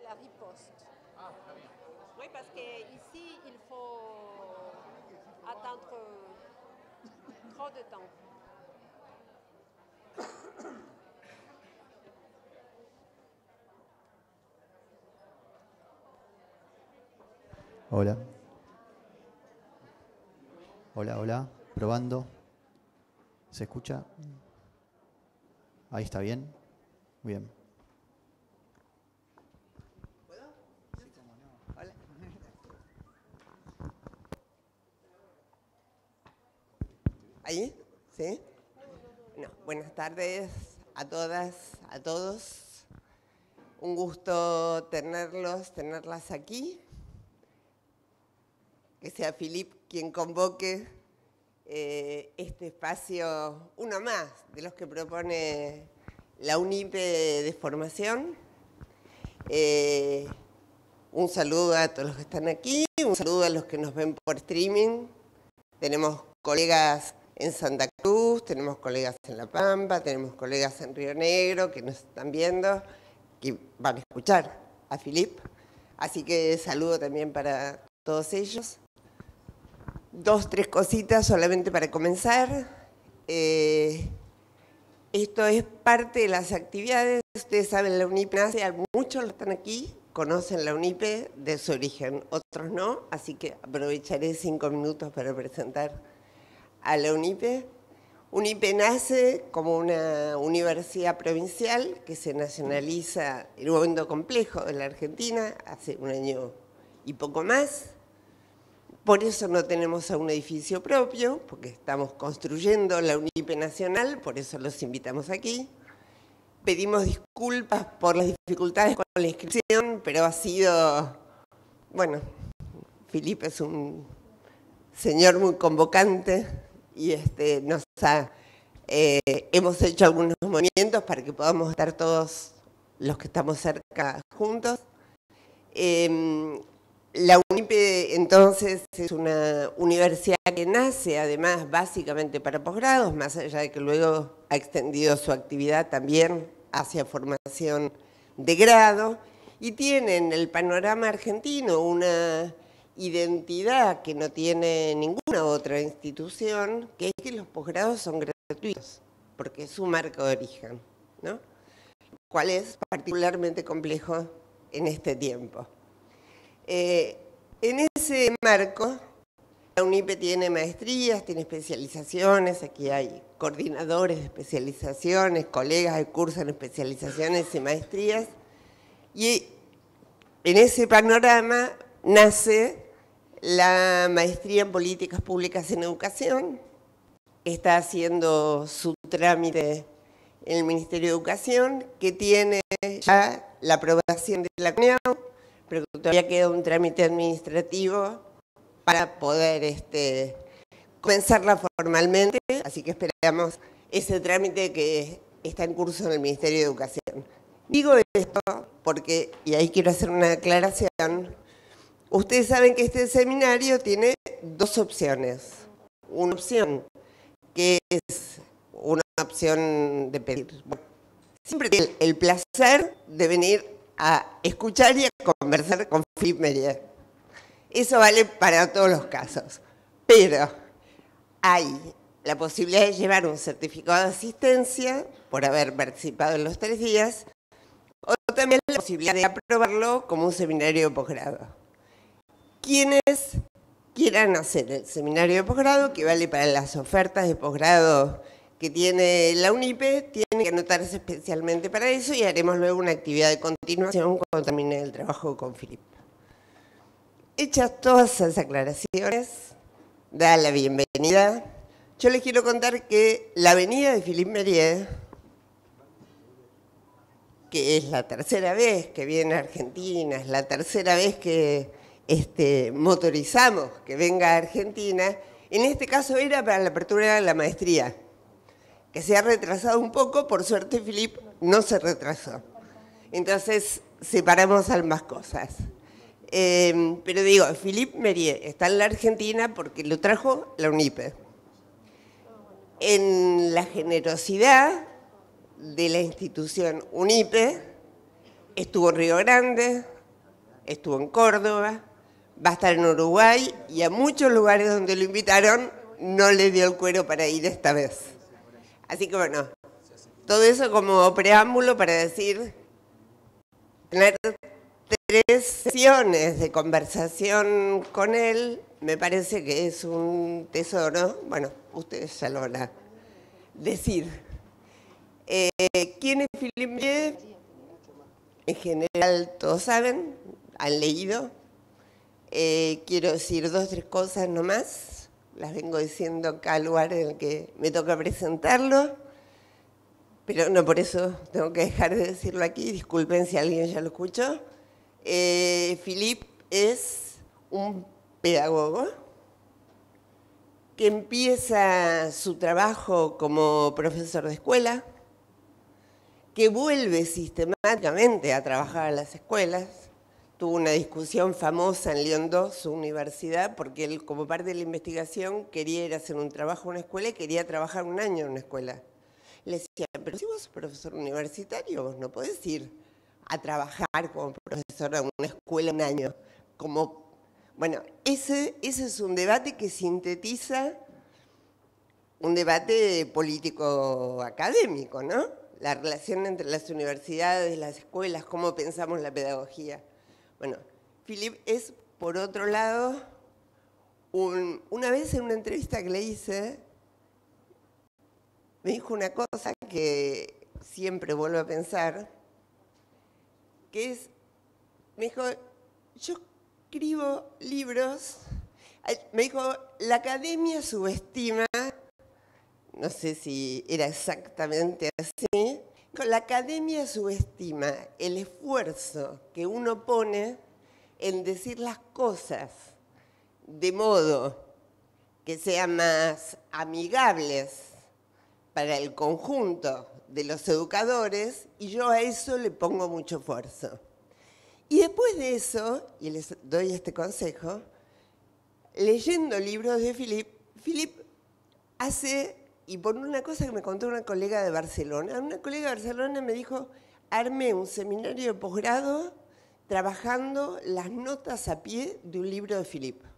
la riposte. Oui, parce qu'ici, il faut attendre trop de temps. Hola. Hola, hola. Probando. ¿Se escucha? Ahí está bien. Bien. ¿Puedo? Sí, cómo no. Hola. ¿Ahí? ¿Sí? No, buenas tardes a todas, a todos. Un gusto tenerlas aquí. Que sea Philippe quien convoque este espacio, uno más de los que propone la UNIPE de formación. Un saludo a todos los que están aquí, un saludo a los que nos ven por streaming. Tenemos colegas en Santa Cruz, tenemos colegas en La Pampa, tenemos colegas en Río Negro que nos están viendo, que van a escuchar a Philippe. Así que saludo también para todos ellos. 2, 3 cositas solamente para comenzar. Esto es parte de las actividades. Ustedes saben, la UNIPE nace, muchos lo están aquí, conocen la UNIPE de su origen, otros no, así que aprovecharé 5 minutos para presentar a la UNIPE. UNIPE nace como una universidad provincial que se nacionaliza en un momento complejo de la Argentina, hace un año y poco más. Por eso no tenemos un edificio propio, porque estamos construyendo la UNIPE Nacional, por eso los invitamos aquí. Pedimos disculpas por las dificultades con la inscripción, pero ha sido, bueno, Philippe es un señor muy convocante y hemos hecho algunos movimientos para que podamos estar todos los que estamos cerca juntos. La UNIPE entonces es una universidad que nace además básicamente para posgrados, más allá de que luego ha extendido su actividad también hacia formación de grado, y tiene en el panorama argentino una identidad que no tiene ninguna otra institución, que es que los posgrados son gratuitos, porque es su marco de origen, ¿no? Cual es particularmente complejo en este tiempo. En ese marco, la UNIPE tiene maestrías, tiene especializaciones, aquí hay coordinadores de especializaciones, colegas que cursan especializaciones y maestrías, y en ese panorama nace la maestría en políticas públicas en educación, está haciendo su trámite en el Ministerio de Educación, que tiene ya la aprobación de la CNEAU, pero todavía queda un trámite administrativo para poder comenzarla formalmente, así que esperamos ese trámite que está en curso en el Ministerio de Educación. Digo esto porque, y ahí quiero hacer una aclaración, ustedes saben que este seminario tiene 2 opciones. Una opción que es una opción de pedir. Bueno, siempre tiene el placer de venir a escuchar y a conversar con Philippe Mériez. Eso vale para todos los casos. Pero hay la posibilidad de llevar un certificado de asistencia por haber participado en los 3 días, o también la posibilidad de aprobarlo como un seminario de posgrado. Quienes quieran hacer el seminario de posgrado, que vale para las ofertas de posgrado que tiene la UNIPE, tienen que anotarse especialmente para eso y haremos luego una actividad de continuación cuando termine el trabajo con Philippe. Hechas todas esas aclaraciones, da la bienvenida. Yo les quiero contar que la venida de Philippe Mériez, que es la 3ª vez que viene a Argentina, es la 3ª vez que motorizamos que venga a Argentina, en este caso era para la apertura de la maestría, que se ha retrasado un poco, por suerte Philippe no se retrasó. Entonces separamos ambas cosas. Pero digo, Philippe Mériez está en la Argentina porque lo trajo la UNIPE. En la generosidad de la institución UNIPE, estuvo en Río Grande, estuvo en Córdoba, va a estar en Uruguay y a muchos lugares donde lo invitaron no le dio el cuero para ir esta vez. Así que bueno, todo eso como preámbulo para decir, tener 3 sesiones de conversación con él me parece que es un tesoro. Bueno, ustedes ya lo van a decir. ¿Quién es Philippe Milliet? En general todos saben, han leído. Quiero decir 2 o 3 cosas nomás. Las vengo diciendo en cada lugar en el que me toca presentarlo. Pero no por eso tengo que dejar de decirlo aquí. Disculpen si alguien ya lo escuchó. Philippe es un pedagogo que empieza su trabajo como profesor de escuela, que vuelve sistemáticamente a trabajar a las escuelas. Tuvo una discusión famosa en Lyon 2, su universidad, porque él, como parte de la investigación, quería ir a hacer un trabajo en una escuela y quería trabajar 1 año en una escuela. Le decía, pero si vos sos profesor universitario, vos no podés ir a trabajar como profesor en una escuela 1 año. Bueno, ese es un debate que sintetiza un debate político-académico, ¿no? La relación entre las universidades, las escuelas, cómo pensamos la pedagogía. Bueno, Philippe es, por otro lado, una vez en una entrevista que le hice, me dijo una cosa que siempre vuelvo a pensar, que es, me dijo, yo escribo libros, me dijo, la academia subestima, no sé si era exactamente así, la academia subestima el esfuerzo que uno pone en decir las cosas de modo que sean más amigables para el conjunto de los educadores, y yo a eso le pongo mucho esfuerzo. Y después de eso, y les doy este consejo, leyendo libros de Philippe hace, y por una cosa que me contó una colega de Barcelona me dijo, armé un seminario de posgrado trabajando las notas a pie de un libro de Philippe.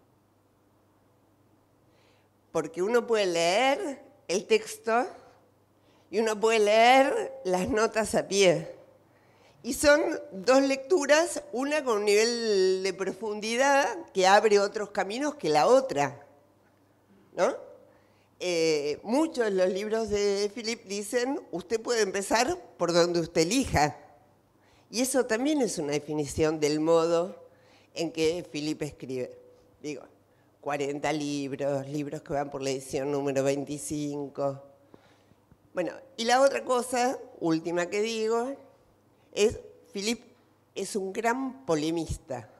Porque uno puede leer el texto y uno puede leer las notas a pie. Y son 2 lecturas, una con un nivel de profundidad que abre otros caminos que la otra, ¿no? Muchos de los libros de Philippe dicen, usted puede empezar por donde usted elija. Y eso también es una definición del modo en que Philippe escribe. Digo, 40 libros que van por la edición número 25. Bueno, y la otra cosa, última que digo, es Philippe es un gran polemista.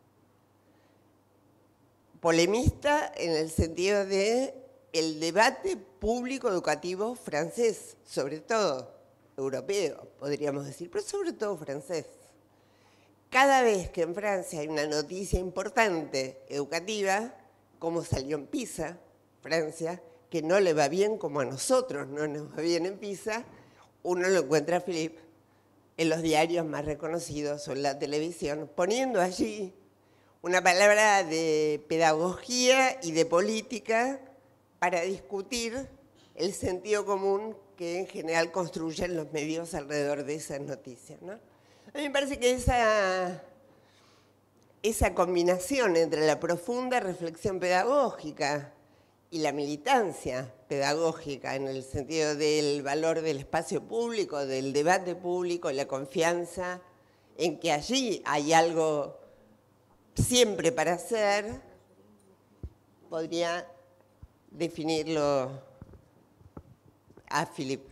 Polemista en el sentido de el debate público educativo francés, sobre todo europeo, podríamos decir, pero sobre todo francés. Cada vez que en Francia hay una noticia importante educativa, como salió en PISA, Francia, que no le va bien como a nosotros no nos va bien en PISA, uno lo encuentra a Philippe en los diarios más reconocidos o en la televisión, poniendo allí una palabra de pedagogía y de política para discutir el sentido común que en general construyen los medios alrededor de esas noticias, ¿no? A mí me parece que esa combinación entre la profunda reflexión pedagógica y la militancia pedagógica en el sentido del valor del espacio público, del debate público, la confianza en que allí hay algo siempre para hacer, podría definirlo a Philippe.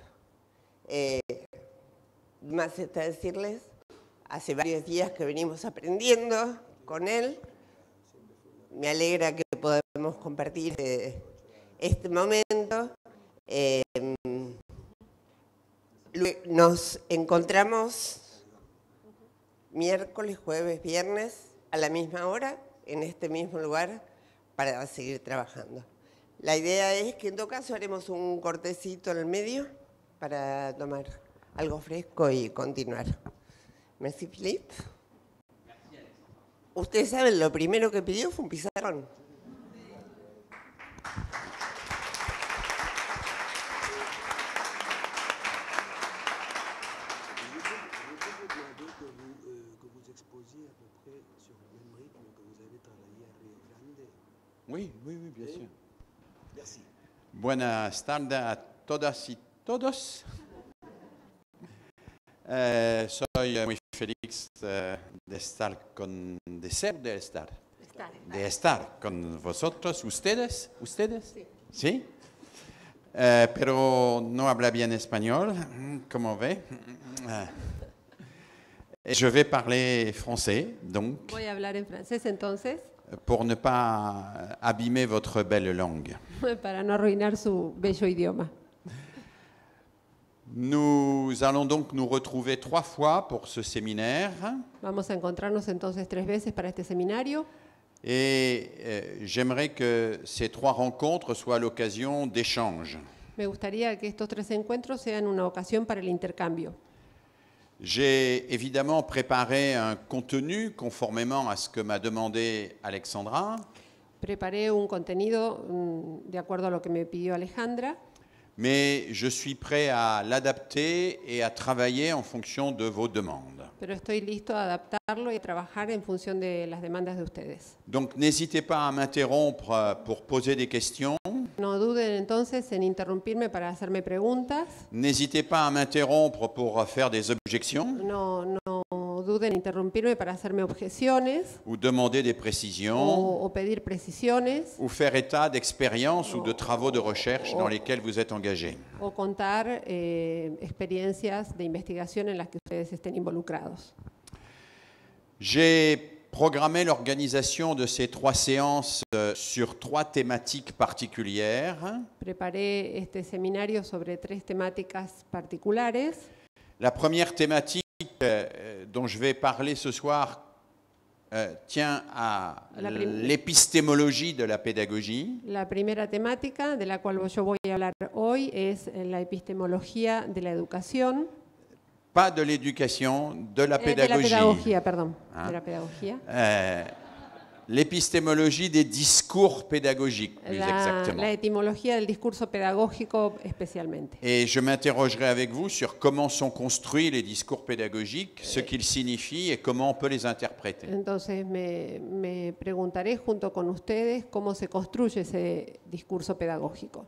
Más está decirles, hace varios días que venimos aprendiendo con él. Me alegra que podamos compartir este momento. Nos encontramos miércoles, jueves, viernes, a la misma hora, en este mismo lugar, para seguir trabajando. La idea es que en todo caso haremos un cortecito en el medio para tomar algo fresco y continuar. Merci, Philippe. Ustedes saben, lo primero que pidió fue un pizarrón. Oui, oui, oui, bien sûr. Merci. Buenas tardes a todas y todos. Soy muy feliz de estar con vosotros. ¿Ustedes? Sí. ¿Sí? Pero no habla bien español, como ve. Je vais parler français, donc. Voy a hablar en francés entonces, Pour ne pas abîmer votre belle langue. para no arruinar su bello idioma. Nous allons donc nous retrouver 3 fois pour ce séminaire Vamos a encontrarnos entonces 3 veces para este seminario et j'aimerais que ces 3 rencontres soient l'occasion d'échanges. Me gustaría que estos 3 encuentros sean una ocasión para el intercambio. J'ai évidemment préparé un contenu conformément à ce que m'a demandé Alexandra, Preparé un contenido de acuerdo a lo que me pidió Alejandra, mais je suis prêt à l'adapter et à travailler en fonction de vos demandes. pero estoy listo a adaptarlo y a trabajar en función de las demandas de ustedes. Donc n'hésitez pas à m'interrompre pour poser des questions. No duden entonces en interrumpirme para hacerme preguntas. N'hésitez pas à m'interrompre pour faire des objections No duden en interrumpirme para hacerme objeciones ou demander des précisions o pedir precisiones ou faire état d'expériences ou de travaux de recherche dans lesquels vous êtes engagés. o contar experiencias de investigación en las que ustedes estén involucrados. J'ai programmé l'organisation de ces 3 séances sur 3 thématiques particulières. Preparé este seminario sobre 3 temáticas particulares. La première thématique dont je vais parler ce soir tient à l'épistémologie de la pédagogie. La primera temática de la cual yo voy a hablar hoy es la epistemología de la educación. Pas de l'éducation, de la pédagogie. De la pedagogía, perdón. Hein? De la pedagogía. L'épistémologie des discours pédagogiques, plus exactement. La etimología del discurso pedagógico especialmente. Et je m'interrogerai avec vous sur comment sont construits les discours pédagogiques, ce qu'ils signifient et comment on peut les interpréter. Entonces me preguntaré junto con ustedes cómo se construye ese discurso pedagógico.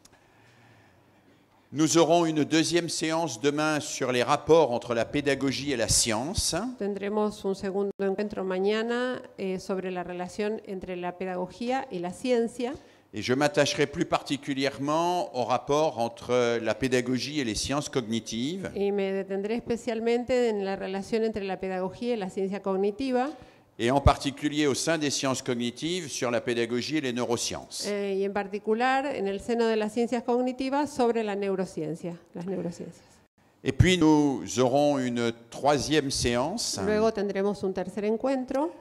Nous aurons une deuxième séance demain sur les rapports entre la pédagogie et la science. Tendremos un segundo encuentro mañana sobre la relación entre la pedagogía y la ciencia. Et je m'attacherai plus particulièrement au rapport entre la pédagogie et les sciences cognitives. Y me detendré especialmente en la relación entre la pedagogía y la ciencia cognitiva. Et en particulier au sein des sciences cognitives sur la pédagogie et les neurosciences. Y en particular en el seno de las ciencias cognitivas sobre la neurociencia, las neurociencias. Et puis nous aurons une troisième séance Luego tendremos un tercer encuentro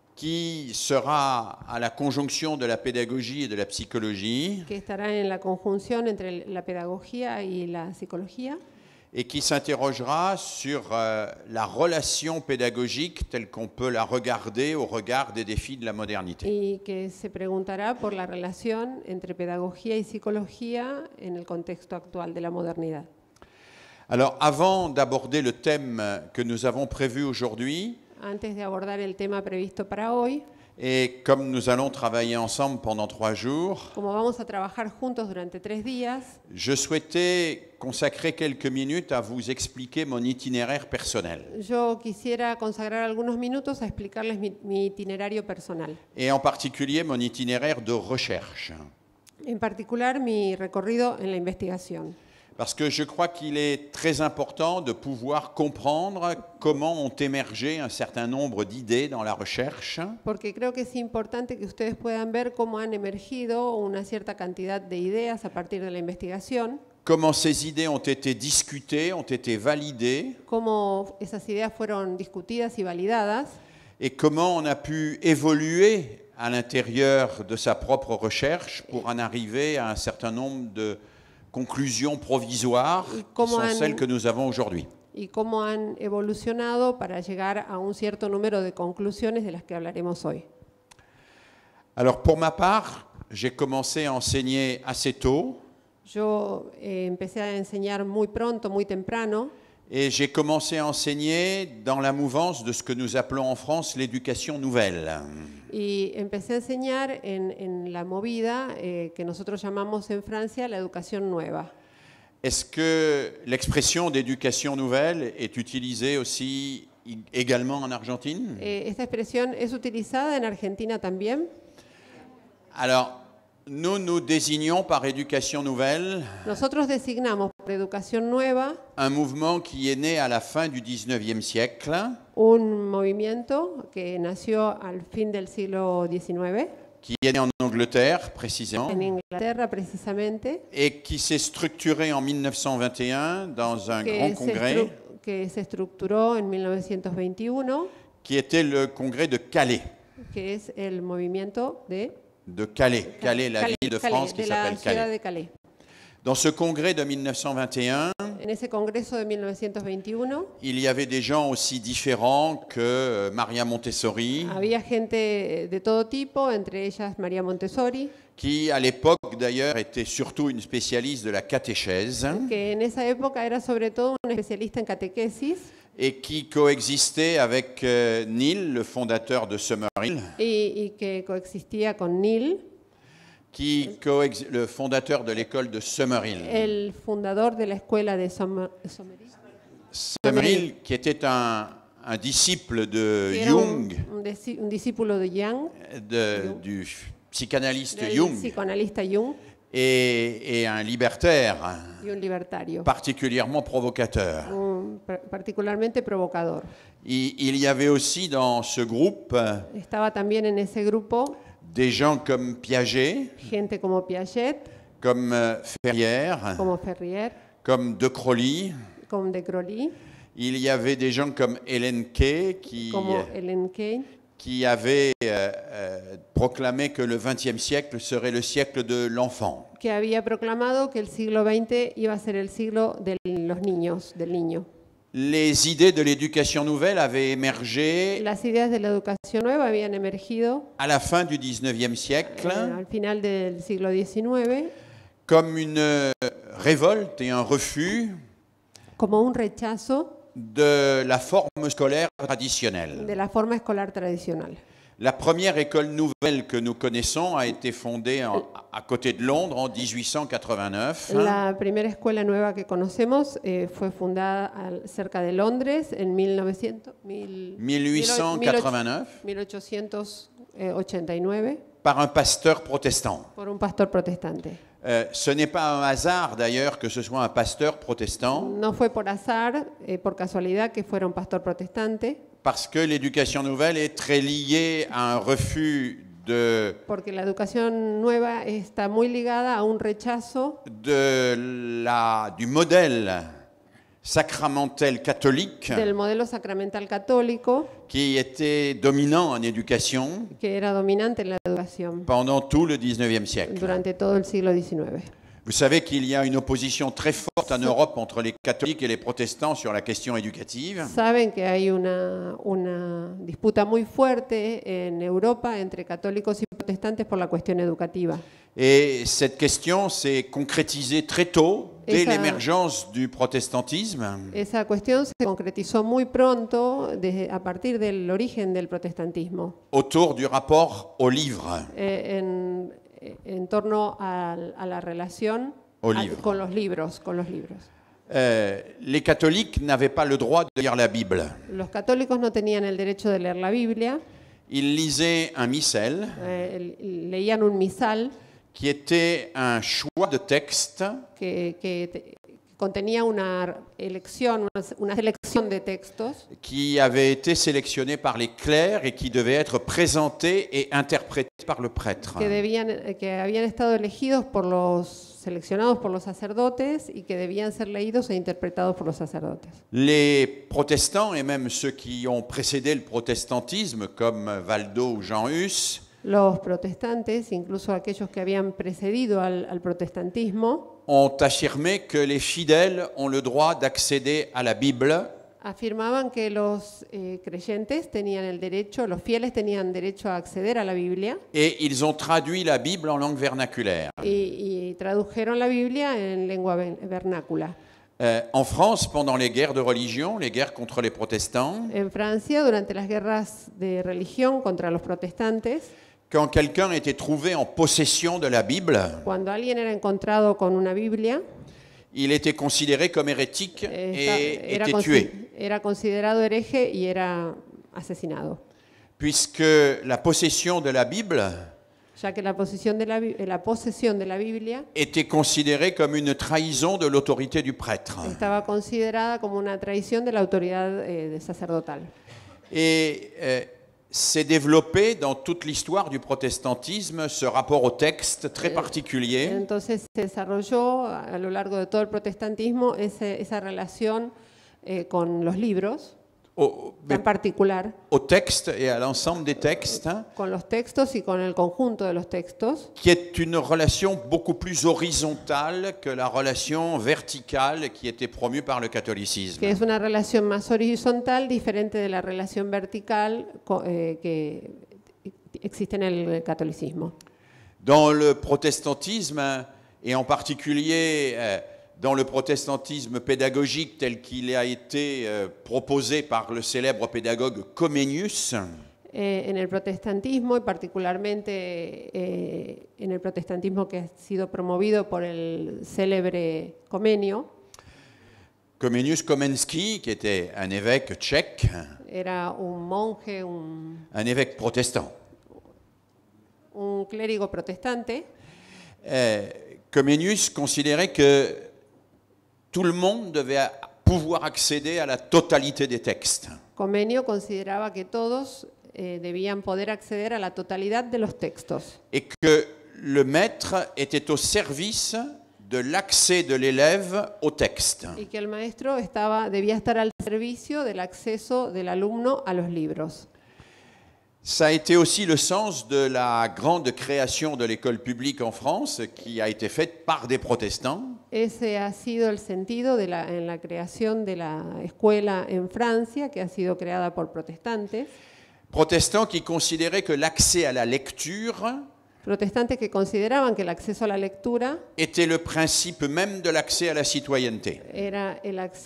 qui sera à la conjonction de la pédagogie et de la psychologie que estará en la conjunción entre la pedagogía y la psicología et qui s'interrogera sur la relation pédagogique telle qu'on peut la regarder au regard des défis de la modernité. y que se preguntará por la relación entre pedagogía y psicología en el contexto actual de la modernidad. Alors, avant d'aborder le thème que nous avons prévu aujourd'hui, Antes de abordar el tema previsto para hoy, et comme nous allons travailler ensemble pendant 3 jours, como vamos a trabajar juntos durante 3 días, je souhaitais consacrer quelques minutes à vous expliquer mon itinéraire personnel. yo quisiera consagrar algunos minutos a explicarles mi itinerario personal. Et en particulier mon itinéraire de recherche. En particular, mi recorrido en la investigación. Parce que je crois qu'il est très important de pouvoir comprendre comment ont émergé un certain nombre d'idées dans la recherche. Porque creo que es importante que ustedes puedan ver cómo han emergido una cierta cantidad de ideas a partir de la investigación, Comment ces idées ont été discutées, ont été validées, cómo esas ideas fueron discutidas y validadas, et comment on a pu évoluer à l'intérieur de sa propre recherche pour en arriver à un certain nombre de conclusions provisoires qui sont celles que nous avons aujourd'hui. y cómo han evolucionado para llegar a un cierto número de conclusiones de las que hablaremos hoy. Alors pour ma part, j'ai commencé à enseigner assez tôt Yo empecé a enseñar muy pronto, muy temprano, et j'ai commencé à enseigner dans la mouvance de ce que nous appelons en France l'éducation nouvelle. y empecé a enseñar en la movida que nosotros llamamos en Francia la educación nueva. Est-ce que l'expression d'éducation nouvelle est utilisée aussi également en Argentine? Esta expresión es utilizada en Argentina también. Alors, nous nous désignons par éducation nouvelle Nosotros designamos por educación nueva un mouvement qui est né à la fin du 19e siècle, un movimiento que nació al fin del siglo XIX qui est né en Angleterre précisément, en Inglaterra precisamente, et qui s'est structuré en 1921 dans un grand congrès que se estructuró en 1921, qui était le congrès de Calais. que es el movimiento de Calais, la ville de France qui de la s'appelle ciudad Calais. de Calais. Dans ce congrès de 1921, En ese congreso de 1921 il y avait des gens aussi différents que Maria Montessori, había gente de todo tipo, entre ellas María Montessori, qui à l'époque d'ailleurs était surtout une spécialiste de la catéchèse que en esa época era sobre todo un especialista en catequesis et qui coexistait avec Neil, le fondateur de Summerhill, y que coexistía con Neil, le fondateur de l'école de Summerhill. el fundador de la escuela de Summerhill, qui était un disciple de que era Jung, un discípulo de Jung, du psychanalyste del Jung, psicoanalista Jung et un libertaire y un libertario, particulièrement provocateur. particularmente provocador. Il y avait aussi dans ce groupe Estaba también en ese grupo des gens comme Piaget, gente como Piaget, comme Ferrière, como Ferrier, comme De Crowley. como De Crowley, Il y avait des gens comme Helen Kay como Ellen Key, qui avaient proclamé que le XXe siècle serait le siècle de l'enfant. que había proclamado que el siglo XX iba a ser el siglo de los niños, del niño. Les idées de l'éducation nouvelle avaient émergé Las ideas de la educación nueva habían emergido à la fin du XIXe siècle al final del siglo XIX comme une révolte et un refus como un rechazo de la forme scolaire traditionnelle. de la forma escolar tradicional. La première école nouvelle que nous connaissons a été fondée à côté de Londres en 1889. La primera escuela nueva que conocemos fue fundada cerca de Londres en 1889 par un pasteur protestant. por un pastor protestante. Ce n'est pas un hasard d'ailleurs que ce soit un pasteur protestant, No fue por azar, por casualidad que fuera un pastor protestante, parce que l'éducation nouvelle est très liée à un refus porque la educación nueva está muy ligada a un rechazo du modèle sacramentel catholique del modelo sacramental católico qui était dominant en éducation que era dominante en la educación pendant tout le XIXe siècle. durante todo el siglo XIX. Vous savez qu'il y a une opposition très forte en Europe entre les catholiques et les protestants sur la question éducative. Saben que hay una disputa muy fuerte en Europa entre católicos y protestantes por la cuestión educativa. Et cette question s'est concrétisée très tôt, dès Esa- l'émergence du protestantisme, Esa cuestión se concretizó muy pronto a partir del origen del protestantismo, autour du rapport au livre. en torno a la relación Au livre. con los libros. Les catholiques n'avaient pas le droit de lire la Bible. Los católicos no tenían el derecho de leer la Biblia, Ils lisaient un missel leían un misal qui était un choix de texte que contenía una selección de textos qui avait été sélectionné par les clercs et qui devait être présenté et interprété par le prêtre. que habían estado seleccionados por los sacerdotes y que debían ser leídos e interpretados por los sacerdotes. Les protestants, et même ceux qui ont précédé le protestantisme, comme Valdo ou Jean Hus, Los protestantes, incluso aquellos que habían precedido al protestantismo, ont affirmé que les fidèles ont le droit d'accéder à la Bible afirmaban que los creyentes tenían el derecho, los fieles tenían derecho a acceder a la Biblia et ils ont traduit la Bible en langue vernaculaire. y tradujeron la Biblia en lengua vernácula. En France, pendant les guerres de religion, les guerres contre les protestants, En Francia, durante las guerras de religión contra los protestantes, quand quelqu'un était trouvé en possession de la Bible, cuando alguien era encontrado con una Biblia, il était considéré comme hérétique et era, était tué, era considerado hereje y era asesinado, puisque la possession de la Bible ya que la posesión de la Biblia était considérée comme une trahison de l'autorité du prêtre. estaba considerada como una traición de la autoridad sacerdotal. Et s'est développé dans toute l'histoire du protestantisme ce rapport au texte très particulier Entonces se desarrolló a lo largo de todo el protestantismo esa relación con los libros, mais en particular au texte et à l'ensemble des textes, con los textos y con el conjunto de los textos, qui est une relation beaucoup plus horizontale que la relation verticale qui était promue par le catholicisme. que es una relación más horizontal, diferente de la relación vertical que existe en el catolicismo. Dans le protestantisme, et en particulier dans le protestantisme pédagogique tel qu'il a été proposé par le célèbre pédagogue Comenius, En el protestantismo, y particularmente en el protestantismo que ha sido promovido por el célebre Comenio, Comenius Komensky, qui était un évêque tchèque, era un monje, un évêque protestant. un clérigo protestante. Comenius considérait que tout le monde devait pouvoir accéder à la totalité des textes. Comenio consideraba que todos debían poder acceder a la totalidad de los textos Et que le maître était au service de l'accès de l'élève au texte. y que el maestro debía estar al servicio del acceso del alumno a los libros. Ça a été aussi le sens de la grande création de l'école publique en France, qui a été faite par des protestants. Ese ha sido el sentido en la creación de la escuela en Francia, que ha sido creada por protestantes. Protestants qui considéraient que l'accès à la lecture Protestantes que consideraban que el acceso a la lectura était le principe même de l'accès à la citoyenneté. era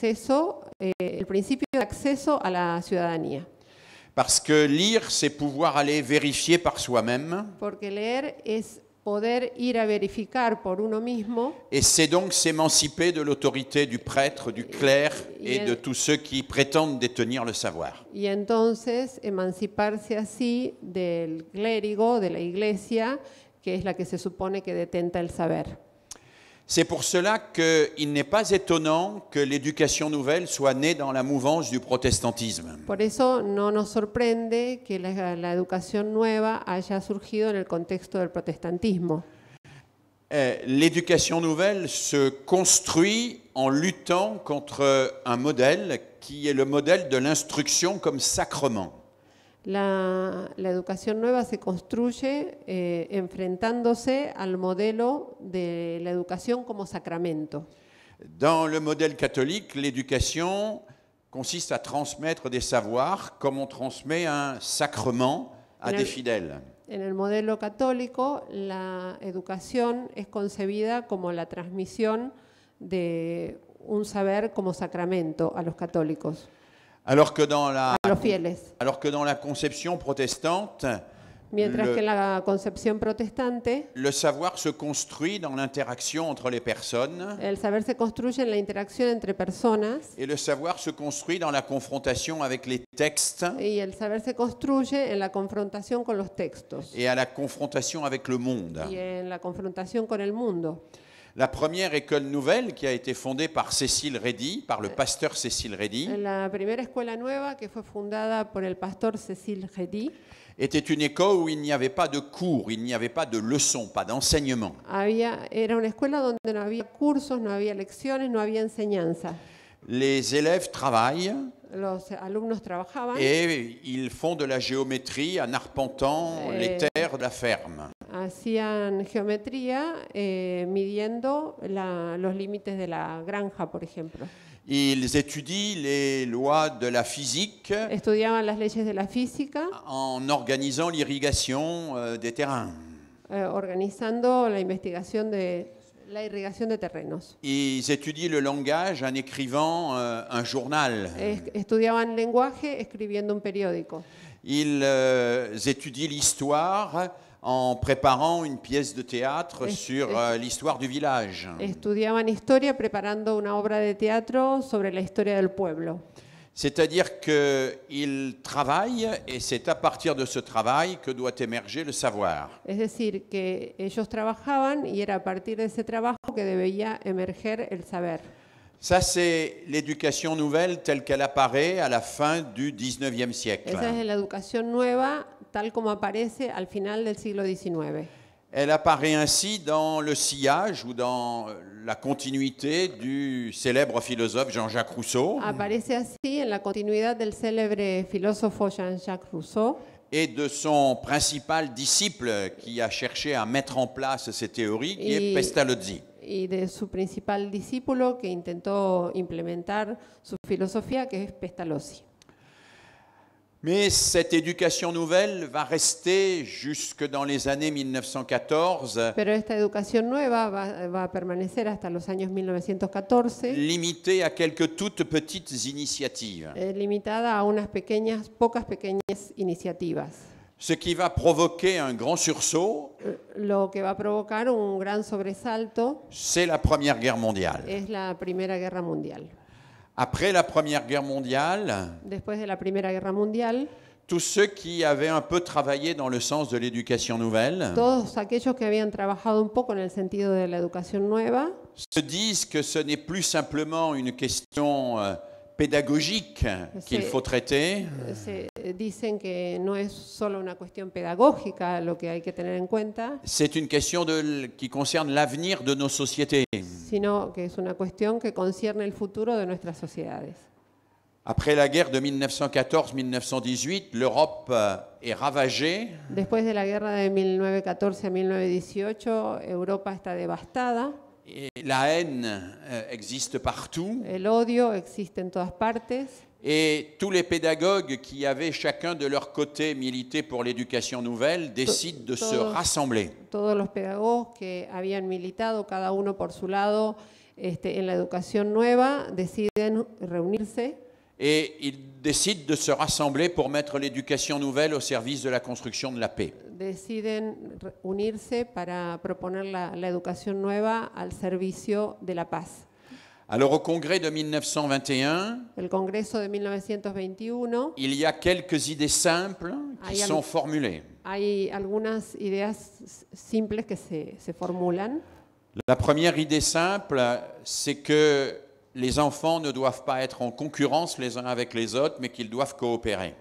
el principio de acceso a la ciudadanía. Parce que lire, c'est pouvoir aller vérifier par soi-même, Porque leer es poder ir a verificar por uno mismo et c'est donc s'émanciper de l'autorité du prêtre, du clerc et de tous ceux qui prétendent détenir le savoir. y entonces emanciparse así del clérigo, de la iglesia, que es la que se supone que detenta el saber. C'est pour cela qu'il n'est pas étonnant que l'éducation nouvelle soit née dans la mouvance du protestantisme. Por eso no nos sorprende que la educación nueva haya surgido en el contexto del protestantismo. L'éducation nouvelle se construit en luttant contre un modèle qui est le modèle de l'instruction comme sacrement. La educación nueva se construye enfrentándose al modelo de la educación como sacramento. Dans le modèle catholique, l'éducation consiste à transmettre des savoirs comme on transmet un sacrement à des fidèles. En el modelo católico, la educación es concebida como la transmisión de un saber como sacramento a los católicos, Alors que dans la conception protestante, mientras que en la concepción protestante, le savoir se construit dans l'interaction entre les personnes el saber se construye en la interacción entre personas et le savoir se construit dans la confrontation avec les textes y el saber se construye en la confrontación con los textos et à la confrontation avec le monde. y en la confrontación con el mundo. La première école nouvelle qui a été fondée par Cécile Rédy, par le pasteur Cécile Rédy, La primera escuela nueva, que fue fundada por el pastor Cécile Rédy, était une école où il n'y avait pas de cours, il n'y avait pas de leçons, pas d'enseignement. era una escuela donde no había cursos, no había lecciones, no había enseñanza. les élèves travaillent los alumnos trabajaban, et ils font de la géométrie en arpentant les terres de la ferme. hacían geometría midiendo los límites de la granja, por ejemplo. Ils étudient les lois de la physique Estudiaban las leyes de la física, en organisant l'irrigation des terrains. organizando la investigación de la irrigación de terrenos. Ils étudient le langage en écrivant un journal. Estudiaban lenguaje escribiendo un periódico. Ils étudient l'histoire en préparant une pièce de théâtre sur l'histoire du village. Estudiaban historia preparando una obra de teatro sobre la historia del pueblo. C'est-à-dire qu'ils travaillent et c'est à partir de ce travail que doit émerger le savoir. Es decir, que ellos trabajaban y era a partir de ese trabajo que debía emerger el saber. Ça, c'est l'éducation nouvelle telle qu'elle apparaît à la fin du XIXe siècle. Esa es la educación nueva, tal como aparece al final del siglo XIX. Elle apparaît ainsi dans le sillage ou dans la continuité du célèbre philosophe Jean-Jacques Rousseau Aparece así en la continuidad del célebre filósofo Jean-Jacques Rousseau et de son principal disciple qui a cherché à mettre en place ces théories, qui est Pestalozzi. y de su principal discípulo que intentó implementar su filosofía, que es Pestalozzi. Mais cette éducation nouvelle va rester jusque dans les années 1914, Pero esta educación nueva va a permanecer hasta los años 1914, limitée à quelques toutes petites initiatives. Limitada a unas pocas pequeñas iniciativas, Ce qui va provoquer un grand sursaut, lo que va a provocar un gran sobresalto c'est la Première Guerre mondiale. es la Primera Guerra Mundial. Après la Première Guerre mondiale, Después de la Primera Guerra Mundial, tous ceux qui avaient un peu travaillé dans le sens de l'éducation nouvelle todos aquellos que habían trabajado un poco en el sentido de la educación nueva se disent que ce n'est plus simplement une question pédagogique qu'il faut traiter, se dicen que no es solo una cuestión pedagógica lo que hay que tener en cuenta, c'est une question qui concerne l'avenir de nos sociétés. sino que es una cuestión que concierne el futuro de nuestras sociedades. Après la guerre de 1914-1918, l'Europe est ravagée Después de la guerra de 1914 a 1918, Europa está devastada, et la haine existe partout. el odio existe en todas partes. Et tous les pédagogues qui avaient chacun de leur côté milité pour l'éducation nouvelle décident de se rassembler. Todos los pedagogos que habían militado, cada uno por su lado, en la educación nueva, deciden reunirse Et ils décident de se rassembler pour mettre l'éducation nouvelle au service de la construction de la paix. deciden unirse para proponer la educación nueva al servicio de la paz. Alors au congrès de 1921, El Congreso de 1921, il y a quelques idées simples qui sont formulées. hay algunas ideas simples que se formulan. La première idée simple, c'est que les enfants ne doivent pas être en concurrence les uns avec les autres, mais qu'ils doivent coopérer.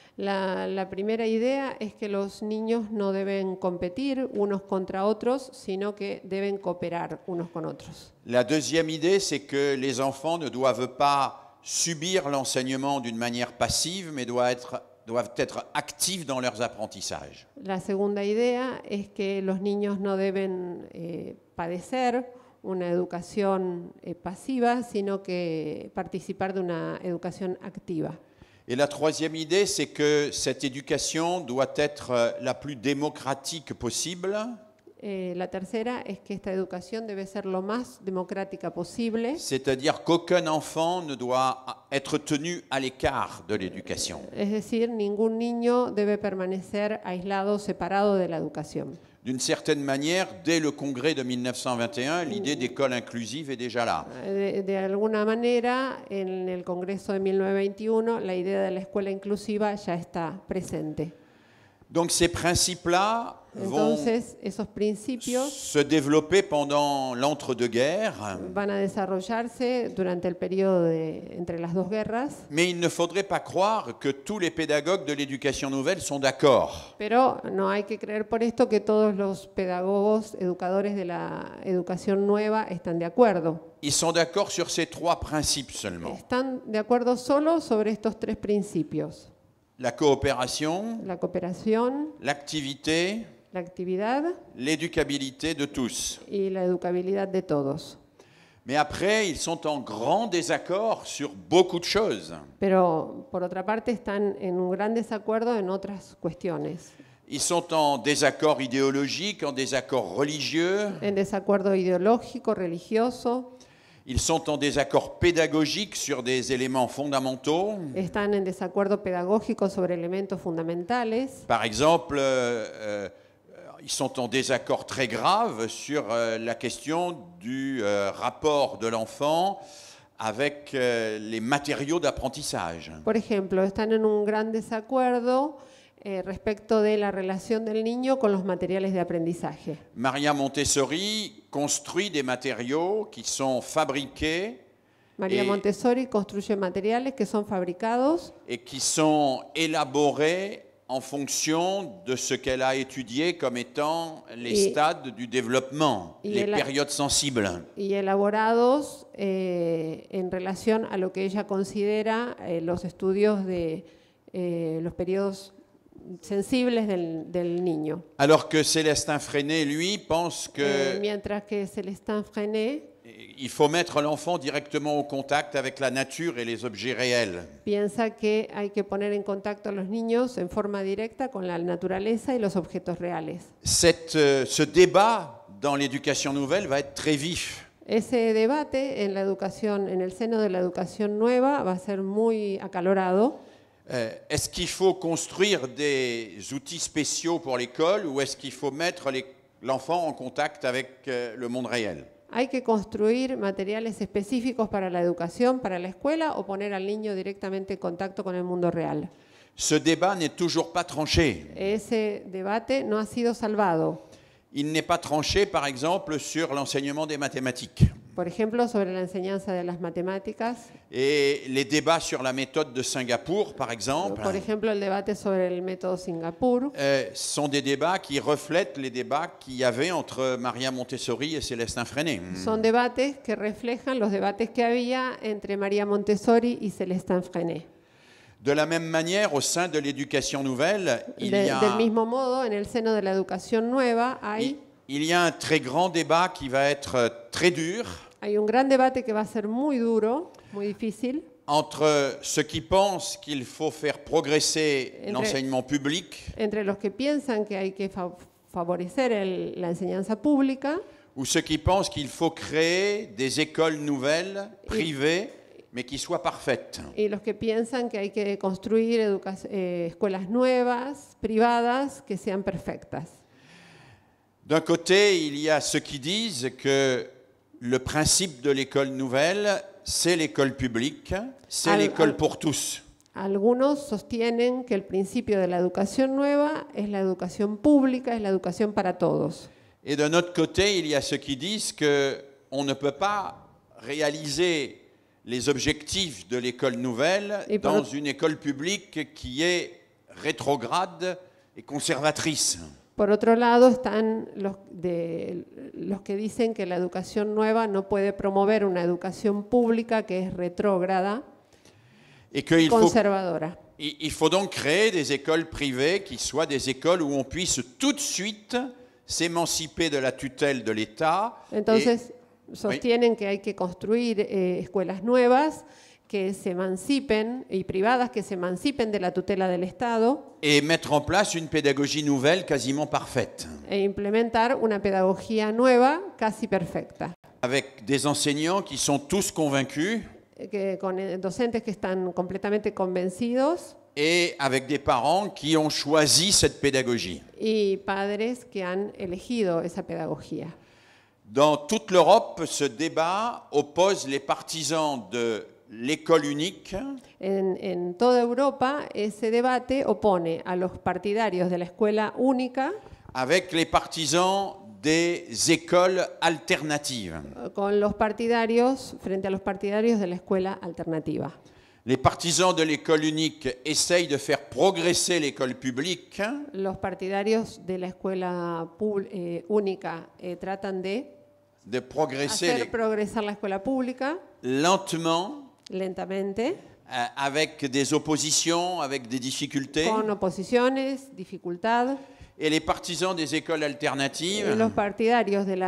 La primera idea es que los niños no deben competir unos contra otros, sino que deben cooperar unos con otros. La deuxième idée, c'est que les enfants ne doivent pas subir l'enseignement d'une manière passive, mais doivent être actifs dans leurs apprentissages. La segunda idea es que los niños no deben padecer una educación pasiva, sino que participar de una educación activa. Et la troisième idée, c'est que cette éducation doit être la plus démocratique possible. La tercera es que esta educación debe ser lo más democrática posible. C'est-à-dire qu'aucun enfant ne doit être tenu à l'écart de l'éducation. Es decir, ningún niño debe permanecer aislado, separado de la educación. D'une certaine manière, dès le congrès de 1921, l'idée d'école inclusive est déjà là. De alguna manera, en el Congreso de 1921, la idea de la escuela inclusiva ya está presente. Donc ces principes-là vont Entonces, esos principios se développer pendant l'entre-deux-guerres, van a desarrollarse durante el periodo entre las dos guerras, mais il ne faudrait pas croire que tous les pédagogues de l'éducation nouvelle sont d'accord. pero no hay que creer por esto que todos los pedagogos, educadores de la educación nueva están de acuerdo. Ils sont d'accord sur ces trois principes seulement. Están de acuerdo solo sobre estos tres principios: La coopération, la cooperación, l'activité, la actividad l'éducabilité de tous. y la educabilidad de todos. Mais après, ils sont en grand désaccord sur beaucoup de choses. Pero por otra parte están en un gran desacuerdo en otras cuestiones. Ils sont en désaccord idéologique, en désaccord religieux, En desacuerdo ideológico, religioso, ils sont en désaccord pédagogique sur des éléments fondamentaux. están en desacuerdo pedagógico sobre elementos fundamentales. Par exemple, ils sont en désaccord très grave sur la question du rapport de l'enfant avec les matériaux d'apprentissage. Por ejemplo, están en un gran desacuerdo respecto de la relación del niño con los materiales de aprendizaje. Maria Montessori construit des matériaux qui sont fabriqués María Et- Montessori construye materiales que son fabricados et qui sont élaborés en fonction de ce qu'elle a étudié comme étant les Et- stades du développement, et les elle a- périodes sensibles. y elaborados en relación a lo que ella considera los estudios de los periodos sensibles del niño. Alors que Célestin Freinet, lui, pense que Mientras que Célestin Freinet il faut mettre l'enfant directement au contact avec la nature et les objets réels. piensa que hay que poner en contacto a los niños en forma directa con la naturaleza y los objetos reales. Ce débat dans l'éducation nouvelle va être très vif. Ese debate en la educación, en el seno de la educación nueva, va a ser muy acalorado. Est-ce qu'il faut construire des outils spéciaux pour l'école ou est-ce qu'il faut mettre l'enfant en contact avec le monde réel? ¿Hay que construir materiales específicos para la educación, para la escuela, o poner al niño directamente en contacto con el mundo real? Ce débat n'est toujours pas tranché. Ese debate no ha sido salvado. Il n'est pas tranché, par exemple, sur l'enseignement des mathématiques. Por ejemplo, sobre la enseñanza de las matemáticas, Et les débats sur la méthode de Singapour, par exemple, por ejemplo, el debate sobre el método Singapur, sont des débats qui reflètent les débats qu'il y avait entre Maria Montessori et Célestin Freinet. son debates que reflejan los debates que había entre María Montessori y Célestin Freinet. De la même manière, au sein de l'éducation nouvelle, il y a... Del mismo modo, en el seno de la educación nueva Il y a un très grand débat qui va être très dur hay un gran debate que va a ser muy duro, muy difícil, entre ceux qui pensent qu'il faut faire progresser Entre- l'enseignement public entre los que piensan que hay que favorecer la enseñanza pública ou ceux qui pensent qu'il faut créer des écoles nouvelles, privées, mais qui soient parfaites. y los que piensan que hay que construir escuelas nuevas, privadas, que sean perfectas. D'un côté, il y a ceux qui disent que le principe de l'école nouvelle, c'est l'école publique, c'est l'école pour tous. Algunos sostienen que el principio de la educación nueva es la educación pública, es la educación para todos. Et d'un autre côté, il y a ceux qui disent qu'on ne peut pas réaliser les objectifs de l'école nouvelle Et par dans autre- une école publique qui est rétrograde et conservatrice. Por otro lado, están los que dicen que la educación nueva no puede promover una educación pública que es retrógrada, Et qu'il faut, conservadora. il faut donc créer des écoles privées qui soient des écoles où on puisse tout de suite s'émanciper de la tutelle de l'État et, Entonces, sostienen que hay que construir escuelas nuevas que se emancipen y privadas que se emancipen de la tutela del Estado et mettre en place une pédagogie nouvelle quasiment parfaite, e implementar una pedagogía nueva casi perfecta, avec des enseignants qui sont tous convaincus con docentes que están completamente convencidos et avec des parents qui ont choisi cette pédagogie. y padres que han elegido esa pedagogía. Dans toute l'Europe, ce débat oppose les partisans de l'école unique En toda Europa, ese debate opone a los partidarios de la escuela única avec les partisans des écoles alternatives. con los partidarios, frente a los partidarios de la escuela alternativa. Les partisans de l'école unique essayent de faire progresser l'école publique Los partidarios de la escuela única tratan de progresser hacer progresar la escuela pública lentement, lentamente, avec des oppositions, avec des difficultés. con oposiciones, dificultad. Et les partisans des écoles alternatives Los partidarios de,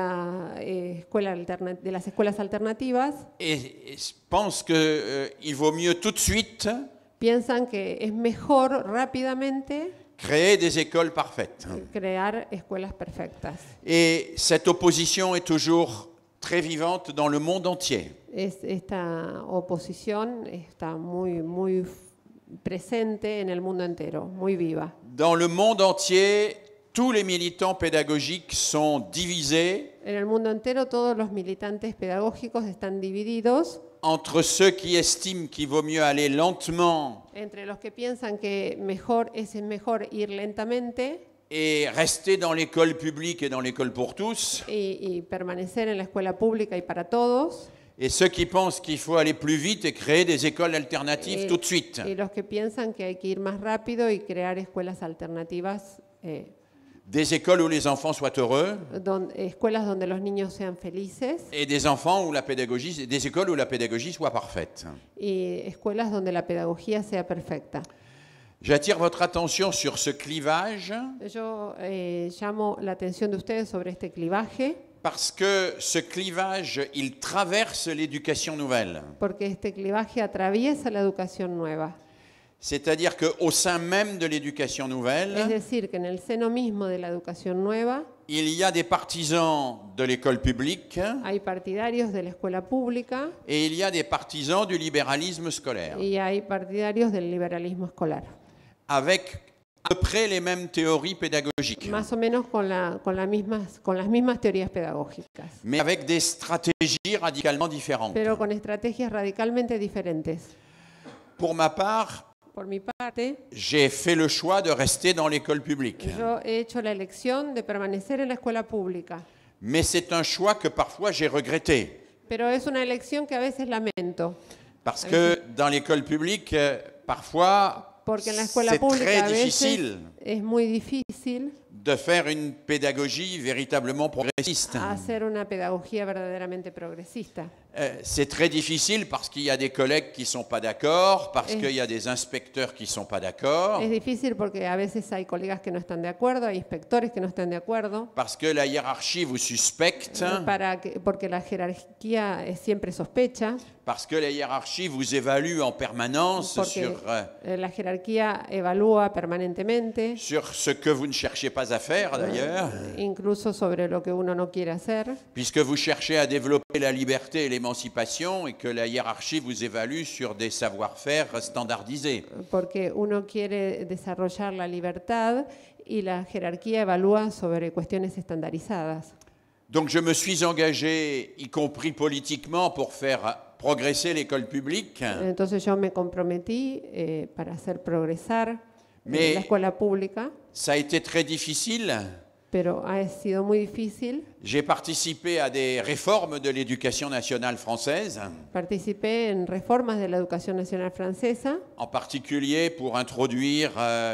de las escuelas alternativas pensent qu'il vaut mieux tout de suite piensan que es mejor rápidamente créer des écoles parfaites. crear escuelas perfectas. Et cette opposition est toujours très vivante dans le monde entier. Esta oposición está muy presente en el mundo entero, muy viva. Dans le monde entier, tous les militants pédagogiques sont divisés En el mundo entero todos los militantes pedagógicos están divididos entre ceux qui estiment qu'il vaut mieux aller lentement entre los que piensan que es mejor ir lentamente et rester dans l'école publique et dans l'école pour tous, y permanecer en la escuela pública y para todos, et ceux qui pensent qu'il faut aller plus vite et créer des écoles alternatives tout de suite. y los que piensan que hay que ir más rápido y crear escuelas alternativas, Des écoles où les enfants soient heureux escuelas donde los niños sean felices et des écoles où la pédagogie soit parfaite. y escuelas donde la pedagogía sea perfecta. J'attire votre attention sur ce clivage Yo llamo la atención de ustedes sobre este clivaje parce que ce clivage, il traverse l'éducation nouvelle. porque este clivaje atraviesa la educación nueva. C'est-à-dire qu'au sein même de l'éducation Es nouvelle, decir, que en el seno mismo de la educación nueva il y a des partisans de l'école publique hay partidarios de la escuela pública et il y a des partisans du libéralisme scolaire, y hay partidarios del liberalismo escolar. avec à peu près les mêmes théories pédagogiques, Más o menos con las mismas teorías pedagógicas, mais avec des stratégies radicalement différentes. pero con estrategias radicalmente diferentes. Pour ma part, Por mi parte, j'ai fait le choix de rester dans l'école publique. yo he hecho la elección de permanecer en la escuela pública, Mais c'est un choix que parfois j'ai regretté. pero es una elección que a veces lamento, Parce que dans l'école publique, parfois, porque en la escuela c'est pública très a veces difficile es muy difícil de faire une pédagogie véritablement progressiste. hacer una pedagogía verdaderamente progresista. C'est très difficile parce qu'il y a des collègues qui ne sont pas d'accord, parce qu'il y a des inspecteurs qui ne sont pas d'accord, Es difícil porque a veces hay colegas que no están de acuerdo, hay inspectores que no están de acuerdo, parce que la hiérarchie vous suspecte, porque la jerarquía siempre sospecha, parce que la hiérarchie vous évalue en permanence porque la jerarquía evalúa permanentemente, sur ce que vous ne cherchez pas à faire d'ailleurs, incluso sobre lo que uno no quiere hacer, puisque vous cherchez à développer la liberté et l'émancipation et que la hiérarchie vous évalue sur des savoir-faire standardisés. porque uno quiere desarrollar la libertad y la jerarquía evalúa sobre cuestiones estandarizadas. Donc je me suis engagé, y compris politiquement, pour faire progresser l'école publique. Entonces yo me comprometí para hacer progresar Mais- la escuela pública, Ça a été très difficile. pero ha sido muy difícil. J'ai participé à des réformes de l'éducation nationale française, Participé en reformas de la educación nacional francesa, en particulier pour introduire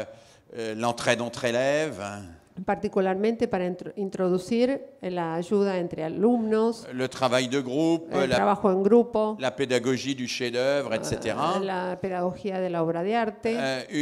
l'entraide entre élèves, particularmente para introducir la ayuda entre alumnos, le travail de groupe, el trabajo en grupo, la pédagogie du chef-d'œuvre, etc. la pedagogía de la obra de arte,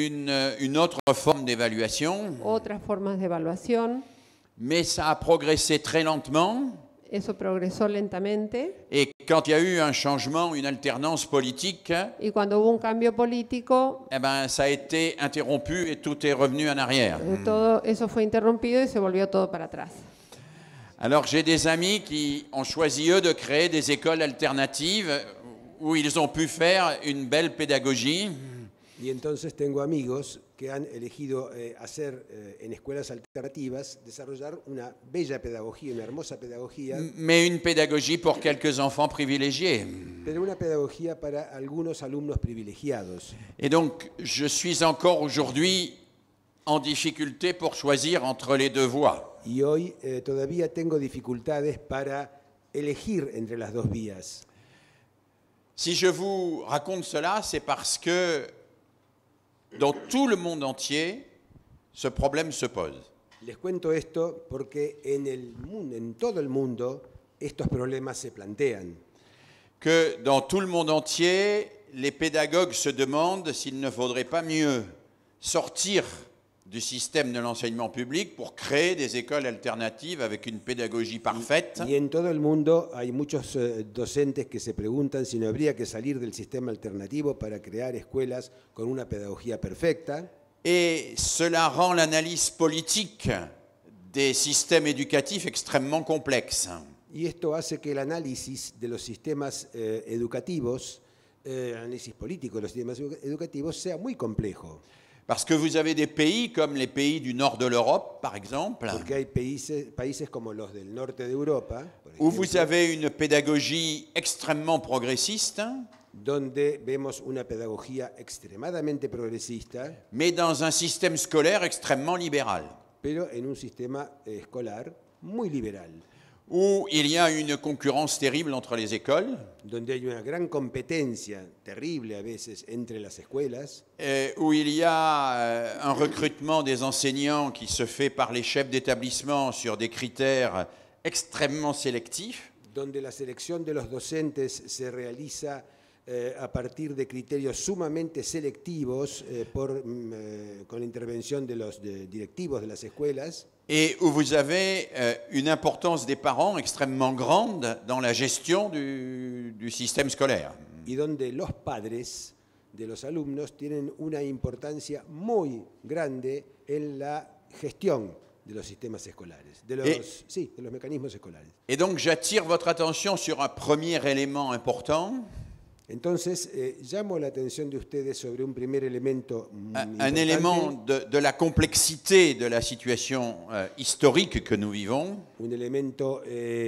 Une autre forme d'évaluation, otras formas de evaluación. mais ça a progressé très lentement. Eso progresó lentamente Et quand il y a eu un changement, une alternance politique, y cuando hubo un cambio político, eh ben, ça a été interrompu et tout est revenu en arrière. todo eso fue interrumpido y se volvió todo para atrás. Alors j'ai des amis qui ont choisi, eux, de créer des écoles alternatives où ils ont pu faire une belle pédagogie. Y entonces tengo amigos que han elegido hacer en escuelas alternativas, desarrollar una bella pedagogía, una hermosa pedagogía, Mais une pédagogie pour quelques enfants privilégiés. pero una pedagogía para algunos alumnos privilegiados. Et donc, je suis encore aujourd'hui en difficulté pour choisir entre les deux voies. Y hoy todavía tengo dificultades para elegir entre las dos vías. Si je vous raconte cela, c'est parce que dans tout le monde entier, ce problème se pose. Les cuento esto porque en todo el mundo, estos problemas se plantean. Que dans tout le monde entier, les pédagogues se demandent s'il ne faudrait pas mieux sortir du système de l'enseignement public pour créer des écoles alternatives avec une pédagogie parfaite. Y en todo el mundo hay muchos docentes que se preguntan si no habría que salir del sistema alternativo para crear escuelas con una pedagogía perfecta. Et cela rend l'analyse politique des systèmes éducatifs extrêmement complexe. Y esto hace que el análisis de los sistemas educativos, análisis político de los sistemas educativos, sea muy complejo. Parce que vous avez des pays comme les pays du nord de l'Europe, par exemple, Porque hay países como los del norte de Europa, por où ejemplo, vous avez une pédagogie extrêmement progressiste, donde vemos una pedagogía extremadamente progresista, mais dans un système scolaire extrêmement libéral, pero en un sistema escolar muy liberal, où il y a une concurrence terrible entre les écoles, donde hay una gran competencia terrible a veces entre las escuelas, où il y a un recrutement des enseignants qui se fait par les chefs d'établissement sur des critères extrêmement sélectifs, donde la selección de los docentes se realiza a partir de criterios sumamente selectivos con la intervención de los directivos de las escuelas, et où vous avez une importance des parents extrêmement grande dans la gestion du système scolaire. y donde los padres de los alumnos tienen una importancia muy grande en la gestión de los sistemas escolares, de los mecanismos escolares. Et donc j'attire votre attention sur un premier élément important, Entonces, llamo la atención de ustedes sobre un primer elemento un importante, élément de la complexité de la situation historique que nous vivons, un elemento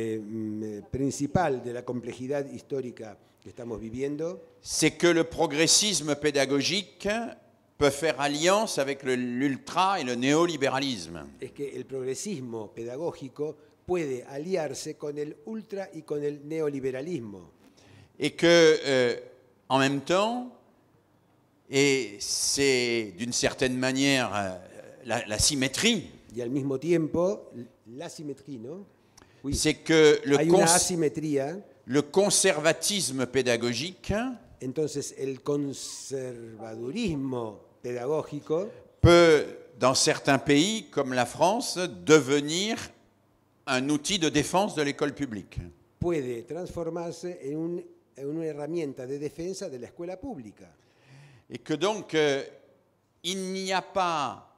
principal de la complejidad histórica que estamos viviendo, c'est que le progressisme pédagogique peut faire alliance avec l'ultra et le néolibéralisme. es que el progresismo pedagógico puede aliarse con el ultra y con el neoliberalismo. Et que, en même temps, et c'est d'une certaine manière la symétrie, Y al mismo tiempo, la simetría, ¿no? Oui, c'est que hay una asimetría, le conservatisme pédagogique entonces el conservadurismo pedagógico peut, dans certains pays comme la France, devenir un outil de défense de l'école publique. puede transformarse en una herramienta de defensa de la escuela pública. Et que donc, il n'y a pas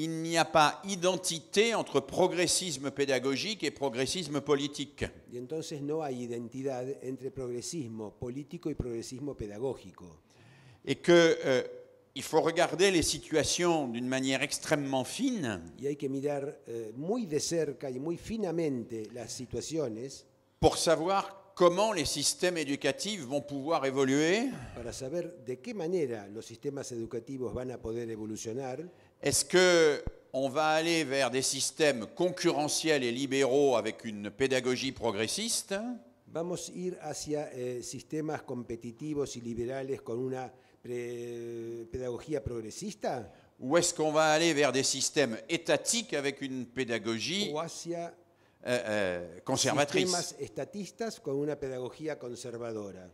identité entre progressisme pédagogique et progressisme politique. Y entonces no hay identidad entre progresismo político y progresismo pedagógico. Et que il faut regarder les situations d'une manière extrêmement fine Y hay que mirar muy de cerca y muy finamente las situaciones pour savoir comment les systèmes éducatifs vont pouvoir évoluer. para saber de qué manera los sistemas educativos van a poder evolucionar. Est-ce qu'on va aller vers des systèmes concurrentiels et libéraux avec une pédagogie progressiste, Vamos a ir hacia sistemas competitivos y liberales con una pedagogía progresista ou est-ce qu'on va aller vers des systèmes étatiques avec une pédagogie o hacia conservatrice? sistemas estatistas con una pedagogía conservadora.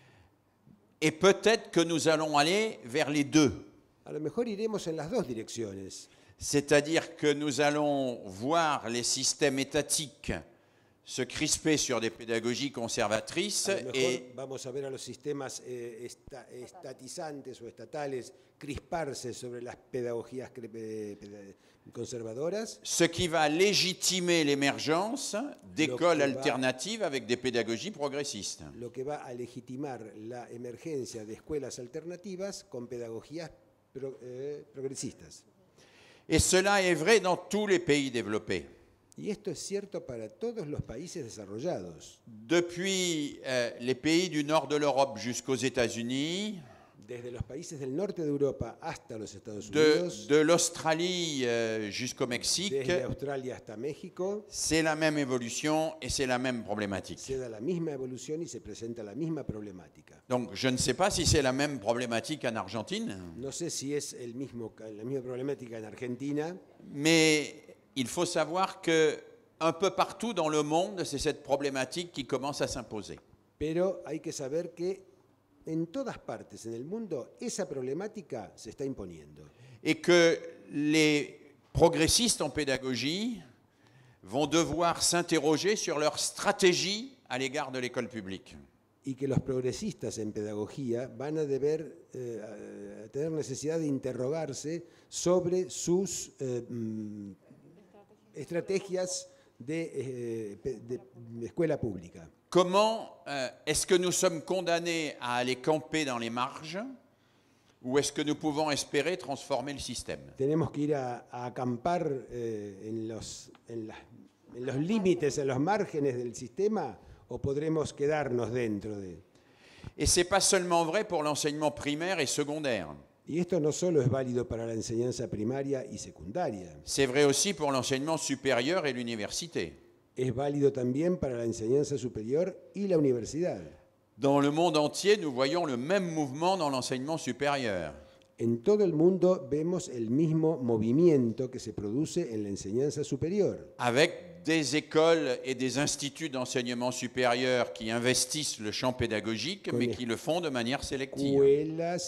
Et peut-être que nous allons aller vers les deux. A lo mejor iremos en las dos direcciones. C'est-à-dire que nous allons voir les systèmes étatiques se crisper sur des pédagogies conservatrices A lo mejor et vamos a ver a los sistemas estatizantes o estatales crisparse sobre las pedagogías conservadoras, ce qui va légitimer l'émergence d'écoles Lo que va- alternatives avec des pédagogies progressistes. lo que va a legitimar la emergencia de escuelas alternativas con pedagogías progresistas. Et cela est vrai dans tous les pays développés. Y esto es cierto para todos los países desarrollados. Depuis les pays du nord de l'Europe jusqu'aux États-Unis, Desde los países del norte de Europa hasta los Estados de, Unidos, de l'Australie jusqu'au Mexique, desde Australia hasta México, c'est la même évolution et c'est la même problématique. se da la misma evolución y se presenta la misma problemática. Donc je ne sais pas si c'est la même problématique en Argentine, No sé si es la misma problemática en Argentina, mais il faut savoir que un peu partout dans le monde, c'est cette problématique qui commence à s'imposer. pero hay que saber que en todas partes en el mundo esa problemática se está imponiendo. Et que les progressistes en pédagogie vont devoir s'interroger sur leur stratégie à l'égard de l'école publique. Y que los progresistas en pedagogía van a deber tener necesidad de interrogarse sobre sus estrategias de escuela pública. Comment est-ce que nous sommes condamnés à aller camper dans les marges ou est-ce que nous pouvons espérer transformer le système? Tenemos que ir a acampar en los límites, en los márgenes del sistema, o podremos quedarnos dentro de. Et ce n'est pas seulement vrai pour l'enseignement primaire et secondaire. Y esto no solo es válido para la enseñanza primaria y secundaria, C'est vrai aussi pour l'enseignement supérieur et l'université. es válido también para la enseñanza superior y la universidad. Dans le monde entier, nous voyons le même mouvement dans l'enseignement supérieur. En todo el mundo vemos el mismo movimiento que se produce en la enseñanza superior, Avec des écoles et des instituts d'enseignement supérieur qui investissent le champ pédagogique, mais qui le font de manière sélective. escuelas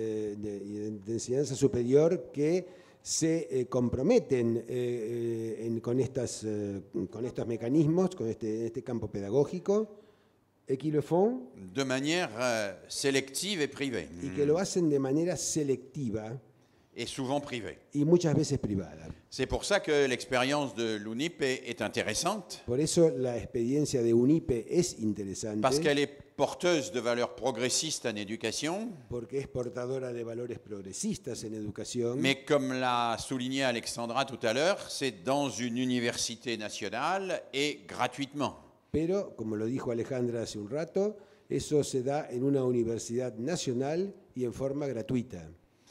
de enseñanza superior que se comprometen con estos mecanismos, con este campo pedagógico, et qui le font, De manière sélective et privée, y que lo hacen de manera selectiva et souvent privée. y muchas veces privada. C'est pour ça que l'expérience de l'UNIP est intéressante, Por eso la experiencia de UNIPE es interesante, parce qu'elle est porteuse de valeurs progressistes en éducation, porque es portadora de valores progresistas en educación, mais comme l'a souligné Alexandra tout à l'heure, c'est dans une université nationale et gratuitement. pero, como lo dijo Alejandra hace un rato, eso se da en una universidad nacional y en forma gratuita.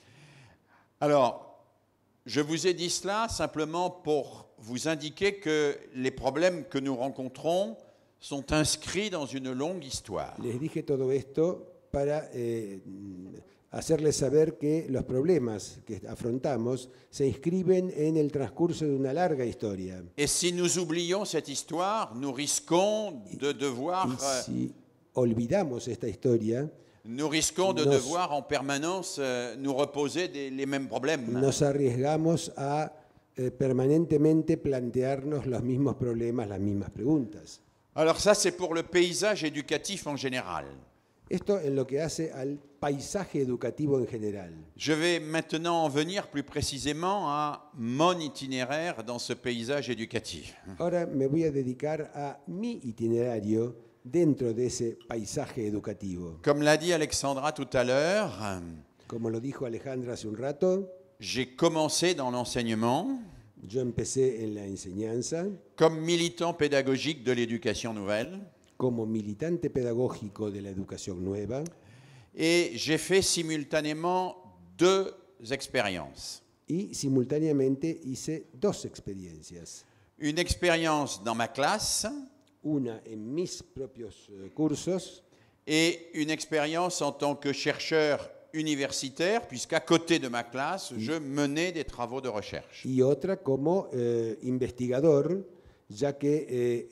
Alors, je vous ai dit cela simplement pour vous indiquer que les problèmes que nous rencontrons sont inscrits dans une longue histoire. Les dije todo esto para hacerles saber que los problemas que afrontamos se inscriben en el transcurso de una larga historia. Et si nous oublions cette histoire, nous risquons de devoir, Y si olvidamos esta historia, nous risquons de devoir en permanence nous reposer les mêmes problèmes. nos arriesgamos a permanentemente plantearnos los mismos problemas, las mismas preguntas. Alors ça, c'est pour le paysage éducatif en général. Esto en lo que hace al paisaje educativo en general. Je vais maintenant en venir plus précisément à mon itinéraire dans ce paysage éducatif. Ahora me voy a dedicar a mi itinerario dentro de ese paisaje educativo. Comme l'a dit Alexandra tout à l'heure, Como lo dijo Alejandra hace un rato, j'ai commencé dans l'enseignement yo empecé en la enseñanza comme militant pédagogique de l'éducation nouvelle como militante pedagógico de la educación nueva et j'ai fait simultanément 2 expériences. y simultáneamente hice dos experiencias. Une expérience dans ma classe Una en mis propios cursos et une expérience en tant que chercheur universitaire, puisqu'à côté de ma classe, je menais des travaux de recherche. y otra como investigador, ya que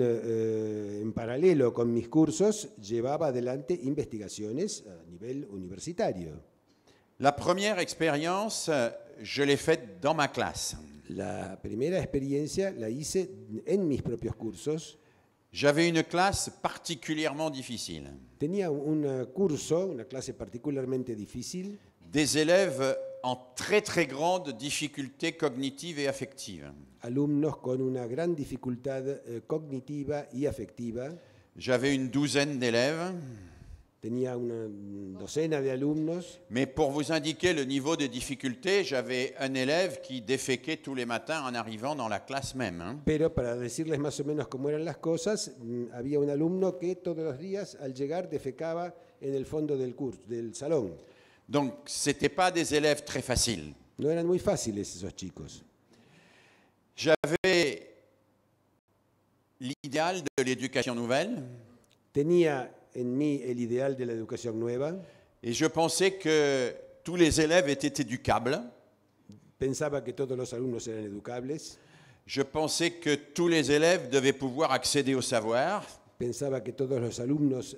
en paralelo con mis cursos llevaba adelante investigaciones a nivel universitario. La première expérience, je l'ai faite dans ma classe. La primera experiencia la hice en mis propios cursos. J'avais une classe particulièrement difficile. Tenía un curso, una clase particularmente difícil, Des élèves en très très grande difficulté cognitive et affective. alumnos con una gran dificultad cognitiva y afectiva. J'avais une douzaine d'élèves, Tenía una docena de alumnos, mais pour vous indiquer le niveau de difficulté, j'avais un élève qui déféquait tous les matins en arrivant dans la classe même. pero para decirles más o menos cómo eran las cosas, había un alumno que todos los días al llegar defecaba en el fondo del curso, del salón. Donc, ce n'étaient pas des élèves très faciles. No eran muy fáciles esos chicos. J'avais l'idéal de l'éducation nouvelle Tenía en mí el ideal de la educación nueva. et je pensais que tous les élèves étaient éducables. Pensaba que todos los alumnos eran educables. Je pensais que tous les élèves devaient pouvoir accéder au savoir. Pensaba que todos los alumnos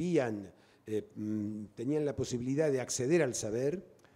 tenían la posibilidad de acceder al saber.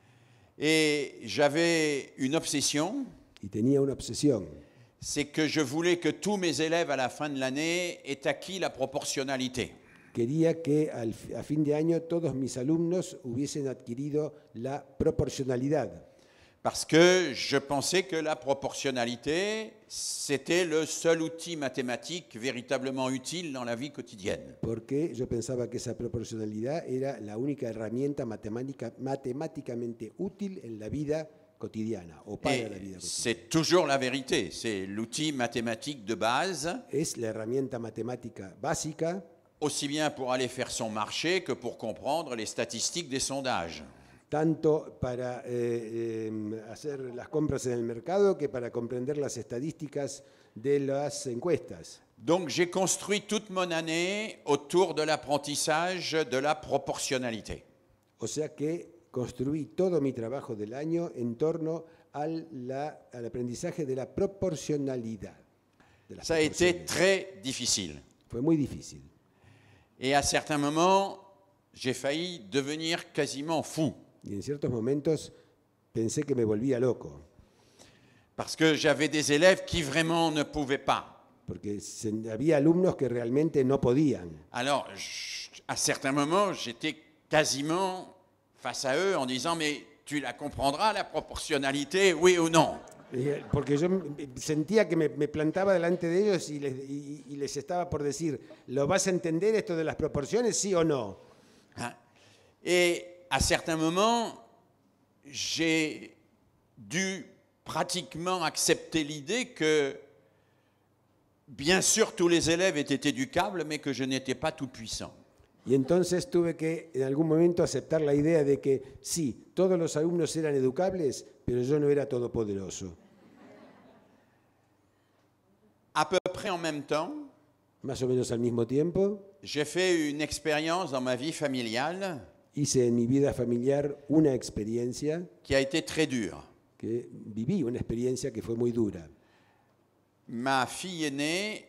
Et j'avais une obsession, Y tenía una obsesión. c'est que je voulais que tous mes élèves à la fin de l'année aient acquis la proportionnalité. Quería que a fin de año todos mis alumnos hubiesen adquirido la proporcionalidad. Parce que je pensais que la proportionnalité, c'était le seul outil mathématique véritablement utile dans la vie quotidienne. Porque yo pensaba que esa proporcionalidad era la única herramienta matemáticamente útil en la vida cotidiana o para Et la vida cotidiana. c'est toujours la vérité, c'est l'outil mathématique de base, Es la herramienta matemática básica, aussi bien pour aller faire son marché que pour comprendre les statistiques des sondages. tanto para hacer las compras en el mercado que para comprender las estadísticas de las encuestas. Donc j'ai construit toute mon année autour de l'apprentissage de la proportionnalité. O sea que construí todo mi trabajo del año en torno al aprendizaje de la proporcionalidad. De las Ça a été proporciones. très difficile. Fue muy difícil. Et à certains moments, j'ai failli devenir quasiment fou. Y en ciertos momentos pensé que me volvía loco, Parce que j'avais des élèves qui vraiment ne pouvaient pas. porque había alumnos que realmente no podían. Alors, à certains moments, j'étais quasiment face à eux en disant « Mais tu la comprendras, la proportionnalité, oui ou non ?» Porque yo sentía que me plantaba delante de ellos y les estaba por decir, ¿lo vas a entender esto de las proporciones, sí o no? Hein? Et à certains moments, j'ai dû pratiquement accepter l'idée que, bien sûr, tous les élèves étaient éducables, mais que je n'étais pas tout puissant. Y entonces tuve que en algún momento aceptar la idea de que sí, todos los alumnos eran educables, pero yo no era todopoderoso. À peu près en même temps, Más o menos al mismo tiempo, j'ai fait une expérience dans ma vie familiale hice en mi vida familiar una experiencia qui a été très dure. que viví, una experiencia que fue muy dura. Ma fille aînée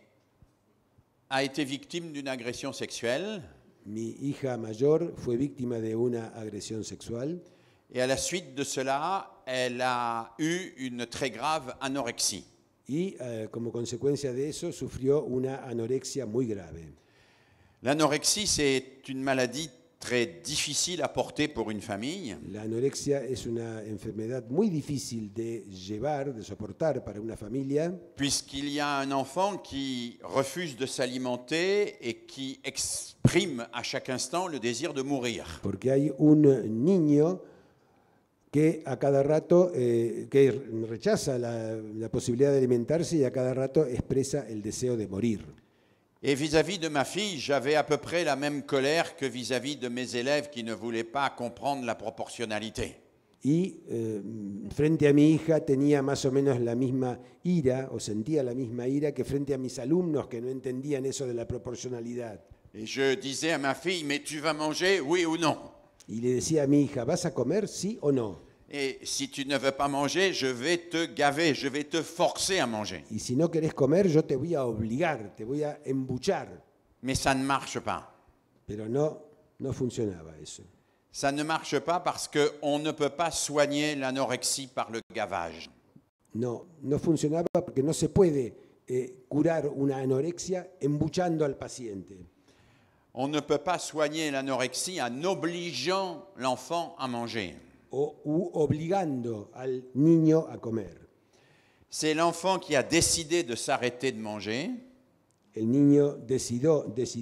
a été victime d'une agression sexuelle Mi hija mayor fue víctima de una agresión sexual et à la suite de cela, elle a eu une très grave anorexie. y como consecuencia de eso sufrió una anorexia muy grave. L'anorexie, c'est une maladie très difficile à porter pour une famille La anorexia es una enfermedad muy difícil de llevar, de soportar para una familia, puisqu'il y a un enfant qui refuse de s'alimenter et qui exprime à chaque instant le désir de mourir. porque hay un niño que a cada rato que rechaza la posibilidad de alimentarse y a cada rato expresa el deseo de morir. Et vis-à-vis de ma fille, j'avais à peu près la même colère que vis-à-vis de mes élèves qui ne voulaient pas comprendre la proportionnalité. Y frente a mi hija tenía más o menos la misma ira, o sentía la misma ira que frente a mis alumnos que no entendían eso de la proporcionalidad. Et je disais à ma fille, mais tu vas manger, oui ou non? Y le decía a mi hija, ¿vas a comer, sí o no? Et si tu ne veux pas manger, je vais te gaver, je vais te forcer à manger. Y si no querés comer, yo te voy a obligar, te voy a embuchar. Mais ça ne marche pas. Pero no funcionaba eso. Ça ne marche pas parce qu'on ne peut pas soigner l'anorexie par le gavage. No funcionaba porque no se puede curar una anorexia embuchando al paciente. On ne peut pas soigner l'anorexie en obligeant l'enfant à manger. U obligando al niño a comer. C'est l'enfant qui a décidé de s'arrêter de manger El niño decidió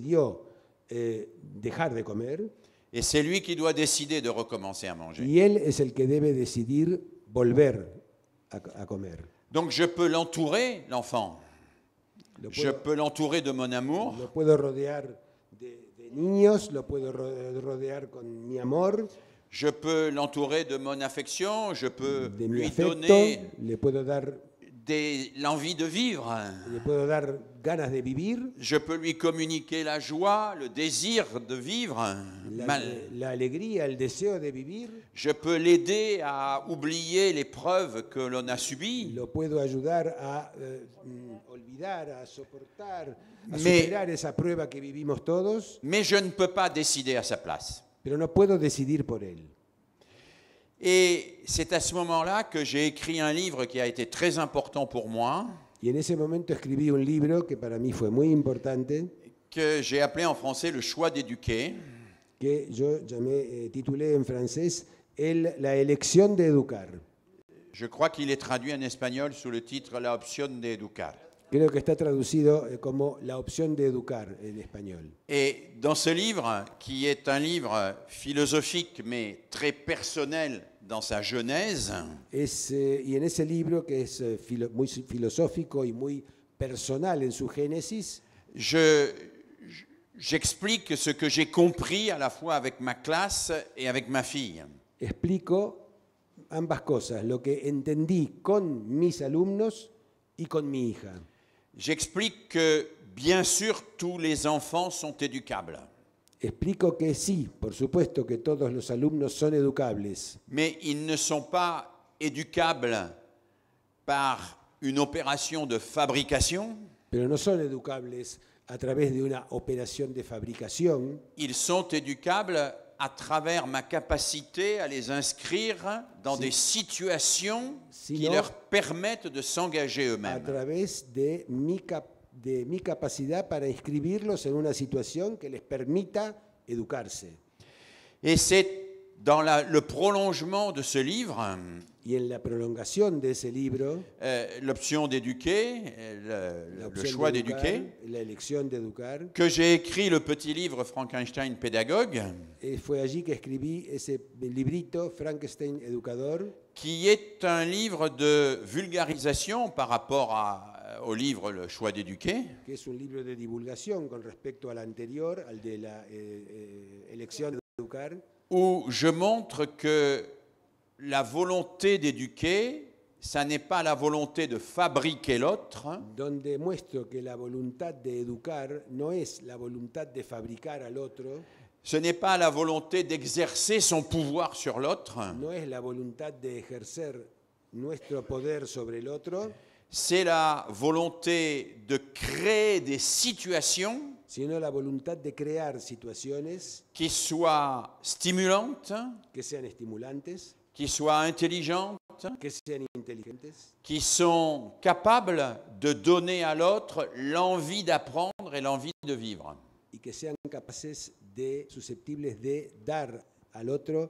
dejar de comer et c'est lui qui doit décider de recommencer à manger. y él es el que debe decidir volver a comer. Donc je peux l'entourer, l'enfant. Je peux l'entourer de mon amour, Lo puedo rodear de niños, lo puedo rodear con mi amor, Je peux l'entourer de mon affection, je peux de mi lui afecto, donner le puedo dar l'envie de vivre. le puedo dar ganas de vivir, Je peux lui communiquer la joie, le désir de vivre. la alegría, el deseo de vivir. Je peux l'aider à oublier l'épreuve que l'on a subie. Lo puedo ayudar a olvidar, a soportar, a Mais- superar esa prueba que vivimos todos, Mais je ne peux pas décider à sa place. pero no puedo decidir por él. Et c'est à ce moment-là que j'ai écrit un livre qui a été très important pour moi, Y en ese momento escribí un libro que para mí fue muy importante, que j'ai appelé en français Le choix d'éduquer. que yo titulé en francés La elección de educar. Je crois qu'il est traduit en espagnol sous le titre La opción de educar. Creo que está traducido como La opción de educar en español. Et dans ce livre, qui est un livre philosophique mais très personnel dans sa genèse, Y en ese libro, que es muy filosófico y muy personal en su génesis, j'explique ce que j'ai compris à la fois avec ma classe et avec ma fille. explico ambas cosas, lo que entendí con mis alumnos y con mi hija. J'explique que, bien sûr, tous les enfants sont éducables. Explico que sí, por supuesto que todos los alumnos son educables, Mais ils ne sont pas éducables par une opération de fabrication, pero no son educables a través de una operación de fabricación, ils sont éducables à travers ma capacité à les inscrire dans des situations qui Sinon, leur permettent de s'engager a eux-mêmes. través de mi capacidad para inscribirlos en una situación que les permita educarse. Et c'est dans le prolongement de ce livre, Y en la prolongación de ese libro, l'option d'éduquer, la le opción choix de educar, d'éduquer, la elección de educar, que j'ai écrit le petit livre Frankenstein pédagogue, fue allí que escribí ese librito, Frankenstein Educador, qui est un livre de vulgarisation par rapport au livre Le choix d'éduquer, que es un libro de divulgación con respecto al anterior, al de la elección de educar, où je montre que la volonté d'éduquer, ça n'est pas la volonté de fabriquer l'autre, donde muestro que la voluntad de educar no es la voluntad de fabricar al otro, ce n'est pas la volonté d'exercer son pouvoir sur l'autre, no es la voluntad de ejercer nuestro poder sobre el otro, c'est la volonté de créer des situations sino la voluntad de crear situaciones qui soient stimulantes, que sean estimulantes, qui soient intelligentes, que sean inteligentes, qui sont capables de donner à l'autre l'envie d'apprendre et l'envie de vivre. y que sean capaces susceptibles de dar al otro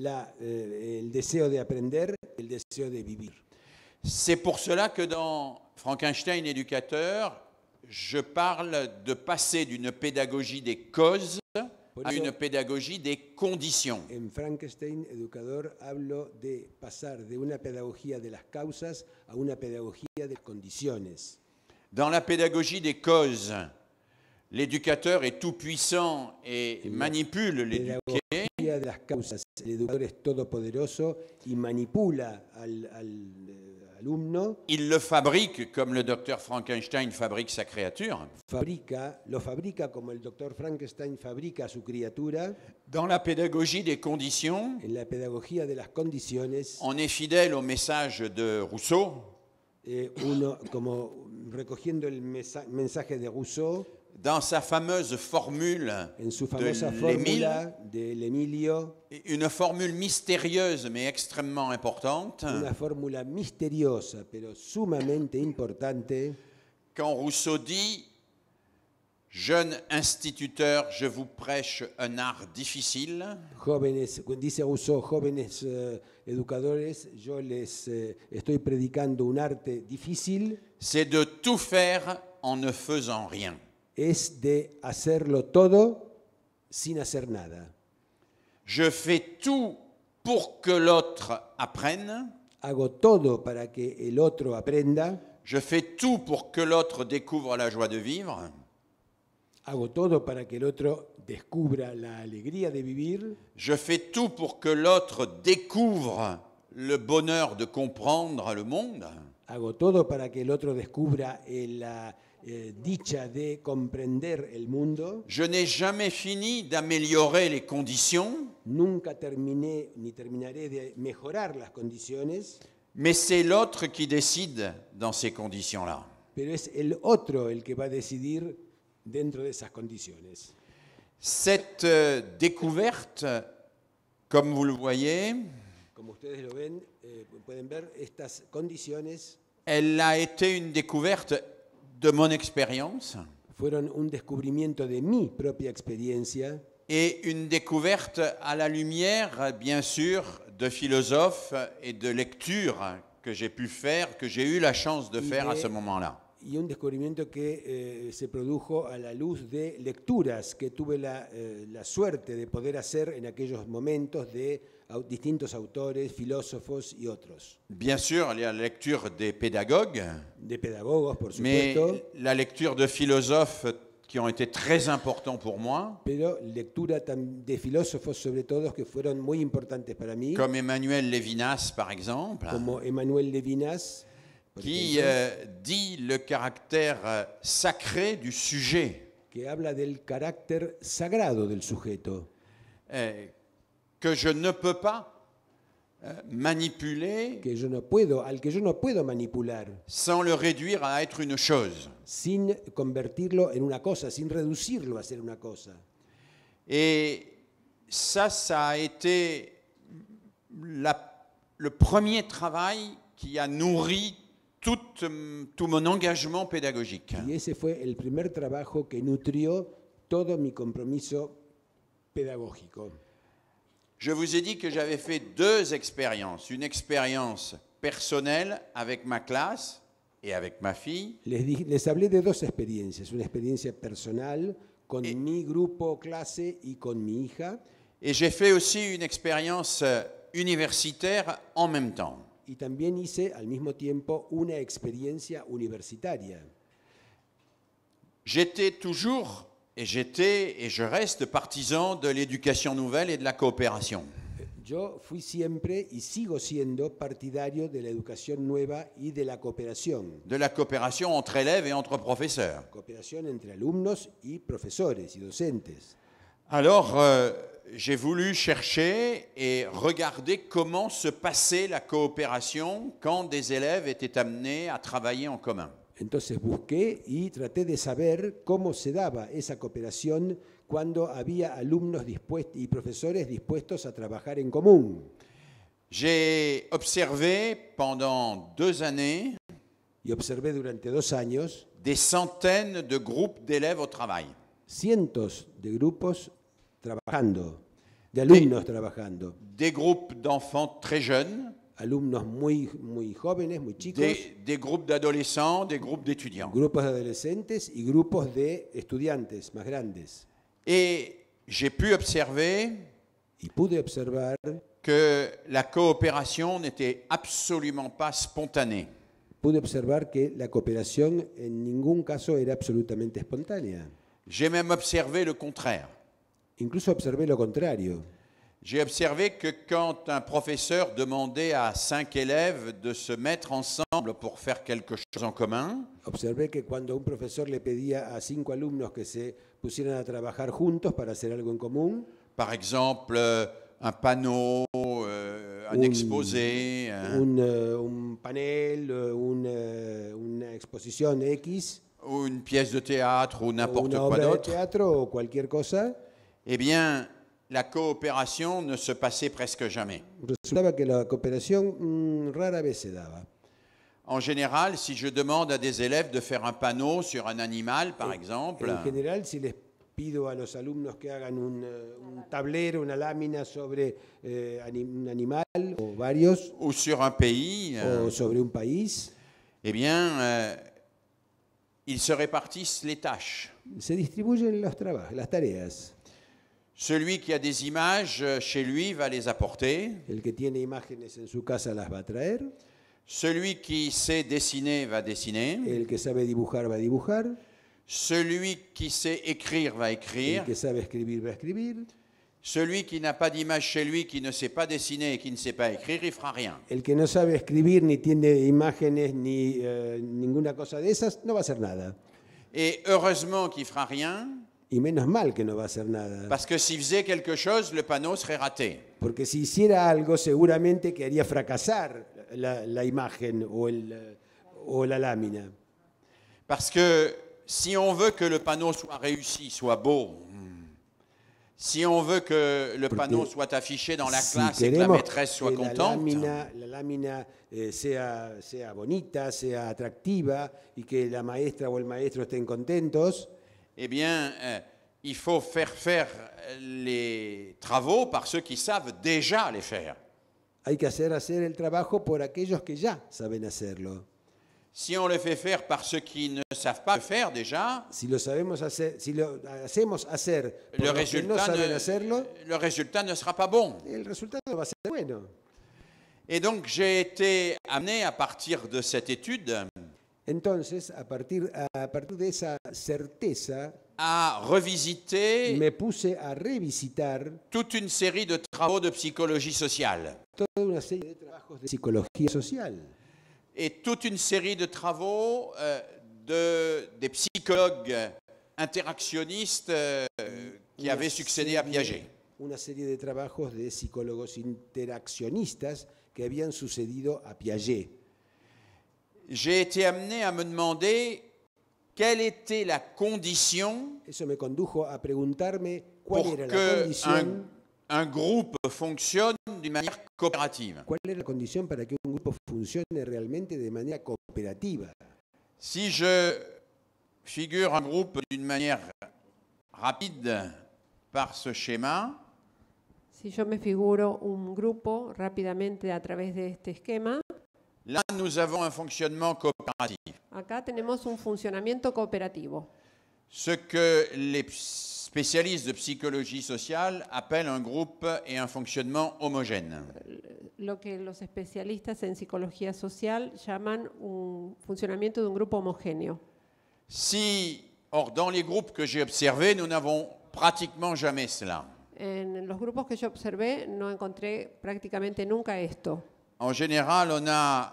el deseo de aprender, el deseo de vivir. C'est pour cela que dans Frankenstein éducateur, je parle de passer d'une pédagogie des causes à une pédagogie des conditions. En Frankenstein Educador hablo de pasar de una pedagogía de las causas a una pedagogía de las condiciones. Dans la pédagogie des causes, l'éducateur est tout puissant et manipule l'éduqué. Pedagogía de las causas, el educador es todopoderoso y manipula al alumno, Il le fabrique comme le docteur Frankenstein fabrique sa créature. lo fabrica como el doctor Frankenstein fabrica a su criatura. Dans la pédagogie des conditions, En la pedagogía de las condiciones, on est fidèle au message de Rousseau. uno, como recogiendo el mensaje de Rousseau, Dans sa fameuse formule en su de famosa l'Émile, fórmula del Emilio, une formule mystérieuse mais extrêmement importante, una fórmula misteriosa pero sumamente importante, quand Rousseau dit « Jeune instituteur, je vous prêche un art difficile, dice Rousseau, jóvenes educadores, yo les estoy predicando un arte difícil, c'est de tout faire en ne faisant rien. es de hacerlo todo sin hacer nada. Je fais tout pour que l'autre apprenne, Hago todo para que el otro aprenda, je fais tout pour que l'autre découvre la joie de vivre, hago todo para que el otro descubra la alegría de vivir, je fais tout pour que l'autre découvre le bonheur de comprendre le monde. hago todo para que el otro descubra la dicha de comprender el mundo. Je n'ai jamais fini d'améliorer les conditions, Nunca terminé ni terminaré de mejorar las condiciones, mais c'est l'autre qui décide dans ces conditions-là. pero es el otro el que va a decidir dentro de esas condiciones. Cette découverte, comme vous le voyez, Como ustedes lo ven, pueden ver estas condiciones elle a été une découverte de mon expérience fueron un descubrimiento de mi propia experiencia et une découverte à la lumière, bien sûr, de philosophes et de lectures que j'ai pu faire, que j'ai eu la chance de faire à ce moment-là. y un descubrimiento que se produjo a la luz de lecturas que tuve la suerte de poder hacer en aquellos momentos de distintos autores, filósofos y otros. Bien sûr, la lecture des pédagogues, De pedagogos, por mais supuesto, la lecture de philosophes qui ont été très importants pour moi, pero lectura de filósofos sobre todo que fueron muy importantes para mí, comme Emmanuel Lévinas par exemple, como Emmanuel Lévinas, por qui ejemplo, dit le caractère sacré du sujet, que habla del carácter sagrado del sujeto, que je ne peux pas manipuler que yo no puedo manipular sans le réduire à être une chose. sin convertirlo en una cosa, sin reducirlo a ser una cosa. Et ça a été le premier travail qui a nourri tout mon engagement pédagogique. Y ese fue el primer trabajo que nutrió todo mi compromiso pedagógico. Je vous ai dit que j'avais fait 2 expériences. Une expérience personnelle avec ma classe et avec ma fille, Les hablé de 2 experiencias, una experiencia personal con mi grupo clase y con mi hija, et j'ai fait aussi une expérience universitaire en même temps. y también hice al mismo tiempo una experiencia universitaria. J'étais toujours, et je reste partisan de l'éducation nouvelle et de la coopération. Yo fui siempre y sigo siendo partidario de la educación nueva y de la cooperación. De la coopération entre élèves et entre professeurs. Cooperación entre alumnos y profesores y docentes. Alors, j'ai voulu chercher et regarder comment se passait la coopération quand des élèves étaient amenés à travailler en commun. Entonces busqué y traté de saber cómo se daba esa cooperación cuando había alumnos y profesores dispuestos a trabajar en común. J'ai observé pendant 2 années Y observé durante 2 años des centaines de groupes d'élèves au travail. cientos de grupos trabajando, de alumnos trabajando, Des groupes d'enfants très jeunes, alumnos muy jóvenes, muy chicos, des groupes d'adolescents, des groupes d'étudiants. grupos de adolescentes y grupos de estudiantes más grandes. Et j'ai pu observer Y pude observar que la coopération n'était absolument pas spontanée. que la cooperación en ningún caso era absolutamente espontánea. J'ai même observé le contraire. Incluso observé lo contrario. J'ai observé que quand un professeur demandait à 5 élèves de se mettre ensemble pour faire quelque chose en commun, Observé que cuando un profesor le pedía a 5 alumnos que se pusieran a trabajar juntos para hacer algo en común, par exemple un panneau, un exposé, un panel, una exposición X, ou une pièce de théâtre ou o n'importe una quoi obra de d'autre, teatro o cualquier cosa, eh bien, la coopération ne se passait presque jamais. resultaba que la cooperación rara vez se daba. En général, si je demande à des élèves de faire un panneau sur un animal, par exemple, En general, si les pido a los alumnos que hagan un tablero, una lámina sobre un animal o varios, ou sur un pays, o sobre un país, eh bien, ils se répartissent les tâches. se distribuyen las tareas. Celui qui a des images chez lui va les apporter. El que tiene imágenes en su casa las va a traer. Celui qui sait dessiner va dessiner. El que sabe dibujar va a dibujar. Celui qui sait écrire va El écrire. que sabe escribir va a escribir. Celui qui n'a pas d'image chez lui, qui ne sait pas dessiner et qui ne sait pas écrire, il fera rien. El que no sabe escribir, ni tiene imágenes, ni ninguna cosa de esas, no va a hacer nada. Et heureusement qu'il fera rien, Y menos mal que no va a hacer nada. parce que s'il faisait quelque chose, le panneau serait raté. Porque si hiciera algo, seguramente que haría fracasar la imagen o la lámina. Parce que si on veut que le panneau soit réussi, soit beau, si on veut que le panneau soit affiché dans la Si classe et que la queremos maîtresse soit que contente, la lámina sea bonita, sea atractiva y que la maestra o el maestro estén contentos, eh bien, il faut faire les travaux par ceux qui savent déjà les faire. hay que hacer el trabajo por aquellos que ya saben hacerlo. Si on le fait faire par ceux qui ne savent pas le faire déjà, Si lo sabemos hacer, si lo hacemos hacer por le los que no saben hacerlo, résultat ne sera pas bon. el resultado va a ser bueno. Et donc, j'ai été amené à partir de cette étude Entonces, a partir de esa certeza, à revisiter me puse a revisitar toute une série de travaux de psychologie sociale toda una serie de trabajos de psicología social et toute une série de travaux des psychologues interactionnistes qui avaient succédé à Piaget. Una serie de trabajos de psicólogos interaccionistas que habían sucedido a Piaget. J'ai été amené à me demander quelle était la condition Eso me condujo a preguntarme cuál pour era la que condición, un groupe fonctionne d'une manière coopérative. cuál era la condición para que un grupo funcione realmente de manera cooperativa. Si je figure un groupe d'une manière rapide par ce schéma, Si yo me figuro un grupo rápidamente a través de este esquema, là nous avons un fonctionnement coopératif. acá tenemos un funcionamiento cooperativo, Ce que les spécialistes de psychologie sociale appellent un groupe et un fonctionnement homogène. lo que los especialistas en psicología social llaman un funcionamiento de un grupo homogéneo. Or, dans les groupes que j'ai observés, nous n'avons pratiquement jamais cela. En los grupos que yo observé no encontré prácticamente nunca esto. En général, on a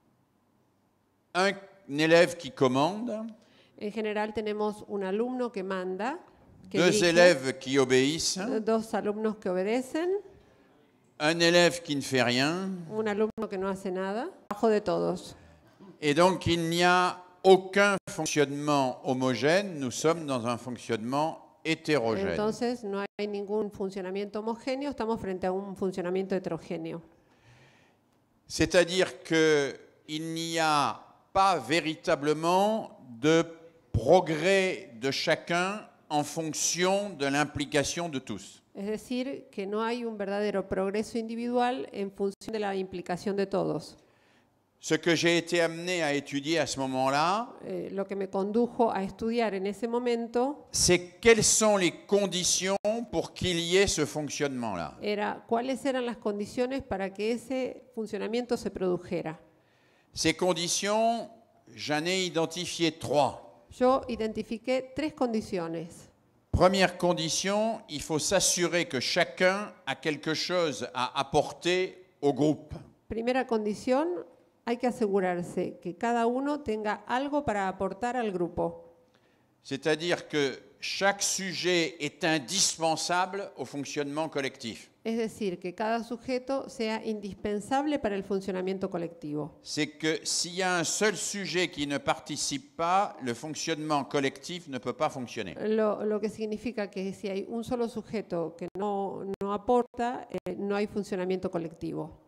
un élève qui commande, En general tenemos un alumno que manda, que deux dirige, élèves qui obéissent, dos alumnos que obedecen, un élève qui ne fait rien, un alumno que no hace nada, bajo de todos. et donc il n'y a aucun fonctionnement homogène, nous sommes dans un fonctionnement hétérogène. Entonces no hay ningún funcionamiento homogéneo, estamos frente a un funcionamiento heterogéneo. C'est-à-dire qu'il n'y a pas véritablement de progrès de chacun en fonction de l'implication de tous. Es decir, que no hay un verdadero progreso individual en función de la implicación de todos. Ce que j'ai été amené à étudier à ce moment-là, Lo que me condujo a estudiar en ese momento c'est quelles sont les conditions pour qu'il y ait ce fonctionnement-là. era cuáles eran las condiciones para que ese funcionamiento se produjera. Ces conditions, j'en ai identifié 3. Yo identifiqué 3 condiciones. Première condition, il faut s'assurer que chacun a quelque chose à apporter au groupe. Primera condición, hay que asegurarse que cada uno tenga algo para aportar al grupo. C'est-à-dire que chaque sujet est indispensable au fonctionnement collectif. Es decir, que cada sujeto sea indispensable para el funcionamiento colectivo. C'est que s'il y a un seul sujet qui ne participe pas, le fonctionnement collectif ne peut pas fonctionner. Lo que significa que si hay un solo sujeto que no aporta, no hay funcionamiento colectivo.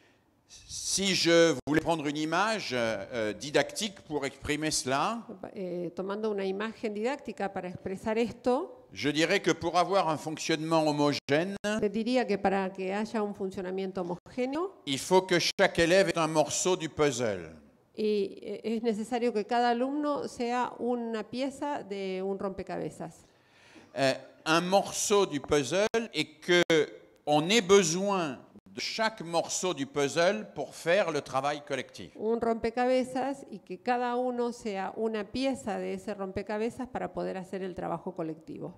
Si je voulais prendre une image didactique pour exprimer cela, Tomando una imagen didáctica para expresar esto, je dirais que pour avoir un fonctionnement homogène, te diría que para que haya un funcionamiento homogéneo, il faut que chaque élève ait un morceau du puzzle. y es necesario que cada alumno sea una pieza de un rompecabezas. Un morceau du puzzle et qu'on ait besoin de chaque morceau du puzzle pour faire le travail collectif. un rompecabezas y que cada uno sea una pieza de ese rompecabezas para poder hacer el trabajo colectivo.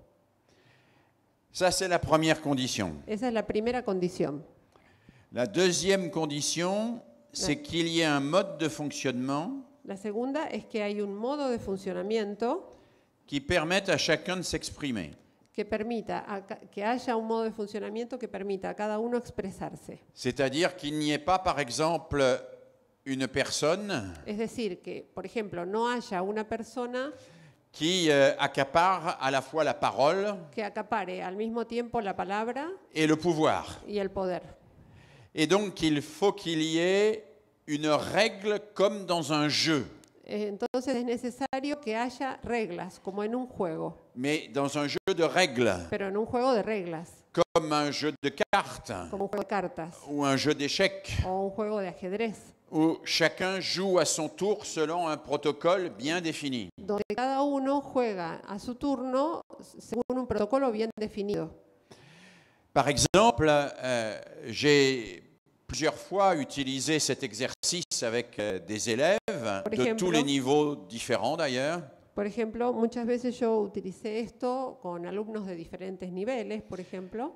Ça, c'est la première condition. Esa es la primera condición. La deuxième condition, c'est qu'il y ait un mode de fonctionnement La segunda es que hay un modo de funcionamiento qui permette à chacun de s'exprimer. que permita, que haya un modo de funcionamiento que permita a cada uno expresarse. C'est-à-dire qu'il n'y ait pas, par exemple, une personne Es decir, que, por ejemplo, no haya una persona qui accapare à la fois la parole que acapare al mismo tiempo la palabra et le pouvoir. y el poder. Et donc, il faut qu'il y ait une règle comme dans un jeu. Entonces es necesario que haya reglas, como en un juego, Mais dans un jeu de règles, pero en un juego de reglas, comme un jeu de cartes como un juego de cartas ou un jeu d'échecs, o un juego de ajedrez, où chacun joue à son tour selon un protocole bien défini. donde cada uno juega a su turno según un protocolo bien definido. Par exemple, j'ai plusieurs fois utilisé cet exercice avec des élèves de ejemplo, tous les niveaux différents d'ailleurs. Por ejemplo, muchas veces yo utilicé esto con alumnos de diferentes niveles, por ejemplo.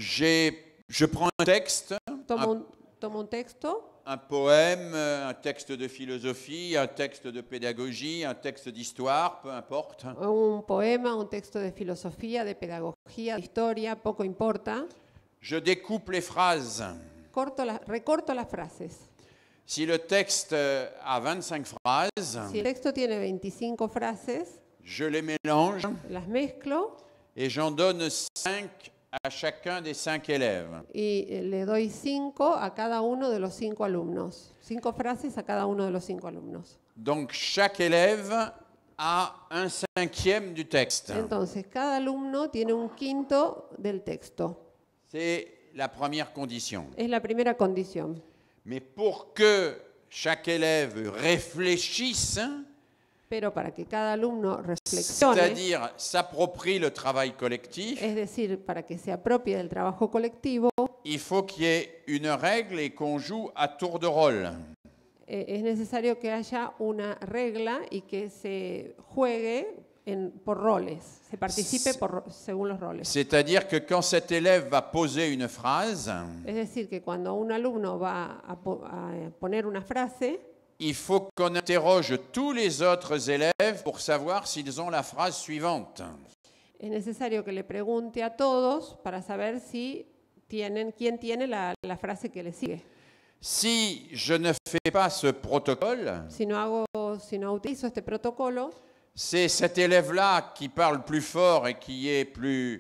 Je prends un texte, Tomo un texto, un poème, un texte de philosophie, un texte de pédagogie, un texte d'histoire, peu importe. un poema, un texto de filosofía, de pedagogía, de historia, poco importa. Je découpe les phrases. Recorto las frases. Si le texte a 25 phrases, Si el texto tiene 25 frases, je les mélange las mezclo et j'en donne 5 à chacun des 5 élèves. y le doy 5 a cada uno de los 5 alumnos. 5 frases a cada uno de los 5 alumnos. Donc chaque élève a un cinquième du texte. Entonces, cada alumno tiene un quinto del texto. C'est la première condition. Es la primera condición. Mais pour que chaque élève réfléchisse, Pero para que cada alumno reflexione, c'est-à-dire s'approprie le travail collectif, es decir, para que se apropie del trabajo colectivo, il faut qu'il y ait une règle et qu'on joue à tour de rôle. es necesario que haya una regla y que se juegue por roles, se participe según los roles. C'est-à-dire que quand cet élève va poser une phrase, Es decir, que cuando un alumno va a poner una frase, il faut qu'on interroge tous les autres élèves pour savoir s'ils ont la phrase suivante. es necesario que le pregunte a todos para saber si quién tiene la frase que le sigue. Si je ne fais pas ce protocole, Si no utilizo este protocolo, c'est cet élève-là qui parle plus fort et qui est plus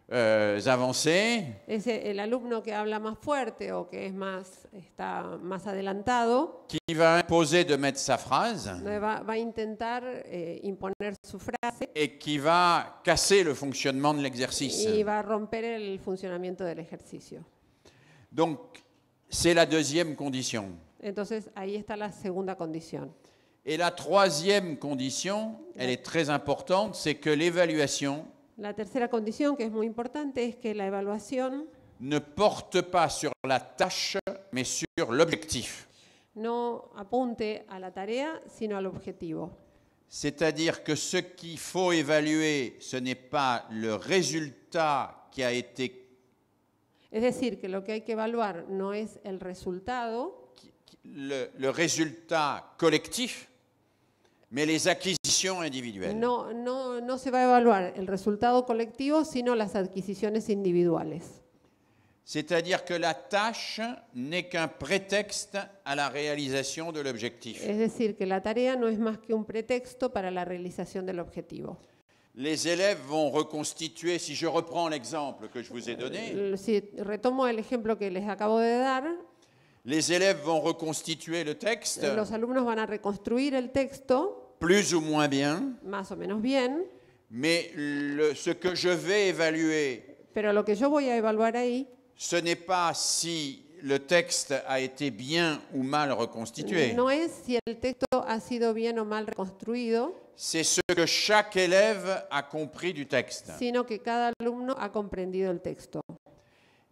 avancé, es el alumno que habla más fuerte o que está más adelantado, qui va imposer de mettre sa phrase va a intentar imponer su frase et qui va casser le fonctionnement de l'exercice. y va a romper el funcionamiento del ejercicio. Donc, c'est la deuxième condition. Entonces, ahí está la segunda condición. Et la troisième condition, elle est très importante, c'est que l'évaluation La tercera condición, que es muy importante, es que la evaluación ne porte pas sur la tâche, mais sur l'objectif. no apunte a la tarea, sino al objetivo. C'est-à-dire que ce qu'il faut évaluer, ce n'est pas le résultat qui a été, Es decir, que lo que hay que evaluar no es el resultado, le résultat collectif, mais les acquisitions individuelles. no se va a evaluar el resultado colectivo, sino las adquisiciones individuales. C'est-à-dire que la tâche n'est qu'un prétexte à la réalisation de l'objectif. Es decir, que la tarea no es más que un pretexto para la realización del objetivo. Les élèves vont reconstituer, si je reprends l'exemple que je vous ai donné, Si retomo el ejemplo que les acabo de dar, les élèves vont reconstituer le texte, los alumnos van a reconstruir el texto, plus ou moins bien, más o menos bien, mais ce que je vais évaluer, pero lo que yo voy a evaluar ahí ce n'est pas si le texte a été bien ou mal reconstitué, no es si el texto ha sido bien o mal reconstruido, c'est ce que chaque élève a compris du texte. sino que cada alumno ha comprendido el texto.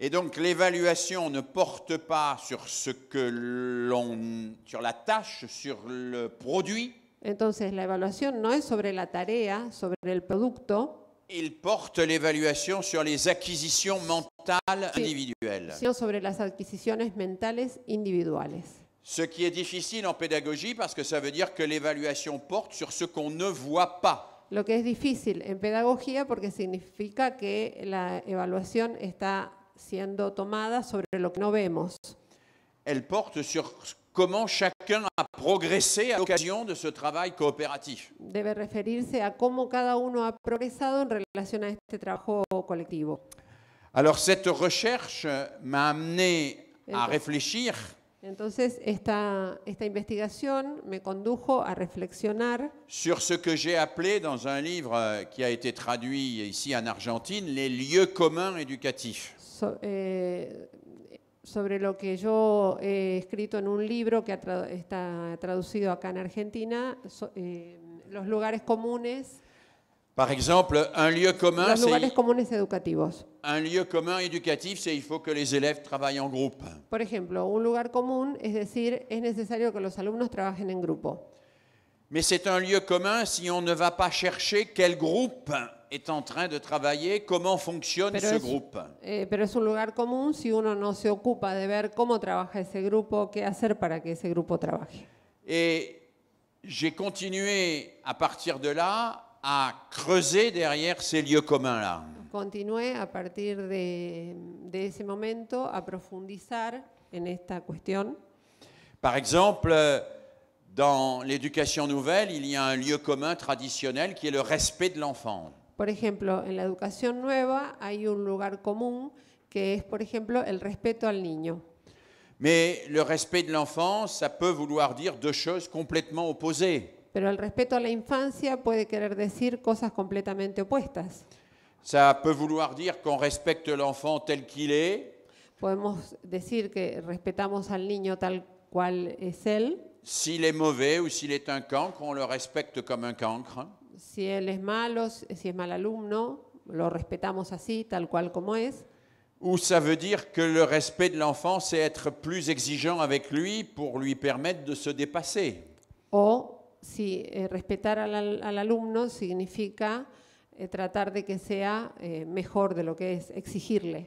Et donc l'évaluation ne porte pas sur sur la tâche, sur le produit. Entonces, la evaluación no es sobre la tarea, sobre el producto, Il porte l'évaluation sur les acquisitions mentales individuelles. sino sobre las adquisiciones mentales individuales. Ce qui est difficile en pédagogie parce que ça veut dire que l'évaluation porte sur ce qu'on ne voit pas. Lo que es difícil en pedagogía porque significa que la evaluación está siendo tomada sobre lo que no vemos. Elle porte sur comment chacun a progressé à l'occasion de ce travail coopératif. Debe referirse a cómo cada uno ha progresado en relación a este trabajo colectivo. Alors cette recherche m'a amené à réfléchir Entonces, esta investigación me condujo a reflexionar sur ce que j'ai appelé dans un livre qui a été traduit ici en Argentine, les lieux communs éducatifs. sobre lo que yo he escrito en un libro que está traducido acá en Argentina, los lugares comunes. Par exemple, un lieu commun, Los lugares comunes educativos. Un lieu commun éducatif, c'est il faut que les élèves travaillent en groupe. Por ejemplo, un lugar común, es decir, es necesario que los alumnos trabajen en grupo. Mais c'est un lieu commun si on ne va pas chercher quel groupe est en train de travailler, comment fonctionne ce groupe. Pero es un lugar común si uno no se ocupa de ver cómo trabaja ese grupo, qué hacer para que ese grupo trabaje. Et j'ai continué à partir de là à creuser derrière ces lieux communs-là. Continué a partir de ese momento a profundizar en esta cuestión. Par exemple, dans l'éducation nouvelle, il y a un lieu commun traditionnel qui est le respect de l'enfant. Por ejemplo, en la educación nueva hay un lugar común que es, por ejemplo, el respeto al niño. Mais le respect de l'enfant, ça peut vouloir dire deux choses complètement opposées. Pero el respeto a la infancia puede querer decir cosas completamente opuestas. Ça peut vouloir dire qu'on respecte l'enfant tel qu'il est. Podemos decir que respetamos al niño tal cual es él. S'il est mauvais ou s'il est un cancre, on le respecte comme un cancre. Si él es malo, si es mal alumno, lo respetamos así, tal cual como es. Ou ça veut dire que le respect de l'enfant, c'est être plus exigeant avec lui pour lui permettre de se dépasser. O si respetar al alumno significa tratar de que sea mejor de lo que es, exigirle.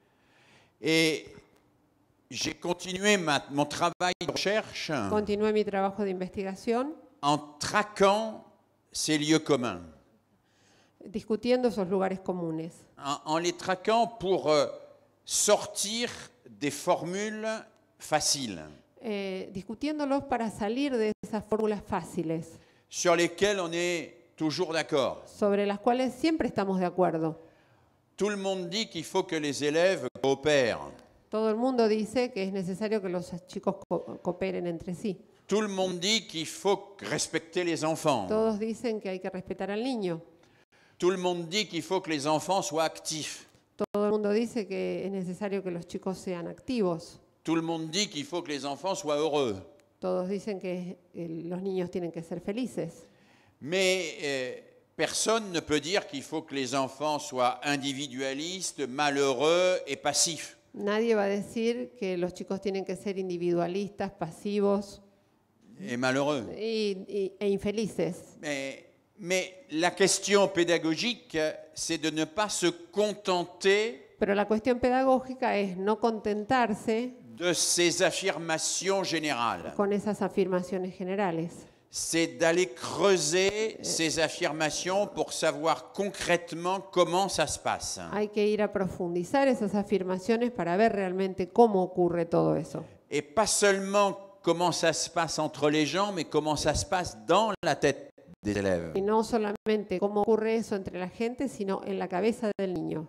Et j'ai continué mon travail de recherche Continué mi trabajo de investigación en traquant ces lieux communs, discutiendo esos lugares comunes, en les traquant pour sortir des formules faciles, discutiéndolos para salir de esas fórmulas fáciles, sur lesquelles on est toujours d'accord. sobre las cuales siempre estamos de acuerdo. Tout le monde dit qu'il faut que les élèves coopèrent. Todo el mundo dice que es necesario que los chicos cooperen entre sí. Tout le monde dit qu'il faut respecter les enfants. Todos dicen que hay que respetar al niño. Tout le monde dit qu'il faut que les enfants soient actifs. Todo el mundo dice que es necesario que los chicos sean activos. Tout le monde dit qu'il faut que les enfants soient heureux. Todos dicen que los niños tienen que ser felices. Mais personne ne peut dire qu'il faut que les enfants soient individualistes, malheureux et passifs. Nadie va a decir que los chicos tienen que ser individualistas, pasivos Et malheureux. e infelices. Mais la question pédagogique, c'est de ne pas se contenter Pero la cuestión pedagógica es no contentarse de ces affirmations générales. con esas afirmaciones generales. C'est d'aller creuser ces affirmations pour savoir concrètement comment ça se passe. Hay que ir a profundizar esas afirmaciones para ver realmente cómo ocurre todo eso. Et pas seulement comment ça se passe entre les gens, mais comment ça se passe dans la tête des élèves. Y no solamente cómo ocurre eso entre la gente, sino en la cabeza del niño.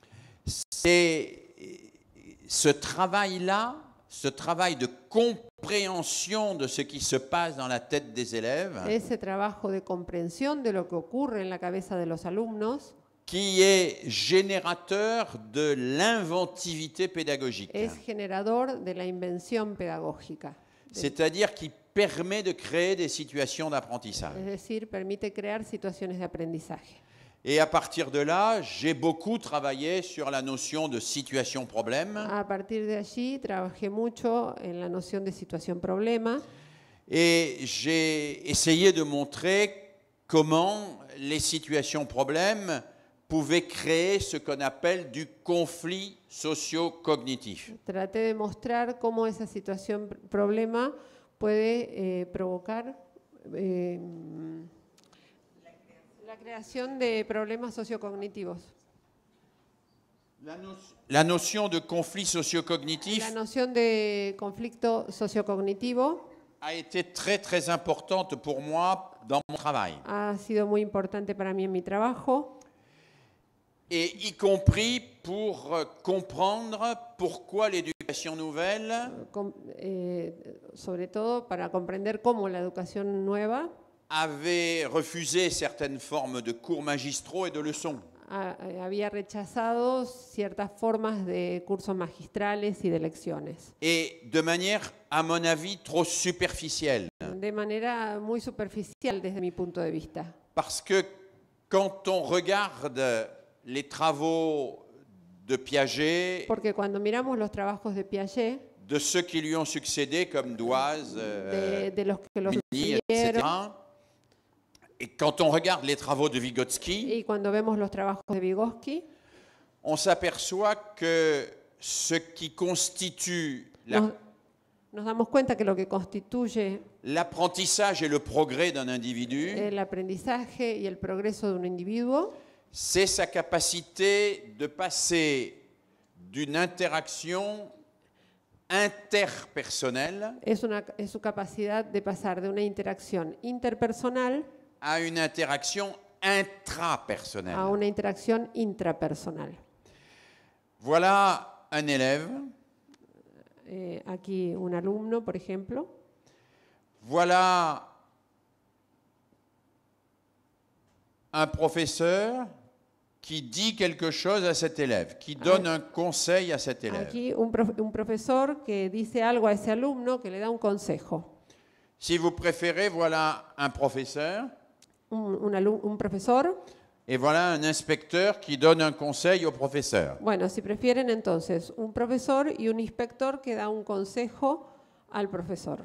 C'est ce travail-là, ce travail de compréhension de ce qui se passe dans la tête des élèves, Ese trabajo de comprensión de lo que ocurre en la cabeza de los alumnos qui est générateur de l'inventivité pédagogique. es generador de la invención pedagógica. C'est-à-dire qui permet de créer des situations d'apprentissage. Es decir, permite crear situaciones de aprendizaje. Et à partir de là, j'ai beaucoup travaillé sur la notion de situation-problème. A partir de allí trabajé mucho en la noción de situación-problema Et j'ai essayé de montrer comment les situations-problèmes pouvaient créer ce qu'on appelle du conflit socio-cognitif. Traté de mostrar cómo esa situación-problema puede provocar la creación de problemas sociocognitivos. La notion de conflit socio-cognitif La noción de conflicto sociocognitivo a été très très importante pour moi dans mon travail, ha sido muy importante para mí en mi trabajo, et y compris pour comprendre pourquoi l'éducation nouvelle sobre todo para comprender cómo la educación nueva avait refusé certaines formes de cours magistraux et de leçons. había rechazado ciertas formas de cursos magistrales y de lecciones. Et de manière, à mon avis, trop superficielle. De manera muy superficial desde mi punto de vista. Parce que quand on regarde les travaux de Piaget, Porque cuando miramos los trabajos de Piaget, de ceux qui lui ont succédé, comme Doise, de los que los Vigny, sucedieron, etc., et quand on regarde les travaux de Vygotsky, y cuando vemos los trabajos de Vygotsky, on s'aperçoit que ce qui constitue nos damos cuenta que lo que constituye l'apprentissage et le progrès d'un individu, el aprendizaje y el progreso de un individuo c'est sa capacité de passer d'une interaction interpersonnelle es su capacidad de pasar de una interacción interpersonal à une interaction intrapersonnelle. a una interacción intrapersonal. Voilà un élève, Aquí un alumno, por ejemplo. voilà un professeur qui dit quelque chose à cet élève, qui donne un conseil à cet élève. Aquí un profesor que dice algo a ese alumno, que le da un consejo. Si vous préférez, voilà un professeur Un profesor. et voilà un inspecteur qui donne un conseil au professeur. Bueno, si prefieren entonces, un profesor y un inspector que da un consejo al profesor.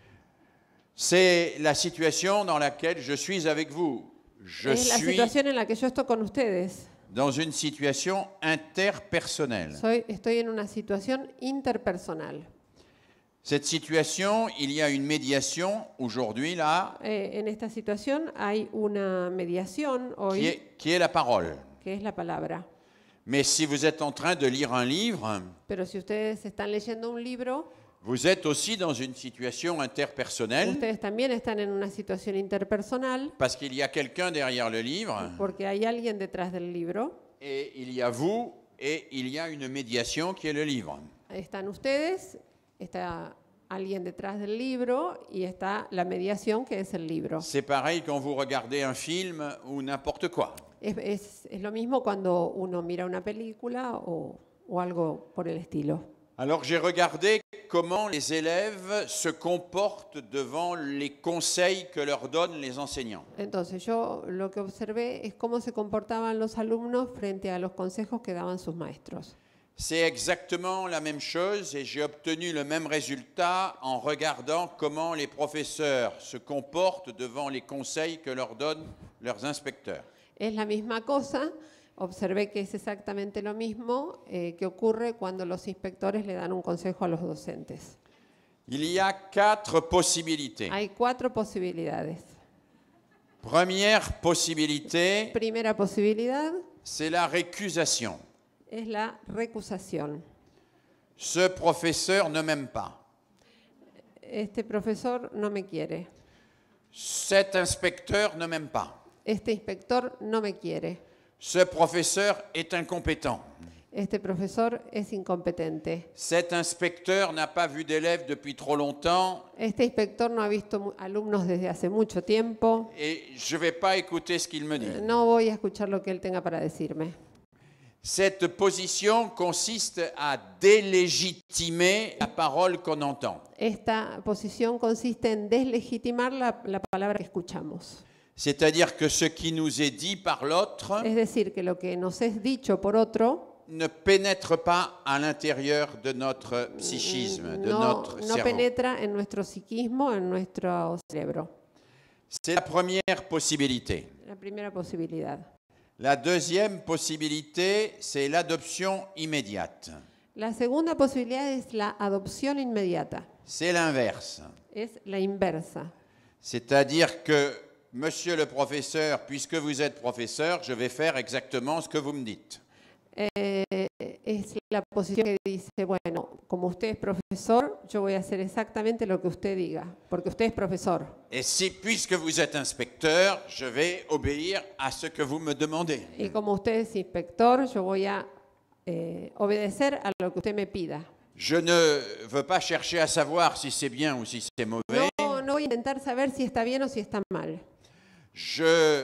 C'est la situation dans laquelle je suis avec vous. Je Es la suis situación en la que yo estoy con ustedes. dans une situation interpersonnelle. Estoy en una situación interpersonal. Cette situation, il y a une médiation aujourd'hui là, En esta situación hay una mediación hoy, qui est la parole. que es la palabra. Mais si vous êtes en train de lire un livre, Pero si ustedes están leyendo un libro, vous êtes aussi dans une situation interpersonnelle ustedes también están en una situación interpersonal, parce qu'il y a quelqu'un derrière le livre porque hay alguien detrás del libro. et il y a vous et il y a une médiation qui est le livre. Están ustedes, está alguien detrás del libro y está la mediación, que es el libro. C'est pareil quand vous regardez un film ou n'importe quoi. Es lo mismo cuando uno mira una película o algo por el estilo. Alors j'ai regardé comment les élèves se comportent devant les conseils que leur donnent les enseignants. Entonces yo lo que observé es cómo se comportaban los alumnos frente a los consejos que daban sus maestros. C'est exactement la même chose et j'ai obtenu le même résultat en regardant comment les professeurs se comportent devant les conseils que leur donnent leurs inspecteurs. Es la misma cosa, observé que es exactamente lo mismo que ocurre cuando los inspectores le dan un consejo a los docentes. Il y a 4 possibilités. Hay 4 posibilidades. Première possibilité, Primera posibilidad c'est la récusation. es la recusación. Ce professeur ne m'aime pas. Este profesor no me quiere. Cet inspecteur ne m'aime pas. Este inspector no me quiere. Ce professeur est incompétent. Este profesor es incompetente. Cet inspecteur n'a pas vu d'élèves depuis trop longtemps Este inspector no ha visto alumnos desde hace mucho tiempo. et je ne vais pas écouter ce qu'il me dit. No voy a escuchar lo que él tenga para decirme. Cette position consiste à délégitimer la parole qu'on entend. Esta posición consiste en deslegitimar la palabra que escuchamos. C'est-à-dire que ce qui nous est dit par l'autre Es decir, que lo que nos es dicho por otro ne pénètre pas à l'intérieur de notre psychisme, de notre no cerveau. penetra en nuestro psiquismo, en nuestro cerebro. C'est la première possibilité. La primera posibilidad. La deuxième possibilité, c'est l'adoption immédiate. La segunda posibilidad es la adopción inmediata. C'est l'inverse. Es la inversa. C'est-à-dire que, monsieur le professeur, puisque vous êtes professeur, je vais faire exactement ce que vous me dites. Es la posición que dice, bueno, como usted es profesor, yo voy a hacer exactamente lo que usted diga, porque usted es profesor. Et si, puisque vous êtes inspecteur, je vais obéir à ce que vous me demandez. Y como usted es inspector, yo voy a obedecer a lo que usted me pida. Je ne veux pas chercher à savoir si c'est bien ou si c'est mauvais. No voy a intentar saber si está bien o si está mal. Je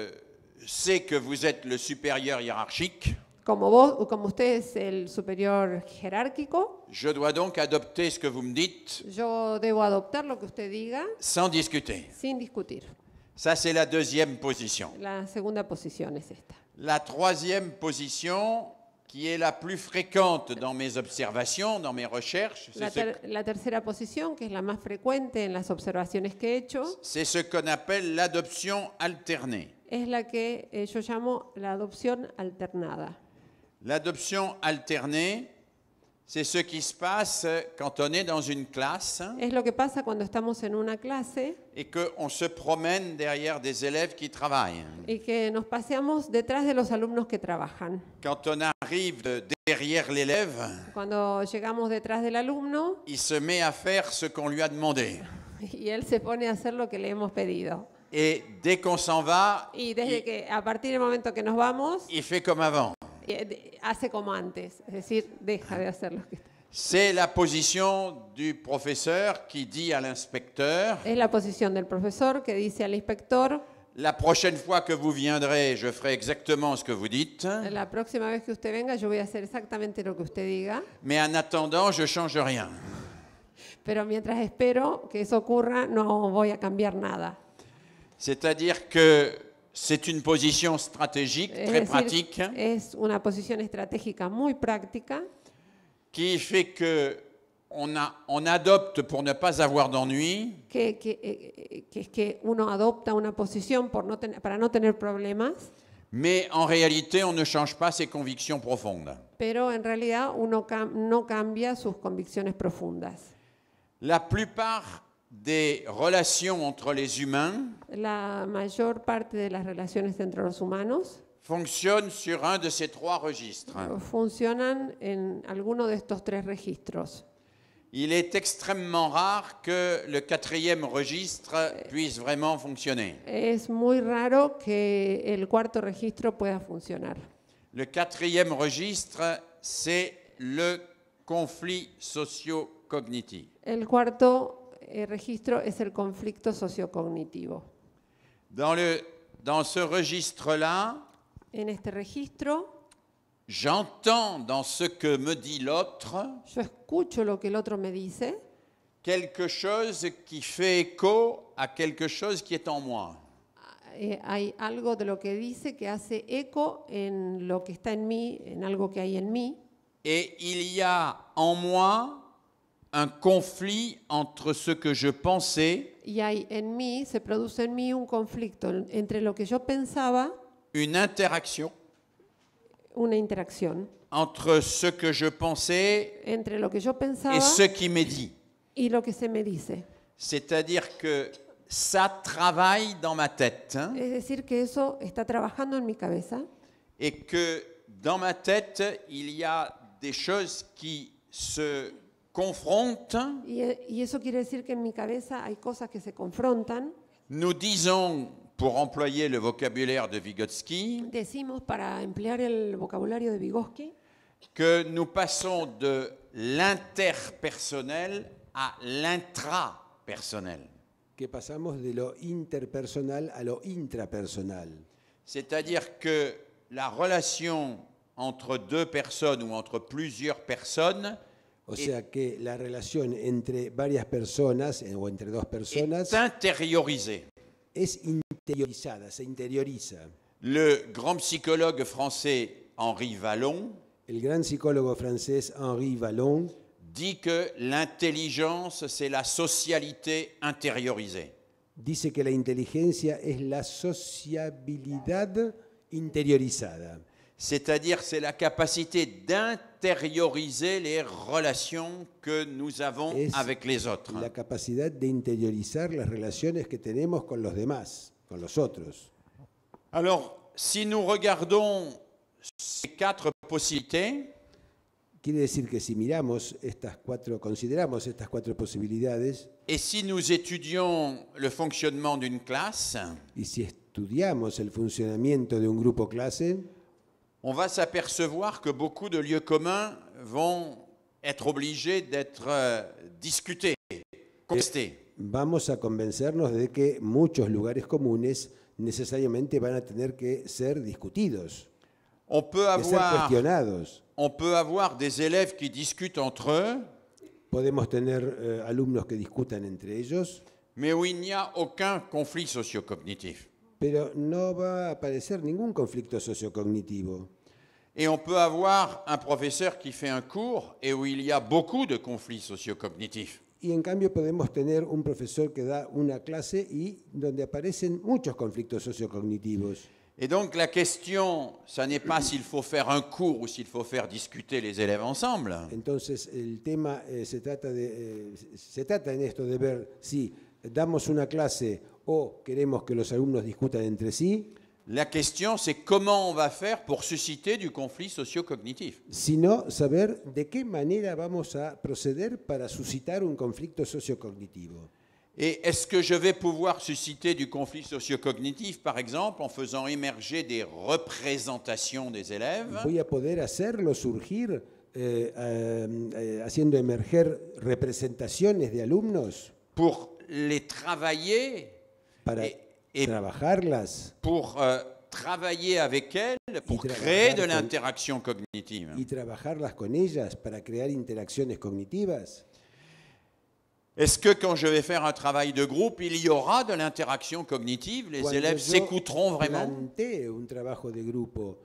sais que vous êtes le supérieur hiérarchique. Como usted es el superior jerárquico, Je dois donc adopter ce que vous me dites yo debo adoptar lo que usted diga sans discuter. sin discutir. Ça, c'est la deuxième position. La segunda posición es esta. La troisième position, qui est la plus fréquente dans mes observations, dans mes recherches, La tercera posición, que es la más frecuente en las observaciones que he hecho, c'est ce qu'on appelle l'adoption alternée. es la que yo llamo la adopción alternada. L'adoption alternée, c'est ce qui se passe quand on est dans une classe Es lo que pasa cuando estamos en una clase et qu'on se promène derrière des élèves qui travaillent. y que nos paseamos detrás de los alumnos que trabajan. Quand on arrive derrière l'élève, Cuando llegamos detrás del alumno il se met à faire ce qu'on lui a demandé. y él se pone a hacer lo que le hemos pedido. Et dès qu'on s'en va, Y desde que a partir del momento que nos vamos, il fait comme avant. hace como antes, es decir, deja de hacer lo que está. C'est la position du professeur qui dit à l'inspecteur, Es la posición del profesor que dice al inspector, la prochaine fois que vous viendrez, je ferai exactement ce que vous dites, la próxima vez que usted venga yo voy a hacer exactamente lo que usted diga, mais en attendant, je change rien. pero mientras espero que eso ocurra no voy a cambiar nada. C'est-à-dire que c'est une position stratégique, Es très decir, pratique, es una posición estratégica muy práctica qui fait que on adopte pour ne pas avoir d'ennui, que es que uno adopta una posición para no tener problemas, mais en réalité, on ne change pas ses convictions profondes. pero en realidad uno no cambia sus convicciones profundas. La plupart des relations entre les humains La mayor parte de las relaciones entre los humanos fonctionnent sur un de ces trois registres. funcionan en alguno de estos tres registros. Il est extrêmement rare que le quatrième registre puisse vraiment fonctionner. Es muy raro que el cuarto registro pueda funcionar. Le quatrième registre, c'est le conflit socio-cognitif. El cuarto registro es el conflicto sociocognitivo. Dans ce registre-là, En este registro, j'entends dans ce que me dit l'autre yo escucho lo que el otro me dice, quelque chose qui fait écho à quelque chose qui est en moi. hay algo de lo que dice que hace eco en lo que está en mí, en algo que hay en mí, Et il y a en moi un conflit entre ce que je pensais, y hay en mí, se produce en mí un conflicto entre lo que yo pensaba, une interaction una interacción entre ce que je pensais entre lo que yo pensaba et ce qui m'est dit. y lo que se me dice. C'est-à-dire que ça travaille dans ma tête Es decir, que eso está trabajando en mi cabeza et que dans ma tête, il y a des choses qui se confrontent. y eso quiere decir que en mi cabeza hay cosas que se confrontan. Nous disons, pour employer le vocabulaire de Vygotsky, Decimos, para emplear el vocabulario de Vygotsky, que nous passons de l'interpersonnel à l'intrapersonnel. Que pasamos de lo interpersonal a lo intrapersonal. C'est-à-dire que la relation entre deux personnes ou entre plusieurs personnes O sea que la relación entre varias personas o entre dos personas est intériorisée. es interiorizada, se interioriza. Le grand psychologue français Henri Vallon El gran psicólogo francés Henri Vallon dit que l'intelligence, c'est la socialité intériorisée. dice que la inteligencia es la sociabilidad interiorizada. C'est-à-dire, c'est la capacité d'intérioriser les relations que nous avons Es avec les autres. la capacidad de interiorizar las relaciones que tenemos con los demás, con los otros. Alors, si nous regardons ces quatre possibilités, Quiere decir que si consideramos estas cuatro posibilidades et si nous étudions le fonctionnement d'une classe, y si estudiamos el funcionamiento de un grupo clase, on va s'apercevoir que beaucoup de lieux communs vont être obligés d'être discutés, contestés. vamos a convencernos de que muchos lugares comunes necesariamente van a tener que ser discutidos, On peut que ser cuestionados. On peut avoir des élèves qui discutent entre eux, Podemos tener alumnos que discutan entre ellos, mais où il n'y a aucun conflit socio-cognitif. pero no va a aparecer ningún conflicto sociocognitivo. Et on peut avoir un professeur qui fait un cours et où il y a beaucoup de conflits socio-cognitifs. Y en cambio podemos tener un profesor que da una clase y donde aparecen muchos conflictos sociocognitivos. Et donc la question, ça n'est pas s'il faut faire un cours ou s'il faut faire discuter les élèves ensemble. Entonces el tema se trata en esto de ver si damos una clase o queremos que los alumnos discutan entre sí, La question, c'est comment on va faire pour susciter du conflit socio-cognitif. sino saber de qué manera vamos a proceder para suscitar un conflicto sociocognitivo. Et est-ce que je vais pouvoir susciter du conflit socio-cognitif, par exemple, en faisant émerger des représentations des élèves, Voy a poder hacerlo surgir haciendo emerger representaciones de alumnos pour les travailler para et trabajarlas pour travailler avec elles, pour trabajar créer de con- l'interaction cognitive. y trabajarlas con ellas para crear interacciones cognitivas. Est-ce que quand je vais faire un travail de groupe, il y aura de l'interaction cognitive? Les Cuando élèves yo s'écouteront vraiment? plantee un trabajo de grupo,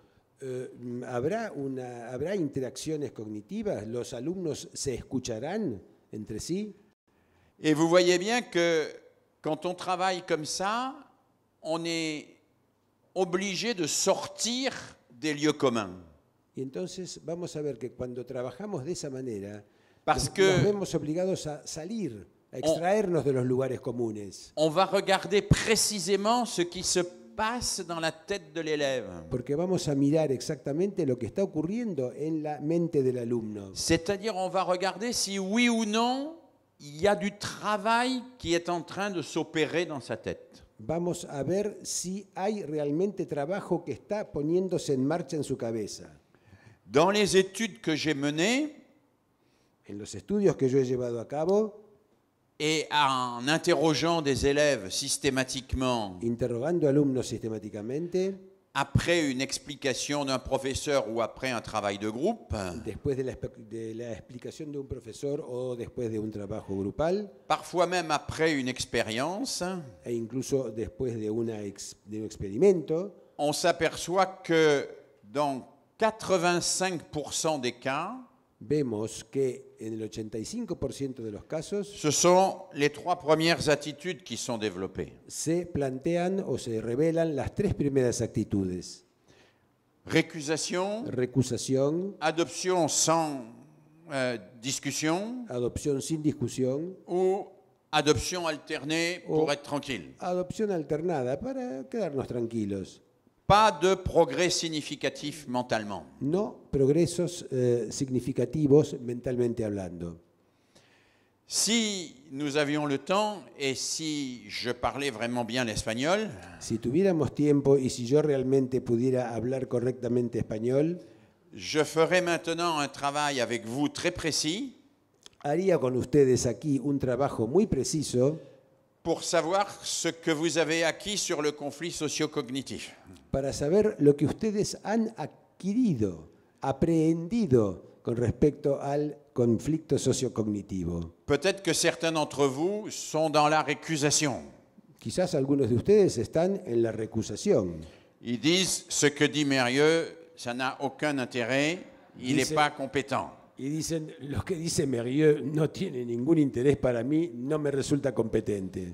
¿habrá interacciones cognitivas? ¿Los alumnos se escucharán entre sí? Et vous voyez bien que quand on travaille comme ça, on est obligé de sortir des lieux communs. Y entonces vamos a ver que cuando trabajamos de esa manera, Parce nos que vemos obligados a salir, a extraernos de los lugares comunes. on va regarder précisément ce qui se passe dans la tête de l'élève. Porque vamos a mirar exactamente lo que está ocurriendo en la mente del alumno. C'est-à-dire, on va regarder si oui ou non, il y a du travail qui est en train de s'opérer dans sa tête. Vamos a ver si hay realmente trabajo que está poniéndose en marcha en su cabeza. Dans les études que j'ai menées, En los estudios que yo he llevado a cabo, et en interrogeant des élèves systématiquement, interrogando alumnos sistemáticamente, après une explication d'un professeur ou après un travail de groupe, después de la explicación de un profesor o después de un trabajo grupal, parfois même après une expérience, e incluso después de un experimento, on s'aperçoit que dans 85% des cas, vemos que en el 85% de los casos ce sont les trois premières attitudes qui sont développées. se plantean o se revelan las tres primeras actitudes: Récusation, recusación, adoption sans discussion adopción sin discusión, ou adoption alternée pour être tranquille. adopción alternada para quedarnos tranquilos. Pas de progrès significatif mentalement. No progresos significativos mentalmente hablando. Si nous avions le temps et si je parlais vraiment bien l'espagnol, Si tuviéramos tiempo y si yo realmente pudiera hablar correctamente español, je ferais maintenant un travail avec vous très précis haría con ustedes aquí un trabajo muy preciso pour savoir ce que vous avez acquis sur le conflit socio-cognitif. para saber lo que ustedes han adquirido, aprehendido con respecto al conflicto sociocognitivo. Peut-être que certains d'entre vous sont dans la récusation. Quizás algunos de ustedes están en la recusación. Ils disent ce que dit Mérieux, ça n'a aucun intérêt, il n'est Dice- pas compétent. Y dicen, lo que dice Mérieux no tiene ningún interés para mí, no me resulta competente.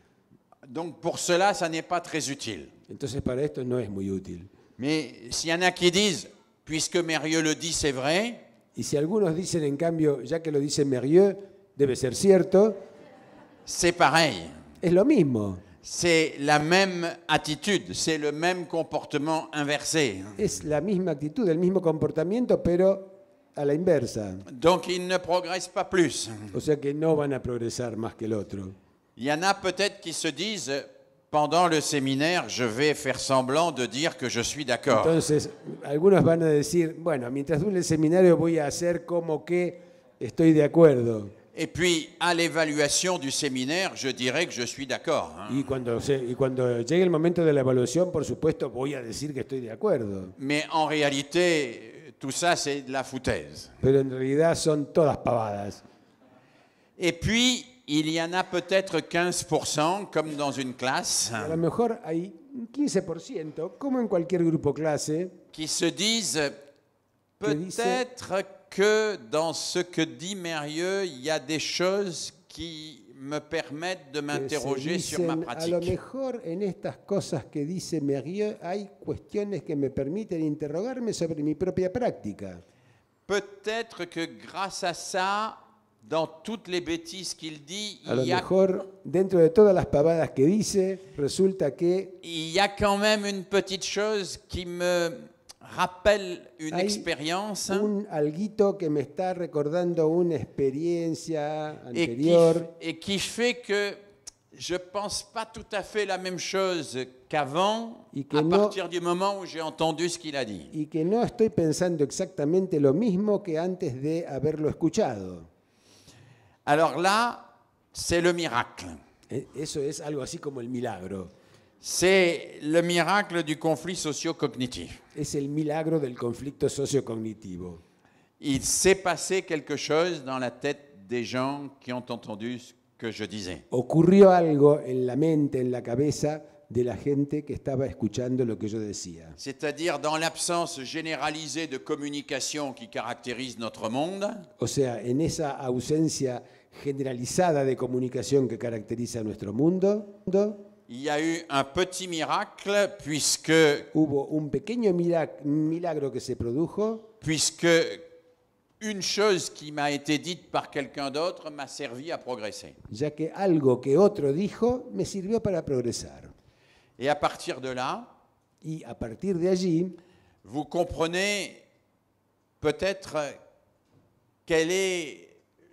Donc pour cela, ça n'est pas très utile. Entonces para esto no es muy útil. Mais s'il y en a qui disent, puisque Mérieux le dit, c'est vrai, Y si algunos dicen, en cambio, ya que lo dice Mérieux, debe ser cierto, c'est pareil. es lo mismo. C'est la même attitude, c'est le même comportement inversé. Es la misma actitud, el mismo comportamiento, pero a la inversa. Donc ils ne progressent pas plus. O sea que no van a progresar más que el otro. Il y en a peut-être qui se disent, pendant le séminaire, je vais faire semblant de dire que je suis d'accord. Entonces, algunos van a decir, bueno, mientras dure el seminario voy a hacer como que estoy de acuerdo. Et puis, à l'évaluation du séminaire, je dirais que je suis d'accord. Y cuando llegue el momento de la evaluación, por supuesto, voy a decir que estoy de acuerdo. Mais en réalité, tout ça, c'est de la foutaise. Pero en realidad son todas pavadas. Et puis, il y en a peut-être 15%, comme dans une classe, A lo mejor hay un 15%, como en cualquier grupo clase, qui se disent, Que dice- peut-être que dans ce que dit Mérieux, il y a des choses qui me permettent de que se m'interroger sur ma dicen, a lo pratique. mejor en estas cosas que dice Mérieux hay cuestiones que me permiten interrogarme sobre mi propia práctica. Peut-être que grâce à ça, dans toutes les bêtises qu'il dit, A lo il y a mejor, dentro de todas las pavadas que dice, resulta que il y a quand même une petite chose qui me rappelle une hay expérience un alguito que me está recordando una experiencia et qui, anterior et qui fait que je ne pense pas tout à fait la même chose qu'avant, Y que à no- partir du moment où j'ai entendu ce qu'il a dit. y que no estoy pensando exactamente lo mismo que antes de haberlo escuchado. Alors là, c'est le miracle. Eso es algo así como el milagro. C'est le miracle du conflit socio-cognitif. Es el milagro del conflicto sociocognitivo. Il s'est passé quelque chose dans la tête des gens qui ont entendu ce que je disais. Ocurrió algo en la mente, en la cabeza de la gente que estaba escuchando lo que yo decía. C'est-à-dire dans l'absence généralisée de communication qui caractérise notre monde, O sea, en esa ausencia generalizada de comunicación que caracteriza nuestro mundo, il y a eu un petit miracle puisque hubo un pequeño milagro que se produjo, une chose qui m'a été dite par quelqu'un d'autre m'a servi à progresser. ya que algo que otro dijo me sirvió para progresar. Et à partir de là, Y a partir de allí, vous comprenez peut-être quel est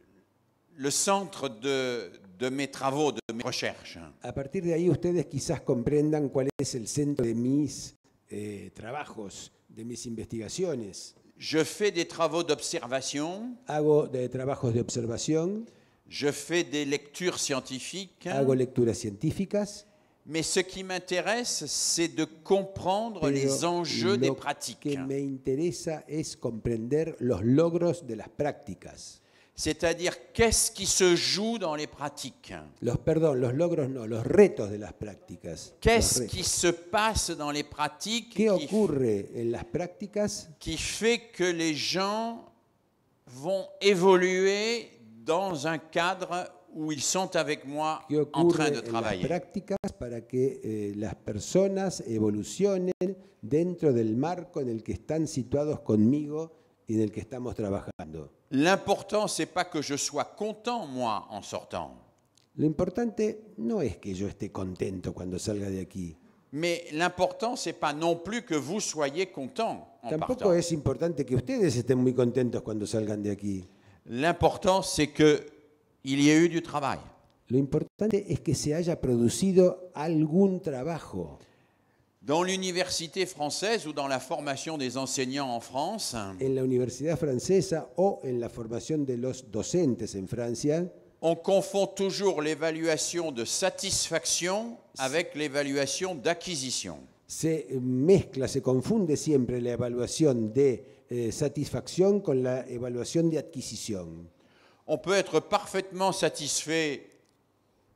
le centre de mes travaux, de mes recherches. a partir de ahí ustedes quizás comprendan cuál es el centro de mis trabajos, de mis investigaciones. Je fais des travaux d'observation, Hago trabajos de observación, je fais des lectures scientifiques, hago lecturas científicas, mais ce qui m'intéresse, c'est de comprendre pero les enjeux des lo pratiques. que me interesa es comprender los logros de las prácticas. C'est-à-dire, qu'est-ce qui se joue dans les pratiques? Los logros no, los retos de las prácticas. Qu'est-ce Los retos. qui se passe dans les pratiques ¿Qué ocurre en las prácticas qui fait que les gens vont évoluer dans un cadre où ils sont avec moi ¿Qué en train ocurre de en las travailler? prácticas para que las personas evolucionen dentro del marco en el que están situados conmigo y en el que estamos trabajando? L'important, c'est pas que je sois content, moi, en sortant. Lo importante no es que yo esté contento cuando salga de aquí. Mais l'important, c'est pas non plus que vous soyez content en Tampoco partant. es importante que ustedes estén muy contentos cuando salgan de aquí. L'important, c'est qu'il y ait eu du travail. Lo importante es que se haya producido algún trabajo. Dans l'université française ou dans la formation des enseignants en France, En la universidad francesa o en la formación de los docentes en Francia, on confond toujours l'évaluation de satisfaction avec l'évaluation d'acquisition. se mezcla, se confunde siempre la evaluación de satisfacción con la evaluación de adquisición. On peut être parfaitement satisfait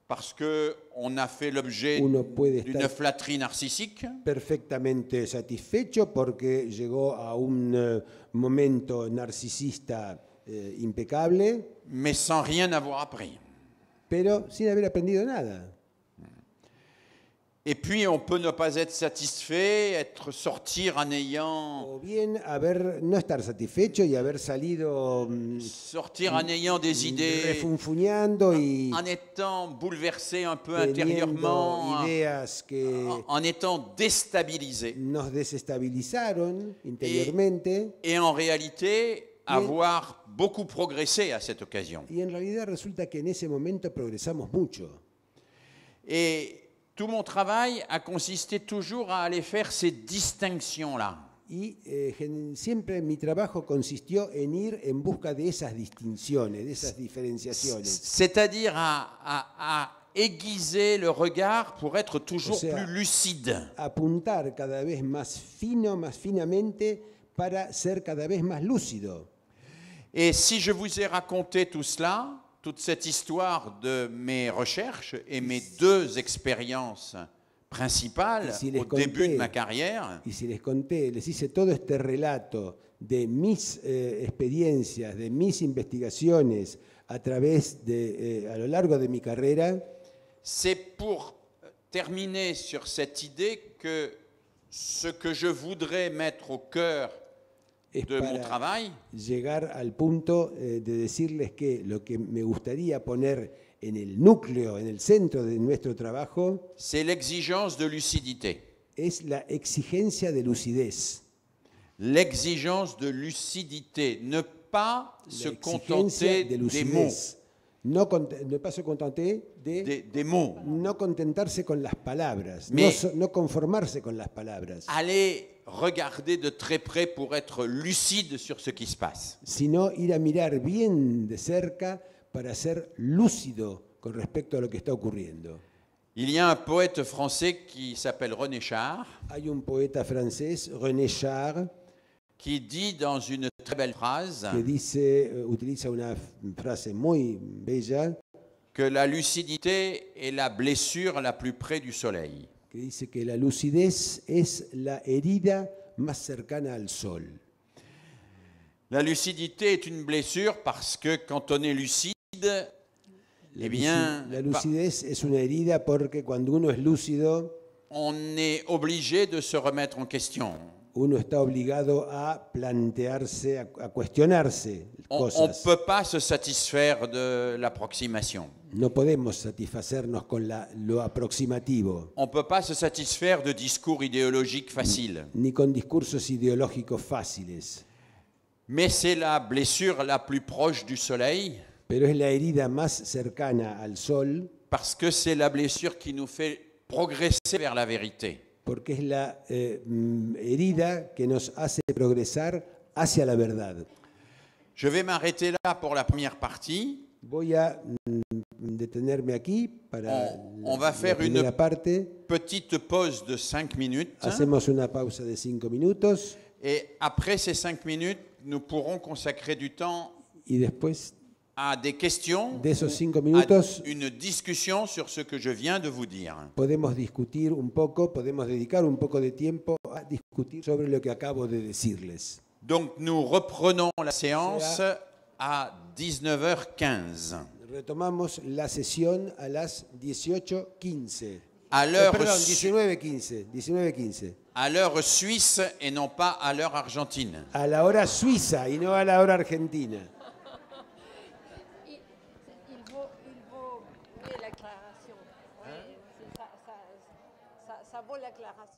parce qu'on a fait l'objet Uno puede d'une estar flatterie narcissique, perfectamente satisfecho porque llegó a un momento narcisista impecable, mais sans rien avoir appris. pero sin haber aprendido nada. Et puis, on peut ne pas être satisfait, sortir en ayant, O bien no estar satisfecho y haber salido des idées, refunfuñando y en étant bouleversé un peu teniendo intérieurement, ideas que en étant déstabilisé. nos desestabilizaron interiormente. Et en réalité, avoir beaucoup progressé à cette occasion. Y en realidad resulta que en ese momento progresamos mucho. Et tout mon travail a consisté toujours à aller faire ces distinctions-là. Y siempre mi trabajo consistió en ir en busca de esas distinciones, de esas diferenciaciones. C'est-à-dire à aiguiser le regard pour être toujours plus lucide. Apuntar cada vez más fino, más finamente, para ser cada vez más lúcido. Et si je vous ai raconté tout cela, toute cette histoire de mes recherches et mes deux expériences principales au début de ma carrière, y si les hice todo este relato de mis experiencias, de mis investigaciones a lo largo de mi carrera, c'est pour terminer sur cette idée que ce que je voudrais mettre au cœur de mon travail, llegar al punto de decirles que lo que me gustaría poner en el núcleo, en el centro de nuestro trabajo, c'est l'exigence de lucidité. Es la exigencia de lucidez. L'exigence de lucidité, ne pas se contenter des mots. No pas se contenter des mots. No contentarse con las palabras, no conformarse con las palabras. Aller regarder de très près pour être lucide sur ce qui se passe. Sino ir a mirar bien de cerca para ser lúcido con respecto a lo que está ocurriendo. Il y a un poète français qui s'appelle René Char. Hay un poeta francés, René Char, qui dit dans une très belle phrase que utiliza una frase muy bella, que la lucidité est la blessure la plus près du soleil. Que dice que la lucidez es la herida más cercana al sol. La lucidité est une blessure parce que quand on est lucide, eh bien, la lucidez es una herida porque cuando uno es lúcido, on est obligé de se remettre en question. Uno está obligado a plantearse, a cuestionarse cosas. On ne peut pas se satisfaire de l'approximation. No podemos satisfacernos con lo aproximativo. On ne peut pas se satisfaire de discours idéologiques faciles. Ni con discursos ideológicos fáciles. Mais c'est la blessure la plus proche du soleil. Pero es la herida más cercana al sol. Parce que c'est la blessure qui nous fait progresser vers la vérité. Porque es la herida que nos hace progresar hacia la verdad. Je vais m'arrêter là pour la première partie. Voy a detenerme aquí para on va faire la primera parte. Petite pause de 5 minutes. Hacemos una pausa de 5 minutos. Et après ces 5 minutes, nous pourrons consacrer du temps y después à des questions, de esos 5 minutos, à une discussion sur ce que je viens de vous dire. Podemos discutir un poco, podemos dedicar un poco de tiempo a discutir sobre lo que acabo de decirles. Donc nous reprenons la séance à 19h15. Retomamos la sesión a las 18:15. À l'heure 19:15. À l'heure suisse et non pas à l'heure argentine. A la hora suiza y no a la hora argentina. Ça vaut l'acclaration.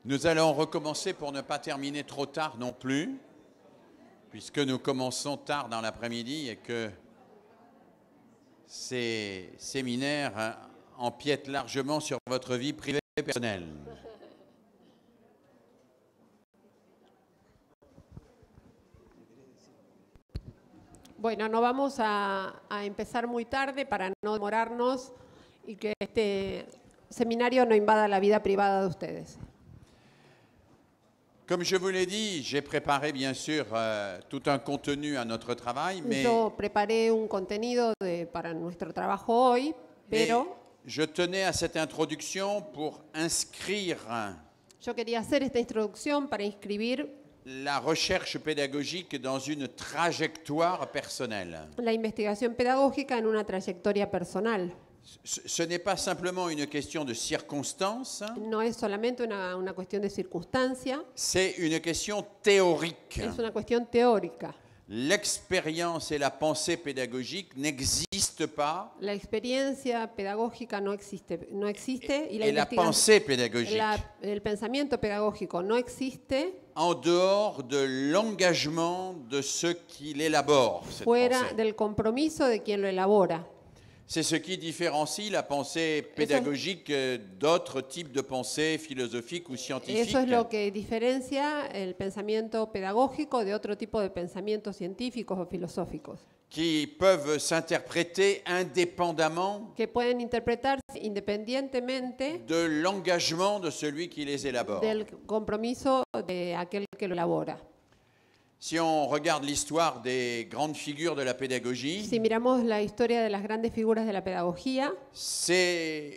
Nous allons recommencer pour ne pas terminer trop tard non plus, puisque nous commençons tard dans l'après-midi et que ces séminaires empiètent largement sur votre vie privée et personnelle. Bueno, no vamos a empezar muy tarde para no demorarnos y que este seminario no invada la vida privada de ustedes. Comme je vous l'ai dit, j'ai préparé bien sûr tout un contenu à notre travail, mais Yo preparé un contenido para nuestro trabajo hoy, pero je tenais à cette introduction pour inscrire yo quería hacer esta introducción para inscribir la recherche pédagogique dans une trajectoire personnelle. la investigación pedagógica en una trayectoria personal. Ce n'est pas simplement une question de circonstance, No es solamente una cuestión de circunstancia, c'est une question théorique. es una cuestión teórica. L'expérience et la pensée pédagogique n'existent pas, La experiencia pedagógica no existe y la et la investigación, pensée pédagogique el pensamiento pedagógico no existe en dehors de l'engagement de ceux qui l'élaborent. cette fuera pensée. del compromiso de quien lo elabora. C'est ce qui différencie la pensée pédagogique d'autres types de pensées philosophiques ou scientifiques Eso es lo que diferencia el pensamiento pedagógico de otro tipo de pensamientos científicos o filosóficos, qui peuvent s'interpréter indépendamment que pueden interpretarse independientemente de l'engagement de celui qui les élabore. del compromiso de aquel que lo elabora. Si on regarde l'histoire des grandes figures de la pédagogie, Si miramos la historia de las grandes figuras de la pedagogía, ce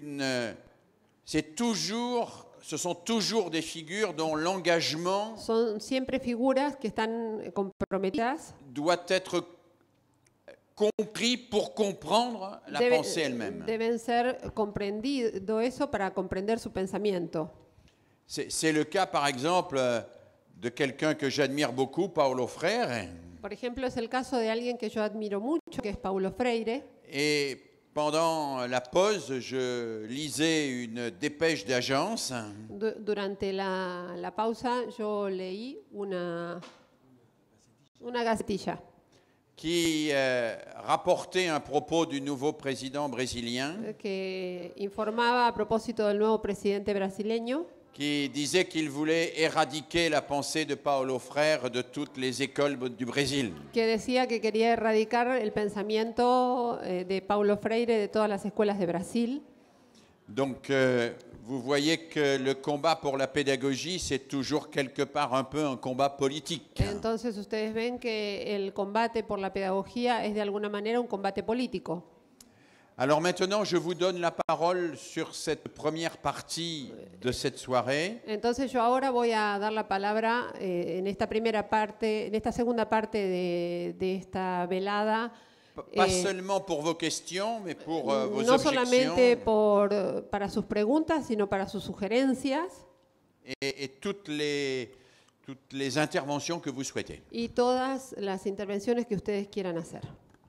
sont toujours des figures dont l'engagement son siempre figuras que están comprometidas, doit être compris pour comprendre la pensée elle-même. deben ser comprendido eso para comprender su pensamiento. C'est le cas, par exemple, de quelqu'un que j'admire beaucoup, Paulo Freire. Por ejemplo, es el caso de alguien que yo admiro mucho, que es Paulo Freire. Et pendant la pause, je lisais une dépêche d'agence Durante la pausa yo leí una gacetilla qui rapportait un propos du nouveau président brésilien que informaba a propósito del nuevo presidente brasileño, qui disait qu'il voulait éradiquer la pensée de Paulo Freire de toutes les écoles du Brésil. que decía que quería erradicar el pensamiento de Paulo Freire de todas las escuelas de Brasil. Donc, vous voyez que le combat pour la pédagogie, c'est toujours quelque part un peu un combat politique. Entonces ustedes ven que el combate por la pedagogía es de alguna manera un combate político. Alors maintenant, je vous donne la parole sur cette première partie de cette soirée. Entonces yo ahora voy a dar la palabra en esta primera parte, en esta segunda parte de esta velada. Pas seulement pour vos questions, mais pour vos No solamente objections para sus preguntas, sino para sus sugerencias et toutes les interventions que vous souhaitez. y todas las intervenciones que ustedes quieran hacer.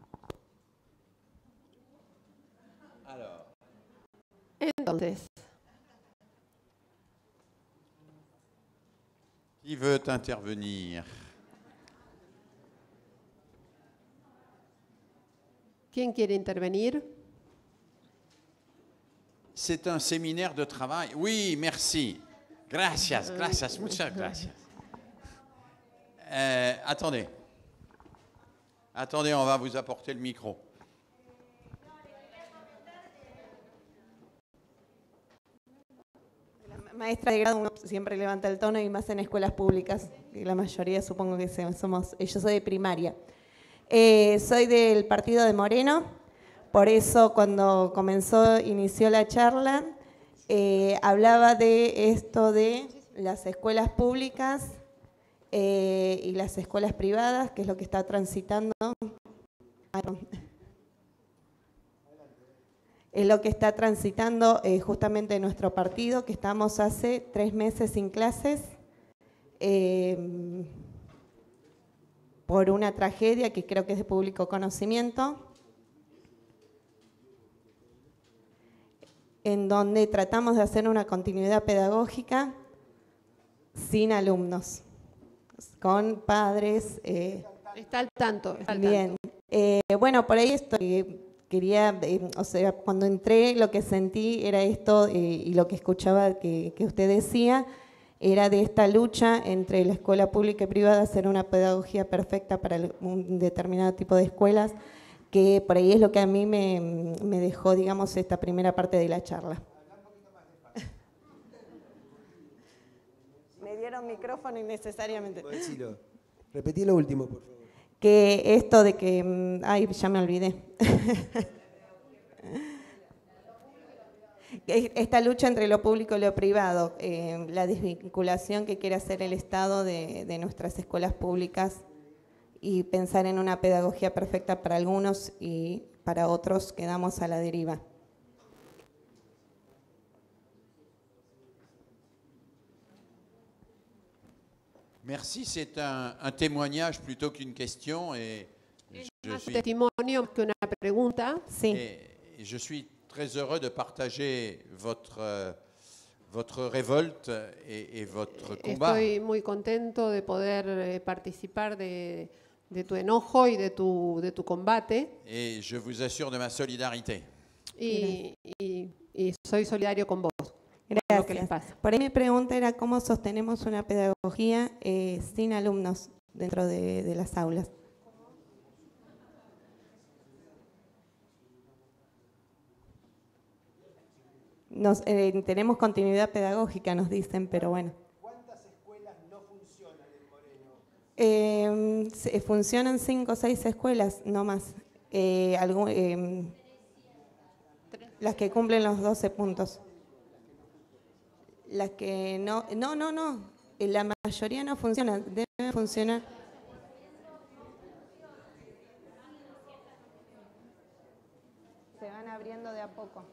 Entonces, Qui veut intervenir? ¿quién quiere intervenir? C'est un séminaire de travail. Oui, merci. Gracias, gracias, muchas gracias. Attendez. Attendez, on va vous apporter le micro. Maestra de grado, uno siempre levanta el tono y más en escuelas públicas, y la mayoría supongo que somos, yo soy de primaria. Soy del partido de Moreno, por eso cuando inició la charla, hablaba de esto de las escuelas públicas y las escuelas privadas, que es lo que está transitando. Es lo que está transitando justamente nuestro partido, que estamos hace 3 meses sin clases por una tragedia que creo que es de público conocimiento, en donde tratamos de hacer una continuidad pedagógica sin alumnos, con padres. Está al tanto. Está al Bien. Bueno, por ahí esto quería, o sea, cuando entré lo que sentí era esto y lo que escuchaba que usted decía, era de esta lucha entre la escuela pública y privada, hacer una pedagogía perfecta para un determinado tipo de escuelas, que por ahí es lo que a mí me dejó, digamos, esta primera parte de la charla. Me dieron micrófono innecesariamente. Repetí lo último, por favor. Que esto de que, ay, ya me olvidé. Esta lucha entre lo público y lo privado, la desvinculación que quiere hacer el Estado de nuestras escuelas públicas y pensar en una pedagogía perfecta para algunos y para otros quedamos a la deriva. Merci, c'est un témoignage plutôt qu'une question. Et Es más un testimonio que una pregunta. Sí. et je suis très heureux de partager votre révolte et votre combat. Estoy muy contento de poder participar de tu enojo y de tu combate. Et je vous assure de ma solidarité. Y soy solidario con vos. Lo que les Gracias. pasa. Por ahí mi pregunta era cómo sostenemos una pedagogía sin alumnos dentro de las aulas. Tenemos continuidad pedagógica, nos dicen, pero bueno. ¿Cuántas escuelas no funcionan en Moreno? Funcionan 5 o 6 escuelas, no más. Las que cumplen los 12 puntos. Las que no. La mayoría no funcionan. Deben funcionar. Se van abriendo de a poco.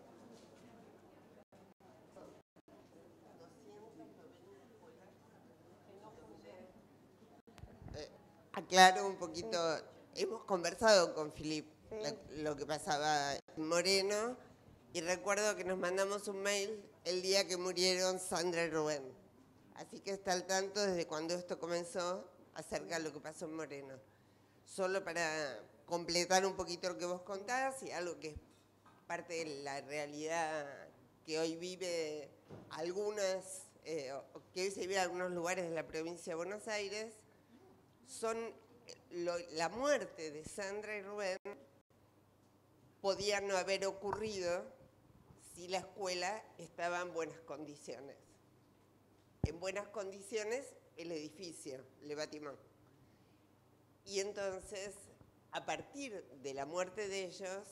Aclaro un poquito, hemos conversado con Filip lo que pasaba en Moreno y recuerdo que nos mandamos un mail el día que murieron Sandra y Rubén. Así que está al tanto desde cuando esto comenzó acerca de lo que pasó en Moreno. Solo para completar un poquito lo que vos contás y algo que es parte de la realidad que hoy vive algunas, que hoy se vive en algunos lugares de la provincia de Buenos Aires, son la muerte de Sandra y Rubén podía no haber ocurrido si la escuela estaba en buenas condiciones. En buenas condiciones el edificio, Le Bâtiment. Y entonces, a partir de la muerte de ellos,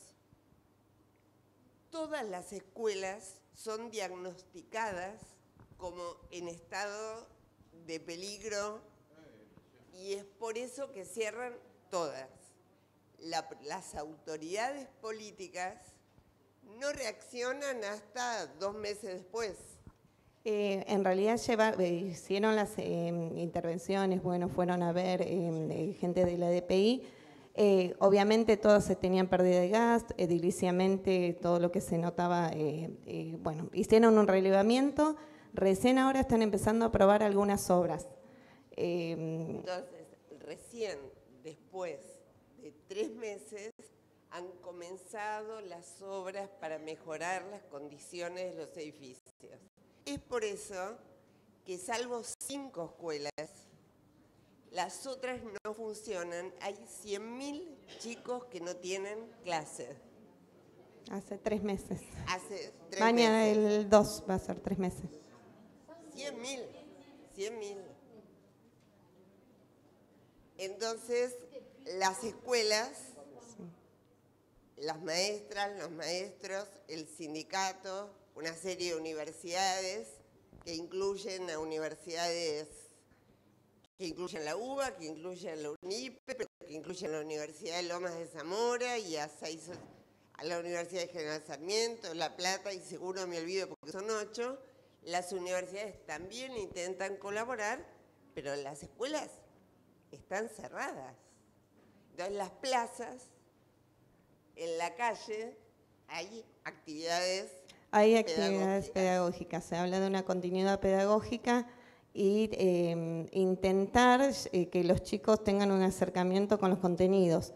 todas las escuelas son diagnosticadas como en estado de peligro y es por eso que cierran todas. Las autoridades políticas no reaccionan hasta 2 meses después. En realidad hicieron las intervenciones, bueno, fueron a ver gente de la DPI. Obviamente todos se tenían pérdida de gas, ediliciamente todo lo que se notaba, bueno, hicieron un relevamiento, recién ahora están empezando a probar algunas obras. Entonces, recién después de 3 meses han comenzado las obras para mejorar las condiciones de los edificios. Es por eso que salvo 5 escuelas, las otras no funcionan. Hay 100.000 chicos que no tienen clases. Hace 3 meses. Hace 3 Mañana meses. el 2 va a ser 3 meses. 100.000. Entonces, las escuelas, las maestras, los maestros, el sindicato, una serie de universidades que incluyen a universidades, que incluyen la UBA, que incluyen la UNIPE, pero que incluyen la Universidad de Lomas de Zamora y a la Universidad de General Sarmiento, La Plata, y seguro me olvido porque son 8, las universidades también intentan colaborar, pero las escuelas están cerradas. Entonces, las plazas, en la calle, hay actividades Hay actividades pedagógicas, se habla de una continuidad pedagógica y intentar que los chicos tengan un acercamiento con los contenidos.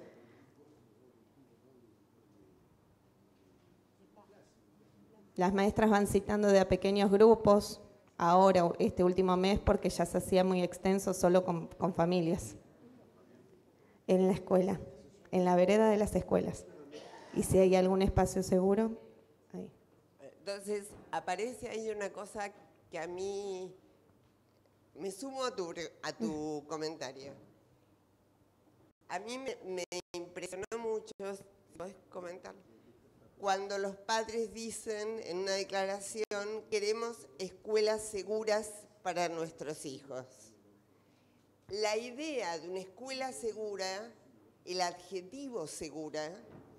Las maestras van citando de a pequeños grupos, ahora, este último mes, porque ya se hacía muy extenso solo con familias en la escuela, en la vereda de las escuelas. Y si hay algún espacio seguro, ahí. Entonces, aparece ahí una cosa que a mí me sumo a tu comentario. A mí me impresionó mucho, si podés comentar, cuando los padres dicen en una declaración, queremos escuelas seguras para nuestros hijos. La idea de una escuela segura, el adjetivo segura,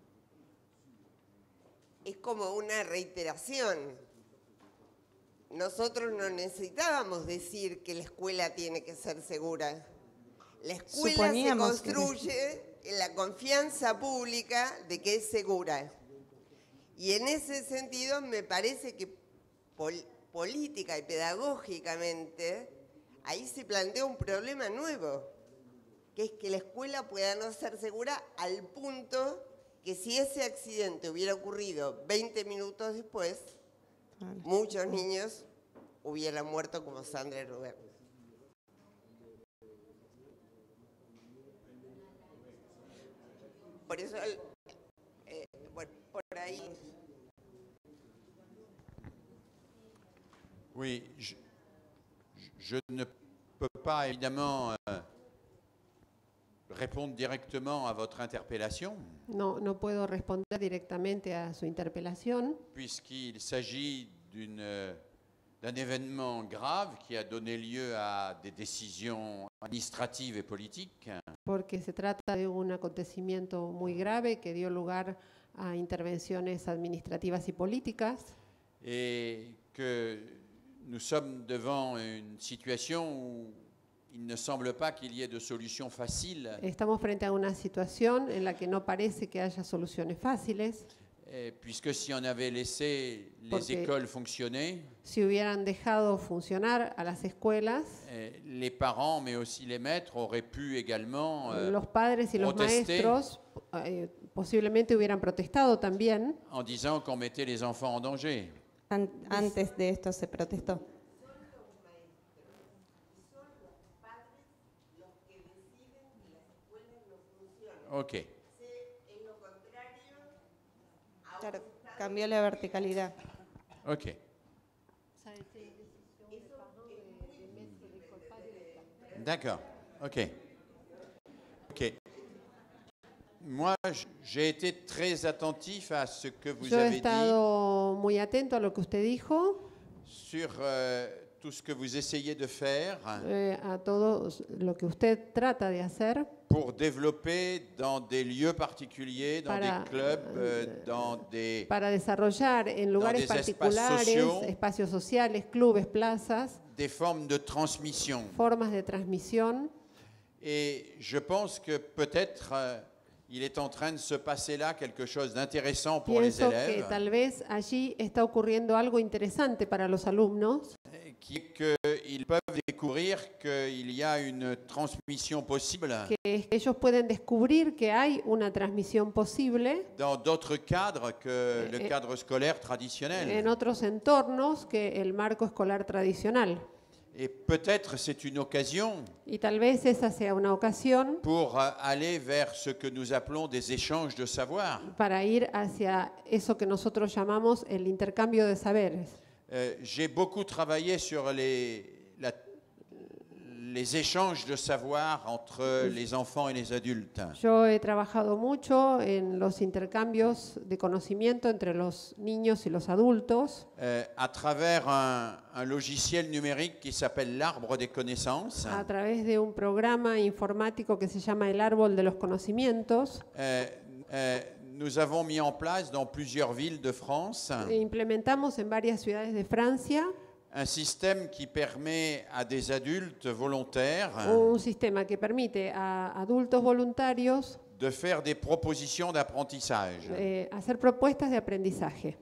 es como una reiteración. Nosotros no necesitábamos decir que la escuela tiene que ser segura. La escuela se construye en la confianza pública de que es segura. Y en ese sentido me parece que política y pedagógicamente ahí se plantea un problema nuevo, que es que la escuela pueda no ser segura al punto que si ese accidente hubiera ocurrido 20 minutos después, muchos niños hubieran muerto como Sandra y Rubén. Por eso, bueno, por ahí. Oui, je ne peux pas évidemment répondre directement à votre interpellation. No, no puedo responder directamente a su interpelación, Puisqu'il s'agit d'un événement grave qui a donné lieu à des décisions administratives et politiques. porque se trata de un acontecimiento muy grave que dio lugar a intervenciones administrativas y políticas. Et que nous sommes devant une situation où il ne semble pas qu'il y ait de solution facile, Estamos frente a una situación en la que no parece que haya soluciones fáciles. puisque si on avait laissé les Porque écoles fonctionner, Si hubieran dejado funcionar a las escuelas, les parents, mais aussi les maîtres, auraient pu également los padres y los protester maestros posiblemente hubieran protestado también, en disant qu'on mettait les enfants en danger. Antes de esto se protestó. Ok. Claro, cambió la verticalidad. Ok. D'accord. Ok. Ok. Moi, j'ai été très attentif à ce que vous Yo he avez dit estado muy atento a lo que usted dijo, sur tout ce que vous essayez de faire a todo lo que usted trata de hacer pour développer dans des lieux particuliers, dans Para, des clubs, dans des... para desarrollar en lugares des espaces particulares, sociaux. espacios sociales, clubes, plazas, des formes de transmission. formas de transmisión. Et je pense que peut-être il est en train de se passer là quelque chose d'intéressant pour les Pienso que élèves, tal vez allí está ocurriendo algo interesante para los alumnos, qui est qu'ils peuvent découvrir qu'il y a une transmission possible que es que ellos pueden descubrir que hay una transmisión posible dans d'autres cadres que le cadre scolaire en traditionnel. otros entornos que el marco escolar tradicional. Et peut-être c'est une occasion Y tal vez esa sea una ocasión pour aller vers ce que nous appelons des échanges de savoir. para ir hacia eso que nosotros llamamos el intercambio de saberes. J'ai beaucoup travaillé sur les échanges de savoir entre les enfants et les adultes. Yo he trabajado mucho en los intercambios de conocimiento entre los niños y los adultos À travers un logiciel numérique qui s'appelle l'Arbre des connaissances. a través de un programa informático que se llama el Árbol de los Conocimientos. Nous avons mis en place dans plusieurs villes de France Implementamos en varias ciudades de Francia un système qui permet à des adultes volontaires un sistema que permite a adultos voluntarios de faire des propositions d'apprentissage. hacer propuestas de aprendizaje.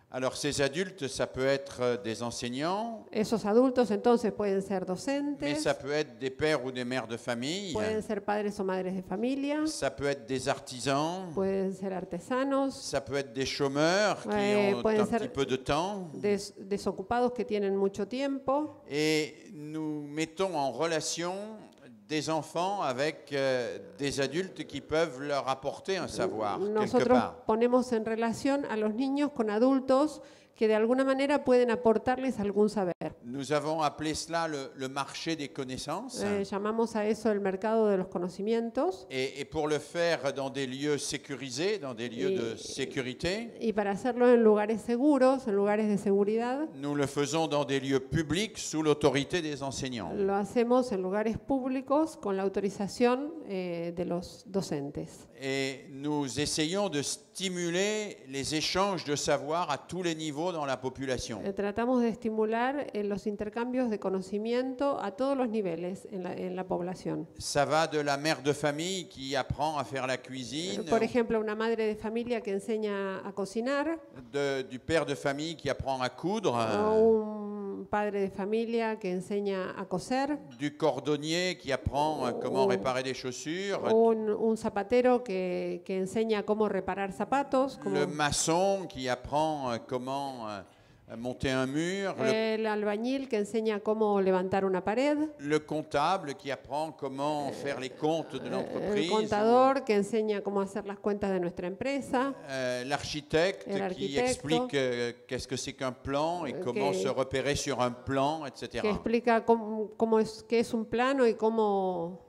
Alors ces adultes, ça peut être des enseignants, Esos adultos entonces pueden ser mais docentes, ça peut être des pères ou des mères de famille, pueden ser padres o madres de familia, ça peut être des artisans, pueden ser artesanos, ça peut être des chômeurs qui ont pueden un ser petit peu de temps. desocupados que tienen mucho tiempo. Et nous mettons en relation des enfants avec des adultes qui peuvent leur apporter un savoir, quelque Nosotros part. ponemos en relación a los niños con adultos que de alguna manera pueden aportarles algún saber. Nous avons appelé cela le marché des connaissances. Llamamos a eso el mercado de los conocimientos. Et pour le faire dans des lieux sécurisés, dans des lieux de sécurité, Y para hacerlo en lugares seguros, en lugares de seguridad, nous le faisons dans des lieux publics sous l'autorité des enseignants. lo hacemos en lugares públicos con la autorización de los docentes. Et nous essayons de stimuler les échanges de savoir à tous les niveaux dans la population. Tratamos de estimular los intercambios de conocimiento a todos los niveles en la población. Ça va de la mère de famille qui apprend à faire la cuisine, Por ejemplo, una madre de familia que enseña a cocinar, du père de famille qui apprend à coudre, o un padre de familia que enseña a coser, du cordonnier qui apprend comment réparer des chaussures, o un zapatero que enseña cómo reparar zapatos, le maçon qui apprend comment monter un mur, el albañil que enseña cómo levantar una pared, le comptable qui apprend comment faire les comptes de el l'entreprise, contador que enseña cómo hacer las cuentas de nuestra empresa, l'architecte El qui arquitecto, explique qu'est-ce que c'est qu'un plan et comment se repérer sur un plan, etc. que explica qué es un plano y cómo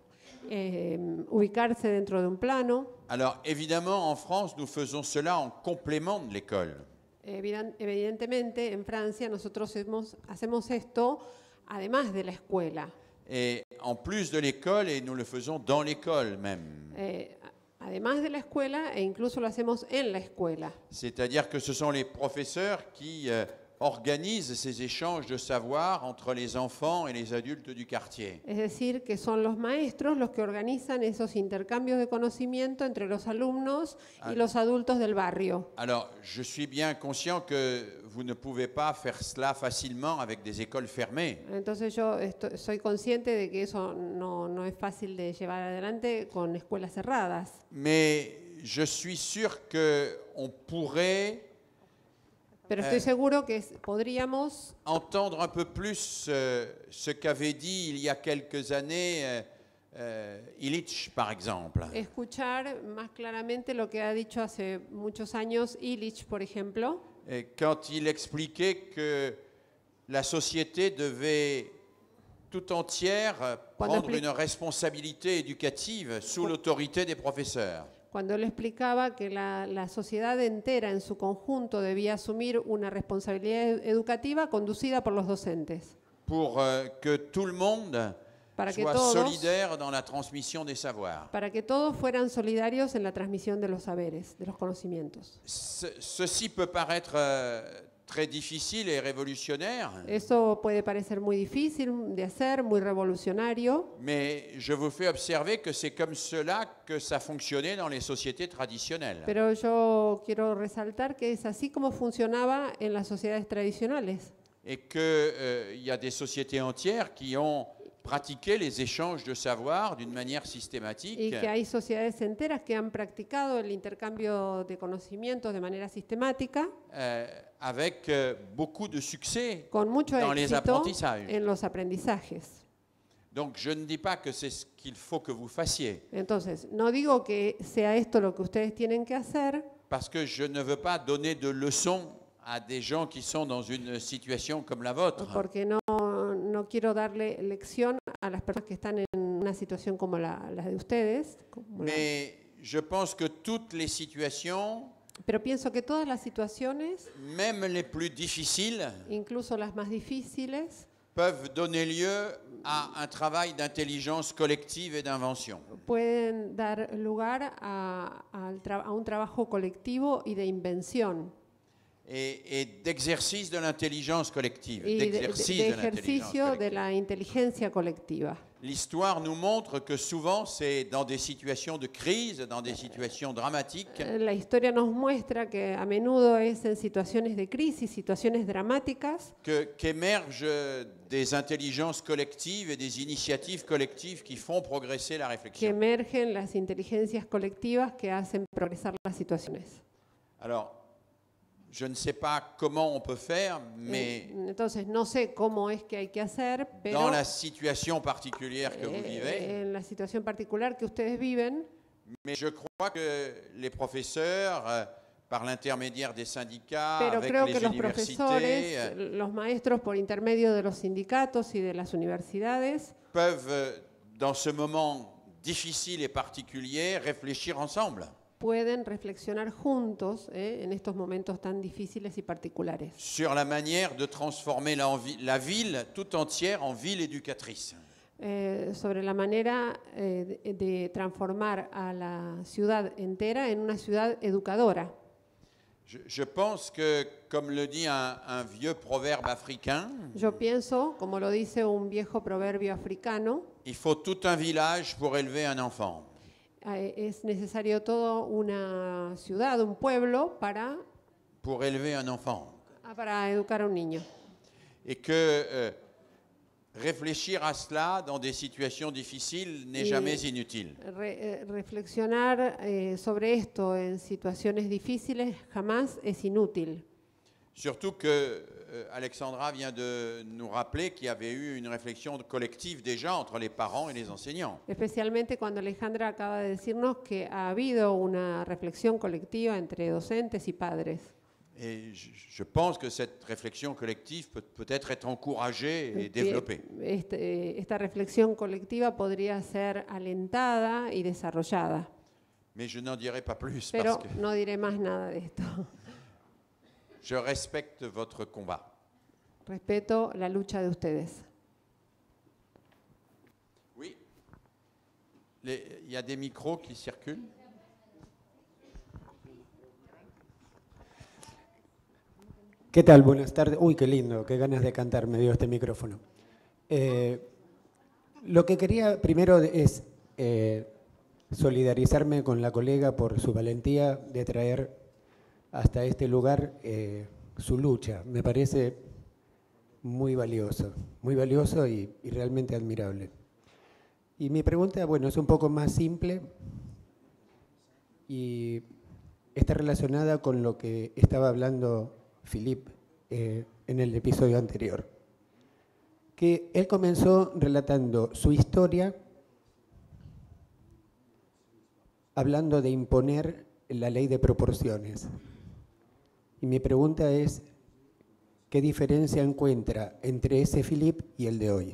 ubicarse dentro de un plano. Alors évidemment, en France, nous faisons cela en complément de l'école. Evidentemente, en Francia nosotros hacemos esto además de la escuela. Et en plus de l'école, et nous le faisons dans l'école même. Además de la escuela, e incluso lo hacemos en la escuela. C'est-à-dire que ce sont les professeurs qui organisent ces échanges de savoir entre les enfants et les adultes du quartier. Es decir, que son los maestros los que organizan esos intercambios de conocimiento entre los alumnos y los adultos del barrio. Alors, je suis bien conscient que vous ne pouvez pas faire cela facilement avec des écoles fermées. Entonces yo soy consciente de que eso no es fácil de llevar adelante con escuelas cerradas. Mais je suis sûr qu'on pourrait Pero estoy seguro que podríamos entendre un peu plus ce qu'avait dit il y a quelques années Illich, par exemple. escuchar más claramente lo que ha dicho hace muchos años Illich, por ejemplo, Quand il expliquait que la société devait tout entière prendre une responsabilité éducative sous l'autorité des professeurs. cuando él explicaba que la sociedad entera en su conjunto debía asumir una responsabilidad educativa conducida por los docentes, Pour que tout le monde Para que soit todos- solidaire dans la transmission des savoirs. para que todos fueran solidarios en la transmisión de los saberes, de los conocimientos. Ceci peut paraître très difficile et révolutionnaire, Eso puede parecer muy difícil de hacer, muy revolucionario, mais je vous fais observer que c'est comme cela que ça fonctionnait dans les sociétés traditionnelles. pero yo quiero resaltar que es así como funcionaba en las sociedades tradicionales. Et qu'il y a des sociétés entières qui ont pratiqué les échanges de savoir d'une manière systématique. Y que hay sociedades enteras que han practicado el intercambio de conocimientos de manera sistemática, Avec beaucoup de succès con mucho dans les éxito apprentissages. en los aprendizajes. Donc je ne dis pas que c'est ce qu'il faut que vous fassiez, Entonces, no digo que sea esto lo que ustedes tienen que hacer, parce que je ne veux pas donner de leçons à des gens qui sont dans une situation comme la vôtre. porque no quiero darle lección a las personas que están en una situación como la de ustedes, Mais je pense que toutes les situations, pero pienso que todas las situaciones, même les plus difficiles, incluso las más difíciles, peuvent donner lieu à un travail d'intelligence collective et d'invention. pueden dar lugar a un trabajo colectivo y de invención. et d'exercice de l'intelligence collective. y de D'exercice de l'intelligence ejercicio de collective. la inteligencia colectiva. L'histoire nous montre que souvent c'est dans des situations de crise, dans des situations dramatiques, La historia nos muestra que a menudo es en situaciones de crisis, situaciones dramáticas, qu'émergent des intelligences collectives et des initiatives collectives qui font progresser la que réflexion. emergen las inteligencias colectivas que hacen progresar las situaciones. Alors, je ne sais pas comment on peut faire, mais Entonces, no sé cómo es que hay que hacer, pero dans la situation particulière que vous vivez, en la situación particular que ustedes viven, mais je crois que les professeurs, par l'intermédiaire des syndicats, pero avec creo les que los universités, profesores, los maestros por intermedio de los sindicatos y de las universidades, peuvent, dans ce moment difficile et particulier, réfléchir ensemble pueden reflexionar juntos en estos momentos tan difíciles y particulares sur la manière de transformer la ville tout entière en ville éducatrice. sobre la manera de transformar a la ciudad entera en una ciudad educadora. Je pense que, comme le dit un vieux proverbe africain, Yo pienso, como lo dice un viejo proverbio africano, il faut tout un village pour élever un enfant. Es necesario todo una ciudad, un pueblo Pour élever un enfant. para educar a un niño. Et que réfléchir à cela dans des situations difficiles n'est jamais inutile. Reflexionar sobre esto en situaciones difíciles jamás es inútil. Surtout que Alexandra vient de nous rappeler qu'il y avait eu une réflexion collective déjà entre les parents et les enseignants. Especialmente cuando Alejandra acaba de decirnos que ha habido una reflexión colectiva entre docentes y padres. Et je pense que cette réflexion collective peut peut-être être encouragée et développée. Esta reflexión colectiva podría ser alentada y desarrollada. Mais je n'en dirai pas plus Pero parce que no diré más nada de esto. je respecte votre combat. Respeto la lucha de ustedes. Oui. Il y a des micros qui circulent. ¿Qué tal? Buenas tardes. Uy, qué lindo, qué ganas de cantar me dio este micrófono. Lo que quería primero es solidarizarme con la colega por su valentía de traer hasta este lugar su lucha. Me parece muy valioso y realmente admirable. Y mi pregunta, bueno, es un poco más simple y está relacionada con lo que estaba hablando Philippe en el episodio anterior, que él comenzó relatando su historia hablando de imponer la ley de proporciones. Y mi pregunta es, ¿qué diferencia encuentra entre ese Philippe y el de hoy?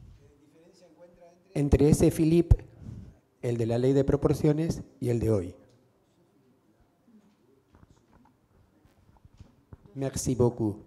Entre ese Philippe, el de la ley de proporciones, y el de hoy. Merci beaucoup.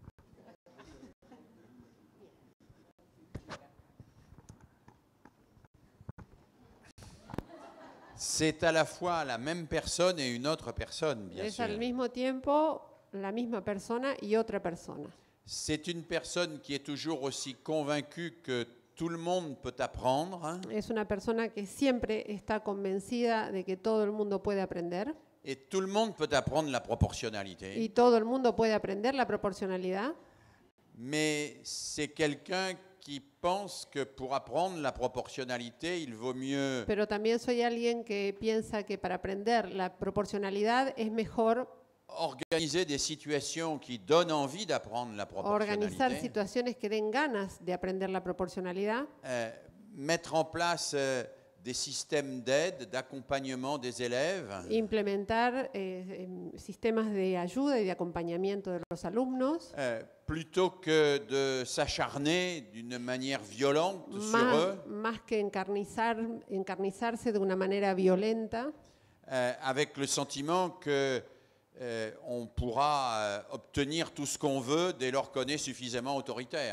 C'est à la fois la même personne et une autre personne, bien Es sûr. al mismo tiempo la misma persona y otra persona. C'est une personne qui est toujours aussi convaincue que tout le monde peut apprendre, hein, Es una persona que siempre está convencida de que todo el mundo puede aprender et tout le monde peut apprendre la proportionnalité. y todo el mundo puede aprender la proporcionalidad, Mais c'est quelqu'un qui pense que pour apprendre la proportionnalité, il vaut mieux pero también soy alguien que piensa que para aprender la proporcionalidad es mejor organiser des situations qui donnent envie d'apprendre la organizar proportionnalité, situaciones que den ganas de aprender la proporcionalidad, mettre en place des systèmes d'aide, d'accompagnement des élèves, implementar sistemas de ayuda y de acompañamiento de los alumnos, plutôt que de s'acharner d'une manière violente sur eux, más que encarnizarse de una manera violenta, avec le sentiment que on pourra obtenir tout ce qu'on veut dès lors qu'on est suffisamment autoritaire.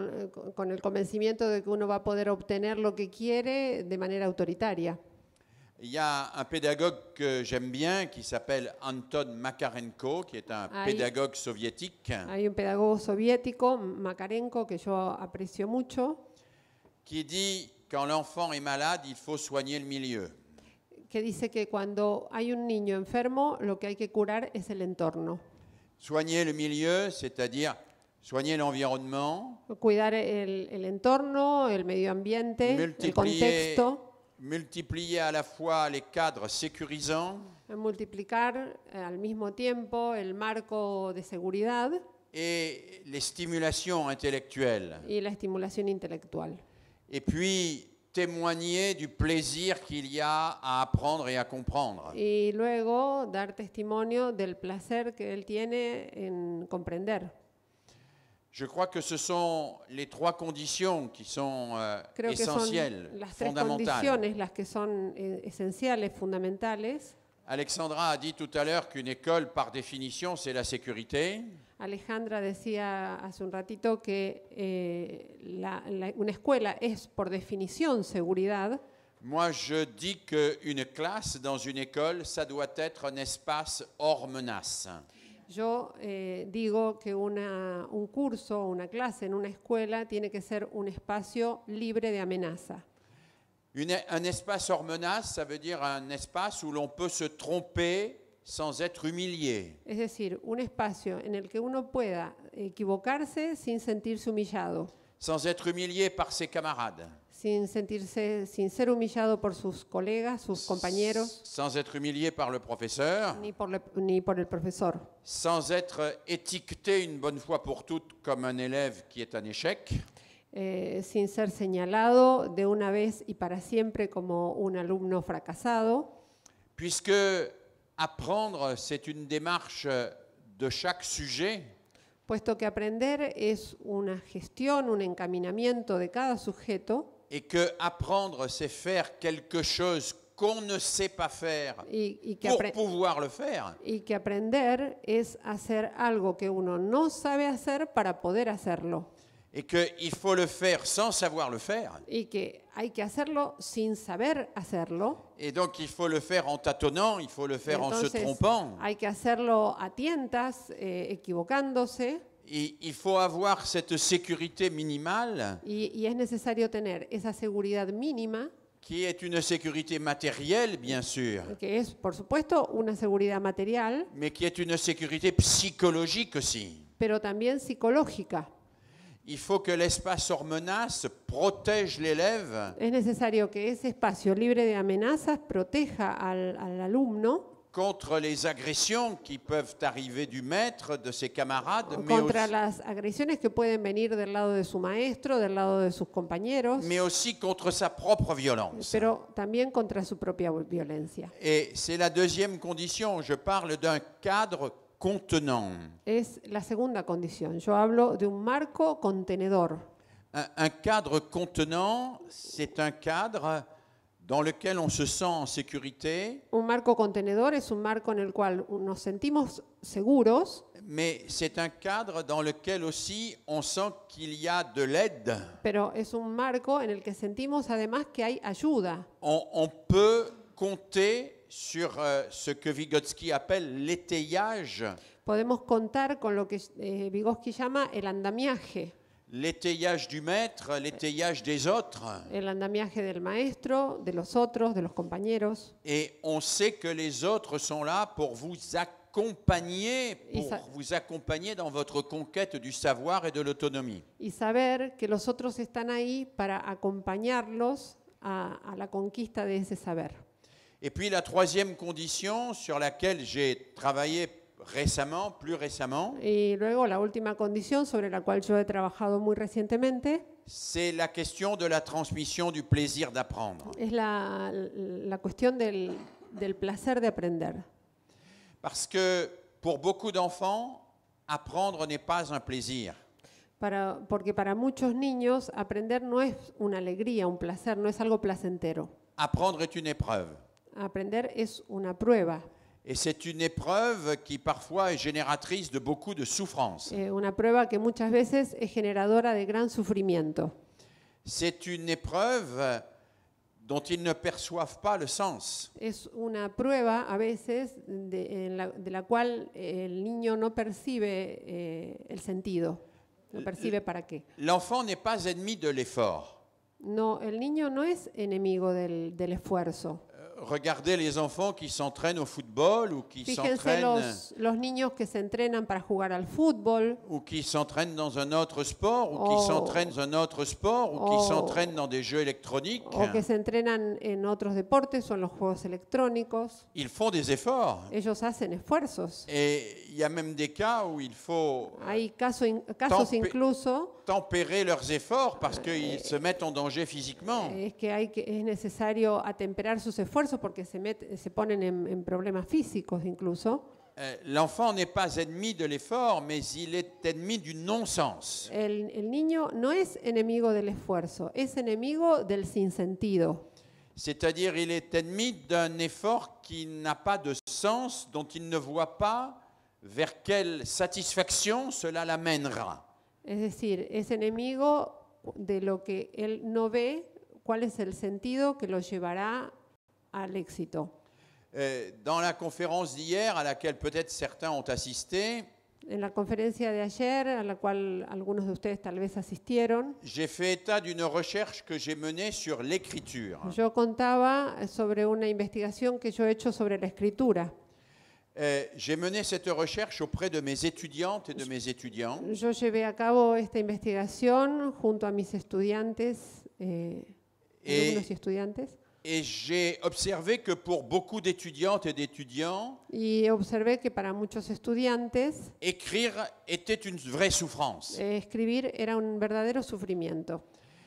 con el convencimiento de que uno va a poder obtener lo que quiere de manera autoritaria. Il y a un pédagogue que j'aime bien qui s'appelle Anton Makarenko, qui est un pédagogue soviétique, Hay un pedagogo soviético, Makarenko, que yo aprecio mucho, qui dit quand l'enfant est malade, il faut soigner le milieu. que dice que cuando hay un niño enfermo, lo que hay que curar es el entorno. Soigner le milieu, c'est-à-dire soigner l'environnement, Cuidar el entorno, el medio ambiente, el contexto, multiplier à la fois les cadres sécurisants multiplicar al mismo tiempo el marco de seguridad et les stimulations intellectuelles. y la estimulación intelectual. Et puis témoigner du plaisir qu'il y a à apprendre et à comprendre. Y luego dar testimonio del placer que él tiene en comprender. Je crois que ce sont les trois conditions qui sont Creo que son essentielles, las tres fondamentales. condiciones las que son esenciales, fundamentales. Alexandra a dit tout à l'heure qu'une école, par définition, c'est la sécurité. Alejandra decía hace un ratito que una escuela es por definición seguridad. Moi, je dis qu'une classe dans une école, ça doit être un espace hors menace. Yo digo que un curso, una clase en una escuela tiene que ser un espacio libre de amenaza. Un espace hors menace, ça veut dire un espace où l'on peut se tromper sans être humilié. Es decir, un espacio en el que uno pueda equivocarse sin sentirse humillado, Sans être humilié par ses camarades. sin ser humillado por sus colegas, sus compañeros, Sans être humilié par le professeur. ni por el profesor. Sans être étiqueté une bonne fois pour toutes comme un élève qui est un échec. Sin ser señalado de una vez y para siempre como un alumno fracasado, Puisque apprendre, c'est une démarche de chaque sujet, puesto que aprender es una gestión, un encaminamiento de cada sujeto, et que apprendre, c'est faire quelque chose qu'on ne sait pas faire y que pour pouvoir le faire. y que aprender es hacer algo que uno no sabe hacer para poder hacerlo, Et qu'il faut le faire sans savoir le faire. y que hay que hacerlo sin saber hacerlo. Et donc il faut le faire en tâtonnant, il faut le faire en se Entonces, trompant. hay que hacerlo a tientas, equivocándose, Et il faut avoir cette sécurité minimale y es necesario tener esa seguridad mínima, qui est une sécurité matérielle, bien sûr, que es, por supuesto, una seguridad material, mais qui est une sécurité psychologique aussi. pero también psicológica. Il faut que l'espace hors menace protège l'élève Es necesario que ese espacio libre de amenazas proteja al alumno contre les agressions qui peuvent arriver du maître, de ses camarades, contra las agresiones que pueden venir del lado de su maestro, del lado de sus compañeros, mais aussi contre sa propre violence. pero también contra su propia violencia. Et c'est la deuxième condition. Je parle d'un cadre contenant. Es la segunda condición. Yo hablo de un marco contenedor. Un cadre contenant, c'est un cadre dans lequel on se sent en sécurité, Un marco contenedor es un marco en el cual nos sentimos seguros, mais c'est un cadre dans lequel aussi on sent qu'il y a de l'aide. pero es un marco en el que sentimos además que hay ayuda. On peut compter sur ce que Vygotsky appelle l'étayage. Podemos contar con lo que Vygotsky llama el andamiaje. L'étayage du maître, l'étayage des autres. El andamiaje del maestro, de los otros, de los compañeros. Et on sait que les autres sont là pour vous accompagner, dans votre conquête du savoir et de l'autonomie. Y saber que los otros están ahí para acompañarlos a la conquista de ese saber. Et puis la troisième condition sur laquelle j'ai travaillé plus récemment, Y luego la última condición sobre la cual yo he trabajado muy recientemente c'est la question de la transmission du plaisir d'apprendre. es la cuestión del placer de aprender. Parce que pour beaucoup d'enfants, apprendre n'est pas un plaisir. Porque para muchos niños aprender no es una alegría, un placer, no es algo placentero. Apprendre est une épreuve. Aprender es una prueba. Et c'est une épreuve qui parfois est génératrice de beaucoup de souffrance. Una prueba que muchas veces es generadora de gran sufrimiento. C'est une épreuve dont ils ne perçoivent pas le sens. Es una prueba a veces de la cual el niño no percibe el sentido, no percibe para qué. L'enfant n'est pas ennemi de l'effort. No, el niño no es enemigo del esfuerzo. Regardez les enfants qui s'entraînent au football ou qui Fíjense s'entraînent los niños que se entrenan para jugar al fútbol ou qui s'entraînent dans un autre sport ou qui Oh. s'entraînent dans un autre sport ou Oh. qui s'entraînent dans des jeux électroniques. o que se entrenan en otros deportes o en los juegos electrónicos. Ils font des efforts. Ellos hacen esfuerzos. Et il y a même des cas où il faut Hay casos Tempe- incluso tempérer leurs efforts parce qu'ils se mettent en danger physiquement. es que es necesario atemperar sus esfuerzos porque se ponen en problemas físicos incluso. L'enfant n'est pas ennemi de l'effort, mais il est ennemi du non-sens. El niño no es enemigo del esfuerzo, es enemigo del sinsentido. C'est-à-dire il est ennemi d'un effort qui n'a pas de sens, dont il ne voit pas vers quelle satisfaction cela l'amènera. Es decir, es enemigo de lo que él no ve, cuál es el sentido que lo llevará al éxito. Dans la conférence d'hier, à laquelle peut-être certains ont assisté, En la conferencia de ayer, a la cual algunos de ustedes tal vez asistieron, j'ai fait état d'une recherche que j'ai menée sur l'écriture. yo contaba sobre una investigación que yo he hecho sobre la escritura. J'ai mené cette recherche auprès de mes étudiantes et de mes étudiants. Yo llevé a cabo esta investigación junto a mis estudiantes, alumnos y estudiantes, Et j'ai observé que pour beaucoup d'étudiantes et d'étudiants, y observé que para muchos estudiantes écrire était une vraie souffrance. escribir era un verdadero sufrimiento,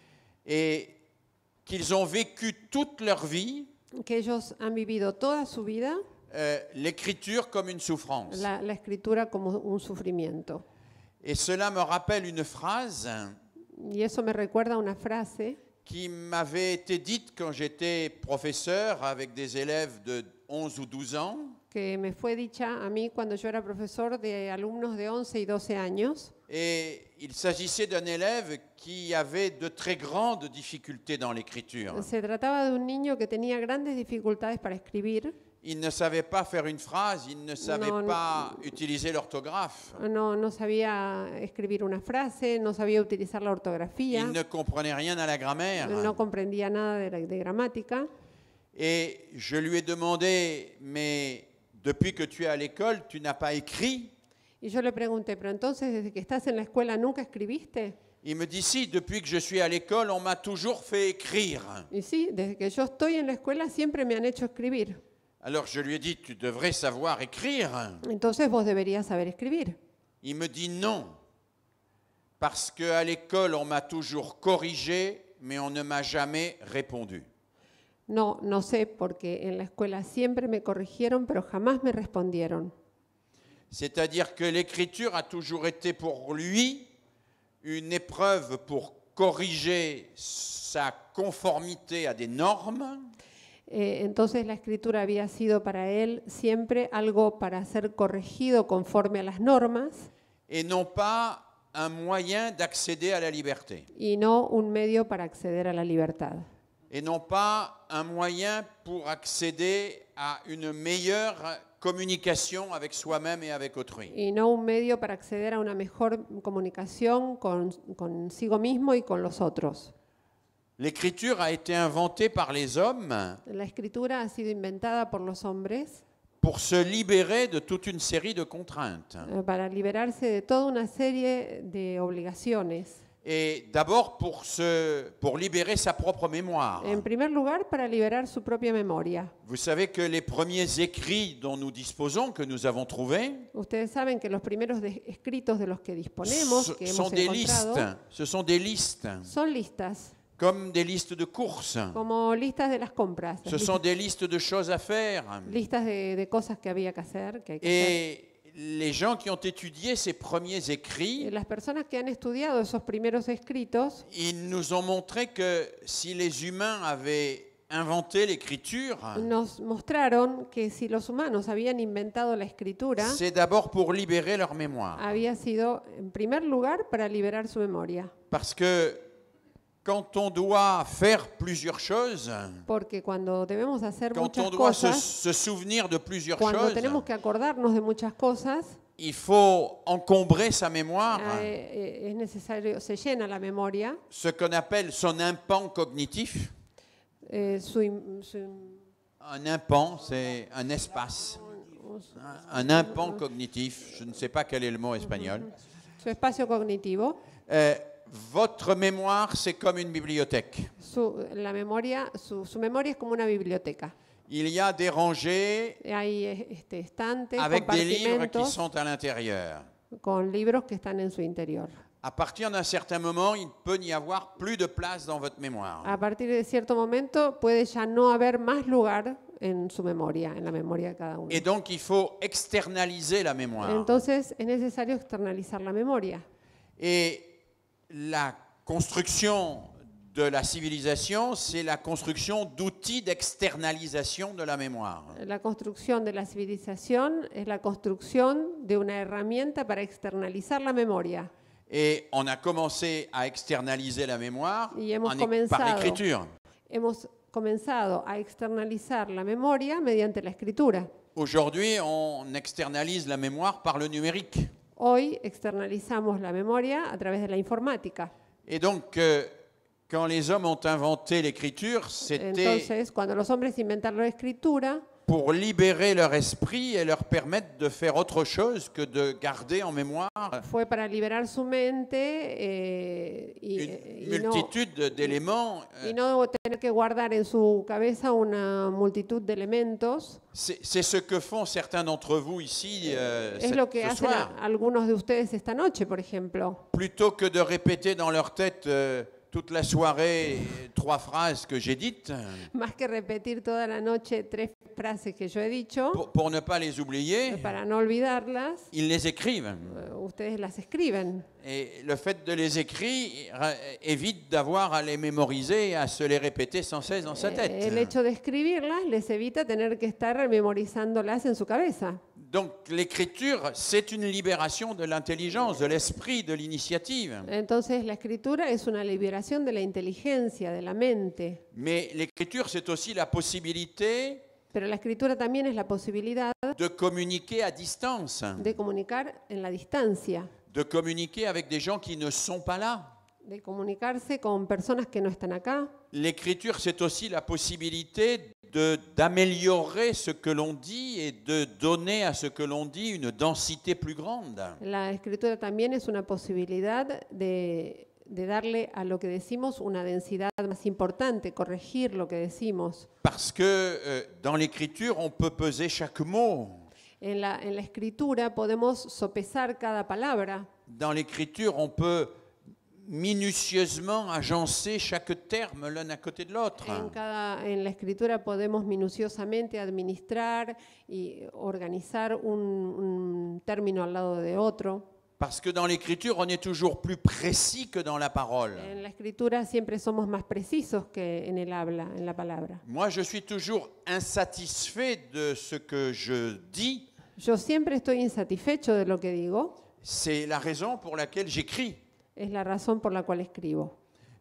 Et qu'ils ont vécu toute leur vie que ellos han vivido toda su vida l'écriture comme une souffrance. la escritura como un sufrimiento. Et cela me rappelle une phrase Y eso me recuerda a una frase qui m'avait été dite quand j'étais professeur avec des élèves de 11 ou 12 ans. que me fue dicha a mí cuando yo era profesor de alumnos de 11 y 12 años. Et il s'agissait d'un élève qui avait de très grandes difficultés dans l'écriture. Se trataba de un niño que tenía grandes dificultades para escribir. Il ne savait pas faire une phrase, il ne savait Non, pas utiliser l'orthographe. No sabía escribir una frase, no sabía utilizar la ortografía, Il ne comprenait rien à la grammaire. no comprendía nada de gramática. Et je lui ai demandé, mais depuis que tu es à l'école, tu n'as pas écrit? Y yo le pregunté, pero entonces desde que estás en la escuela nunca escribiste. Il me dit, si, depuis que je suis à l'école, on m'a toujours fait écrire. Y sí, desde que yo estoy en la escuela siempre me han hecho escribir. Alors je lui ai dit, tu devrais savoir écrire. Entonces vos deberías saber escribir. Il me dit non, parce qu'à l'école, on m'a toujours corrigé, mais on ne m'a jamais répondu. No sé, porque en la escuela siempre me corrigieron, pero jamás me respondieron. C'est-à-dire que l'écriture a toujours été pour lui une épreuve pour corriger sa conformité à des normes. Entonces la escritura había sido para él siempre algo para ser corregido conforme a las normas Et non pas un moyen d'accéder à la liberté. y no un medio para acceder a la libertad. Et non pas un moyen pour accéder à une meilleure communication avec soi-même et avec autrui. Y no un medio para acceder a una mejor comunicación consigo mismo y con los otros. L'écriture a été inventée par les hommes La escritura ha sido inventada por los hombres pour se libérer de toute une série de contraintes. para liberarse de toda una serie de obligaciones. Et d'abord pour libérer sa propre mémoire. En primer lugar, para liberar su propia memoria. Vous savez que les premiers écrits dont nous disposons, que nous avons trouvés, Ustedes saben que los primeros escritos de los que disponemos, que hemos sont des encontrado, listes. Ce sont des listes, son listas, comme des listes de courses. como listas de las compras, Ce sont des listes de choses à faire. listas de cosas que había que hacer, que hay que hacer. Et les gens qui ont étudié ces premiers écrits, Las personas que han estudiado esos primeros escritos ils nous ont montré que si les humains avaient inventé l'écriture, nos mostraron que si los humanos habían inventado la escritura, c'est d'abord pour libérer leur mémoire. había sido, en primer lugar, para liberar su memoria. Parce que quand on doit faire plusieurs choses, Porque cuando debemos hacer quand on muchas doit cosas, se souvenir de plusieurs cuando choses, tenemos que acordarnos de muchas cosas, il faut encombrer sa mémoire, es necesario, se llena la memoria, ce qu'on appelle son impan cognitif. Un impan, c'est un espace. Un impan cognitif, je ne sais pas quel est le mot espagnol. su espacio cognitivo. Votre mémoire, c'est comme une bibliothèque. Su memoria es como una biblioteca. Il y a des rangées Hay estantes, avec des livres qui compartimentos sont à l'intérieur. con libros que están en su interior. À partir d'un certain moment, il peut n'y avoir plus de place dans votre mémoire. A partir de cierto momento puede ya no haber más lugar en su memoria, en la memoria de cada uno. Et donc, il faut externaliser la mémoire. Entonces es necesario externalizar la memoria. Et la construction de la civilisation, c'est la construction d'outils d'externalisation de la mémoire. La construcción de la civilización es la construcción de una herramienta para externalizar la memoria. Et on a commencé à externaliser la mémoire Y hemos par comenzado. l'écriture. Hemos comenzado a externalizar la memoria mediante la escritura. Aujourd'hui, on externalise la mémoire par le numérique. Hoy externalizamos la memoria a través de la informática. Et donc, quand les hommes ont inventé l'écriture, c'était Entonces, cuando los hombres inventaron la escritura, pour libérer leur esprit et leur permettre de faire autre chose que de garder en mémoire fue para liberar su mente une y multitude d'éléments. no tener que guardar en su cabeza una multitud de elementos. C'est ce que font certains d'entre vous ici Es lo que ce hacen soir. algunos de ustedes esta noche, por ejemplo. Plutôt que de répéter dans leur tête toute la soirée 3 phrases que j'ai dites, Más que repetir toda la noche 3 frases que yo he dicho, pour ne pas les oublier, para no olvidarlas, ils les écrivent. ustedes las escriben. Et le fait de les écrire évite d'avoir à les mémoriser, à se les répéter sans cesse dans sa tête. El hecho de escribirlas les evita tener que estar memorizándolas en su cabeza. Donc l'écriture, c'est une libération de l'intelligence, de l'esprit, de l'initiative. Entonces la escritura es una liberación de la inteligencia, de la mente. Mais l'écriture, c'est aussi la possibilité Pero la escritura también es la posibilidad de communiquer à distance, de comunicar en la distancia, de communiquer avec des gens qui ne sont pas là. de comunicarse con personas que no están acá. L'écriture, c'est aussi la possibilité d'améliorer ce que l'on dit et de donner à ce que l'on dit une densité plus grande. La escritura también es una posibilidad de darle a lo que decimos una densidad más importante, corregir lo que decimos. Parce que dans l'écriture, on peut peser chaque mot. En la escritura podemos sopesar cada palabra. Dans l'écriture, on peut minutieusement agencer chaque terme l'un à côté de l'autre. En la escritura podemos minuciosamente administrar y organizar un término al lado de otro. Parce que dans l'écriture, on est toujours plus précis que dans la parole. En la escritura siempre somos más precisos que en el habla, en la palabra. Moi, je suis toujours insatisfait de ce que je dis. Yo siempre estoy insatisfecho de lo que digo. C'est la raison pour laquelle j'écris. Es la razón por la cual escribo.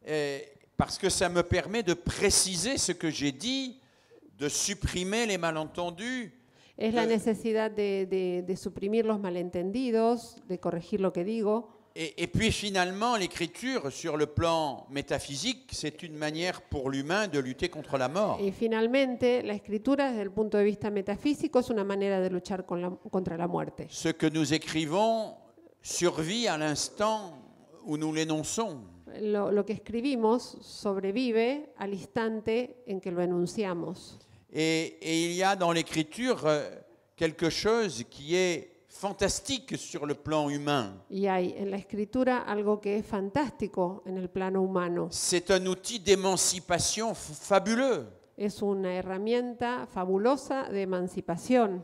Parce que ça me permet de préciser ce que j'ai dit, de supprimer les malentendus. Es la necesidad de suprimir los malentendidos, de corregir lo que digo. Et puis finalement, l'écriture, sur le plan métaphysique, c'est une manière pour l'humain de lutter contre la mort. Y finalmente, la escritura, desde el punto de vista metafísico, es una manera de luchar contra la muerte. Ce que nous écrivons survit à l'instant où nous l'énonçons. Lo que escribimos sobrevive al instante en que lo enunciamos. Et il y a dans l'écriture quelque chose qui est fantastique sur le plan humain. Y hay en la escritura algo que es fantástico en el plano humano. C'est un outil d'émancipation fabuleux. Es una herramienta fabulosa de emancipación.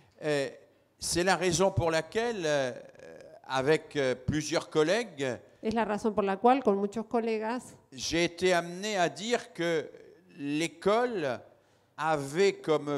C'est la raison pour laquelle, avec plusieurs collègues, Es la razón por la cual, con muchos colegas, j'ai été amené à dire que l'école avait comme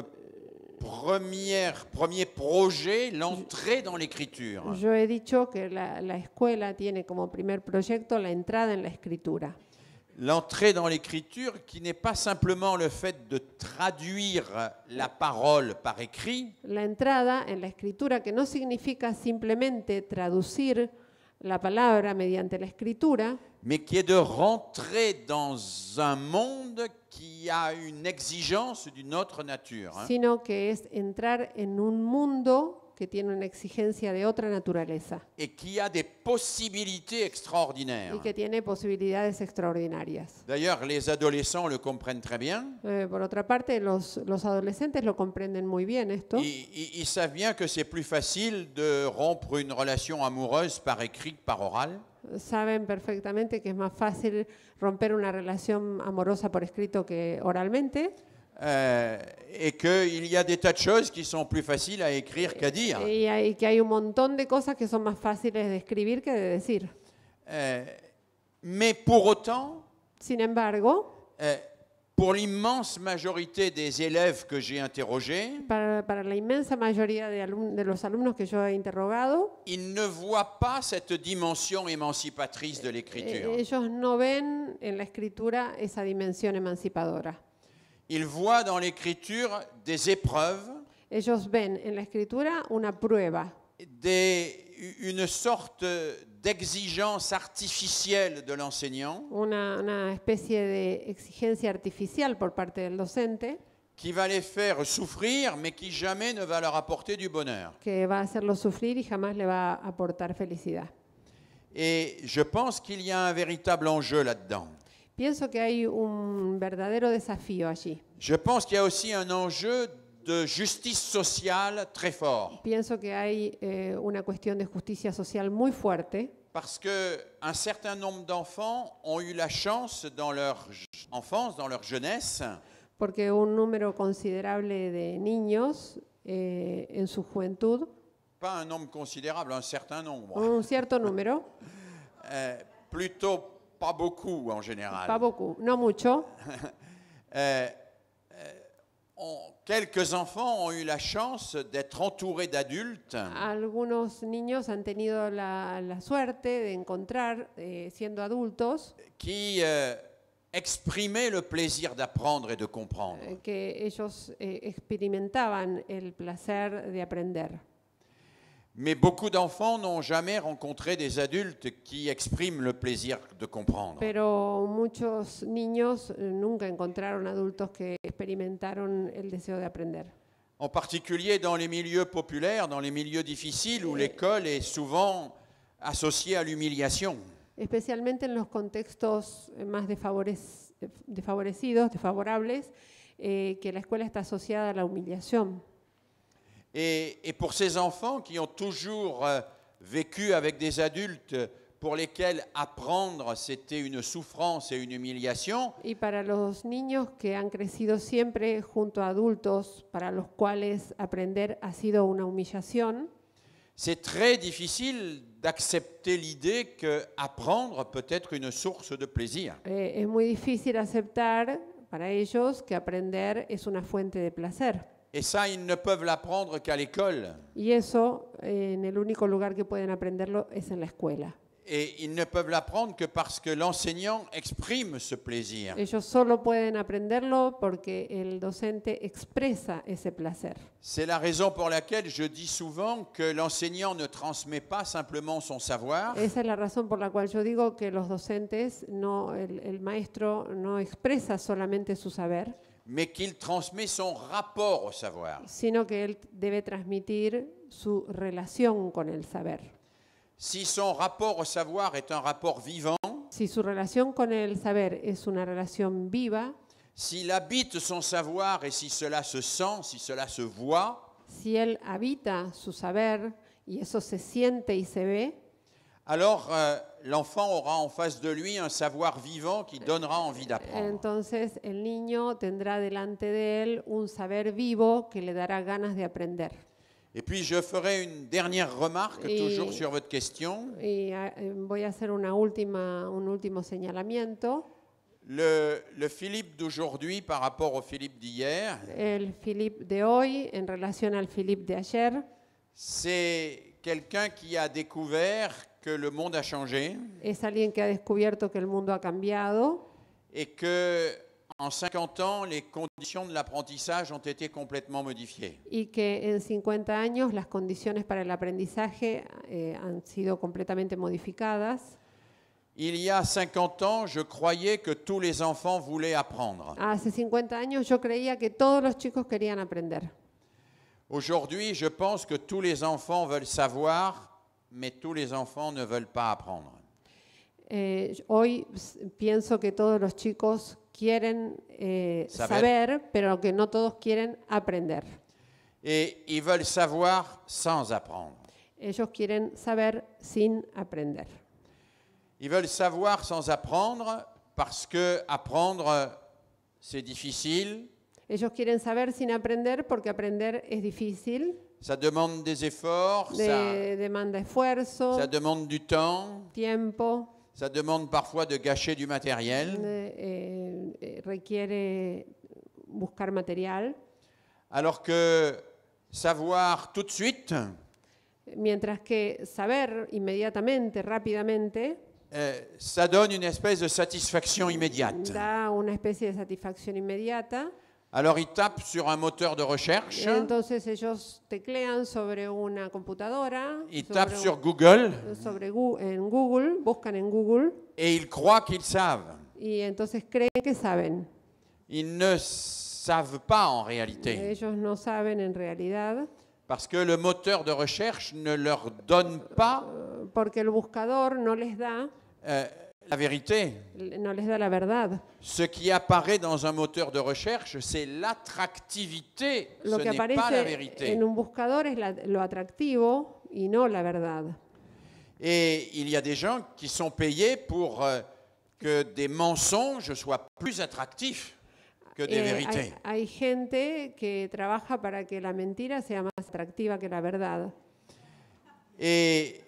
premier projet l'entrée dans l'écriture. yo he dicho que la escuela tiene como primer proyecto la entrada en la escritura. l'entrée dans l'écriture qui n'est pas simplement le fait de traduire la parole par écrit, La entrada en la escritura, que no significa simplemente traducir la palabra mediante la escritura, mais qui est de rentrer dans un monde qui a une exigence d'une autre nature. sino que es entrar en un mundo que tiene una exigencia de otra naturaleza Et qui a des possibilités extraordinaires. y que tiene posibilidades extraordinarias. D'ailleurs, les adolescents le comprennent très bien. Por otra parte, los adolescentes lo comprenden muy bien esto. Ils savent bien que c'est plus facile de rompre une relation amoureuse par écrit que par oral. Saben perfectamente que es más fácil romper una relación amorosa por escrito que oralmente. Et qu'il y a des tas de choses qui sont plus faciles à écrire qu'à dire. Y que hay un montón de cosas que son más fáciles de escribir que de decir. Mais pour autant, Sin embargo, pour l'immense majorité des élèves que j'ai interrogés, para la inmensa mayoría de los alumnos que yo he interrogado, ils ne voient pas cette dimension émancipatrice de l'écriture. ellos no ven en la escritura esa dimensión emancipadora. Ils voient dans l'écriture des épreuves, Ellos ven en la escritura una prueba, une sorte d'exigence artificielle de l'enseignant una especie de exigencia artificial por parte del docente qui va les faire souffrir, mais qui jamais ne va leur apporter du bonheur. que va a hacerlo sufrir y jamás le va a aportar felicidad. Et je pense qu'il y a un véritable enjeu là-dedans. Pienso que hay un verdadero desafío allí. Je pense qu'il y a aussi un enjeu de justice sociale très fort. Pienso que hay una cuestión de justicia social muy fuerte, Parce qu'un certain nombre d'enfants ont eu la chance dans leur enfance, dans leur jeunesse, porque un número considerable de niños en su juventud, pas un nombre considérable, un certain nombre, un cierto número, plutôt pas beaucoup en général. pas beaucoup, no mucho, Quelques enfants ont eu la chance d'être entourés d'adultes algunos niños han tenido la suerte de encontrar, siendo adultos, qui exprimaient le plaisir d'apprendre et de comprendre. que ellos experimentaban el placer de aprender. Mais beaucoup d'enfants n'ont jamais rencontré des adultes qui expriment le plaisir de comprendre. Pero muchos niños nunca encontraron adultos que experimentaron el deseo de aprender. En particulier dans les milieux populaires, dans les milieux difficiles où l'école est souvent associée à l'humiliation. Especialmente en los contextos más desfavorecidos, desfavorables, que la escuela está asociada a la humillación. Et pour ces enfants qui ont toujours vécu avec des adultes pour lesquels apprendre c'était une souffrance et une humiliation, Y para los niños que han crecido siempre junto a adultos para los cuales aprender ha sido una humillación, c'est très difficile d'accepter l'idée qu'apprendre peut être une source de plaisir. es muy difícil aceptar para ellos que aprender es una fuente de placer. Et ça, ils ne peuvent l'apprendre qu'à l'école. Y eso, en el único lugar que pueden aprenderlo es en la escuela. Et ils ne peuvent l'apprendre que parce que l'enseignant exprime ce plaisir. Ellos solo pueden aprenderlo porque el docente expresa ese placer. C'est la raison pour laquelle je dis souvent que l'enseignant ne transmet pas simplement son savoir, Esa es la razón por la cual yo digo que los docentes, el maestro no expresa solamente su saber, mais qu'il transmet son rapport au savoir. sino que él debe transmitir su relación con el saber. Si son rapport au savoir est un rapport vivant, Si su relación con el saber es una relación viva, s'il habite son savoir et si cela se sent, si cela se voit, si él habita su saber y eso se siente y se ve, alors l'enfant aura en face de lui un savoir vivant qui donnera envie d'apprendre. entonces el niño tendrá delante de él un saber vivo que le dará ganas de aprender. Et puis je ferai une dernière remarque, toujours sur votre question. Y voy a hacer un último señalamiento. Le Philippe d'aujourd'hui par rapport au Philippe d'hier, El Philippe de hoy en relación al Philippe de ayer c'est quelqu'un qui a découvert que le monde a changé es alguien que ha descubierto que el mundo ha cambiado et que en 50 ans, les conditions de l'apprentissage ont été complètement modifiées. Y que en 50 años las condiciones para el aprendizaje han sido completamente modificadas. Il y a 50 ans, je croyais que tous les enfants voulaient apprendre. Hace 50 años yo creía que todos los chicos querían aprender. Aujourd'hui, je pense que tous les enfants veulent savoir, mais tous les enfants ne veulent pas apprendre. Hoy pienso que todos los chicos quieren saber, pero que no todos quieren aprender. Et ils veulent savoir sans apprendre. Ellos quieren saber sin aprender. Ils veulent savoir sans apprendre parce que apprendre, c'est difficile, Ellos quieren saber sin aprender porque aprender es difícil, ça demande des efforts, demanda esfuerzo, ça demande du temps, tiempo, ça demande parfois de gâcher du matériel. Requiere buscar material, Alors que savoir tout de suite, mientras que saber inmediatamente, rápidamente, ça donne une espèce de satisfaction immédiate. da una especie de satisfacción inmediata. Alors ils tapent sur un moteur de recherche, Entonces ellos teclean sobre una computadora, ils tapent sur Google en Google, buscan en Google et ils croient qu'ils savent. y entonces creen que saben. Ils ne savent pas en réalité, Ellos no saben en realidad parce que le moteur de recherche ne leur donne pas porque el buscador no les da la vérité. la verdad. Ce qui apparaît dans un moteur de recherche, c'est l'attractivité, ce Lo que n'est pas la aparece vérité. en un buscador es lo atractivo y no la verdad. Et il y a des gens qui sont payés pour que des mensonges soient plus attractifs que des vérités. Hay gente que trabaja para que la mentira sea más atractiva que la verdad. Et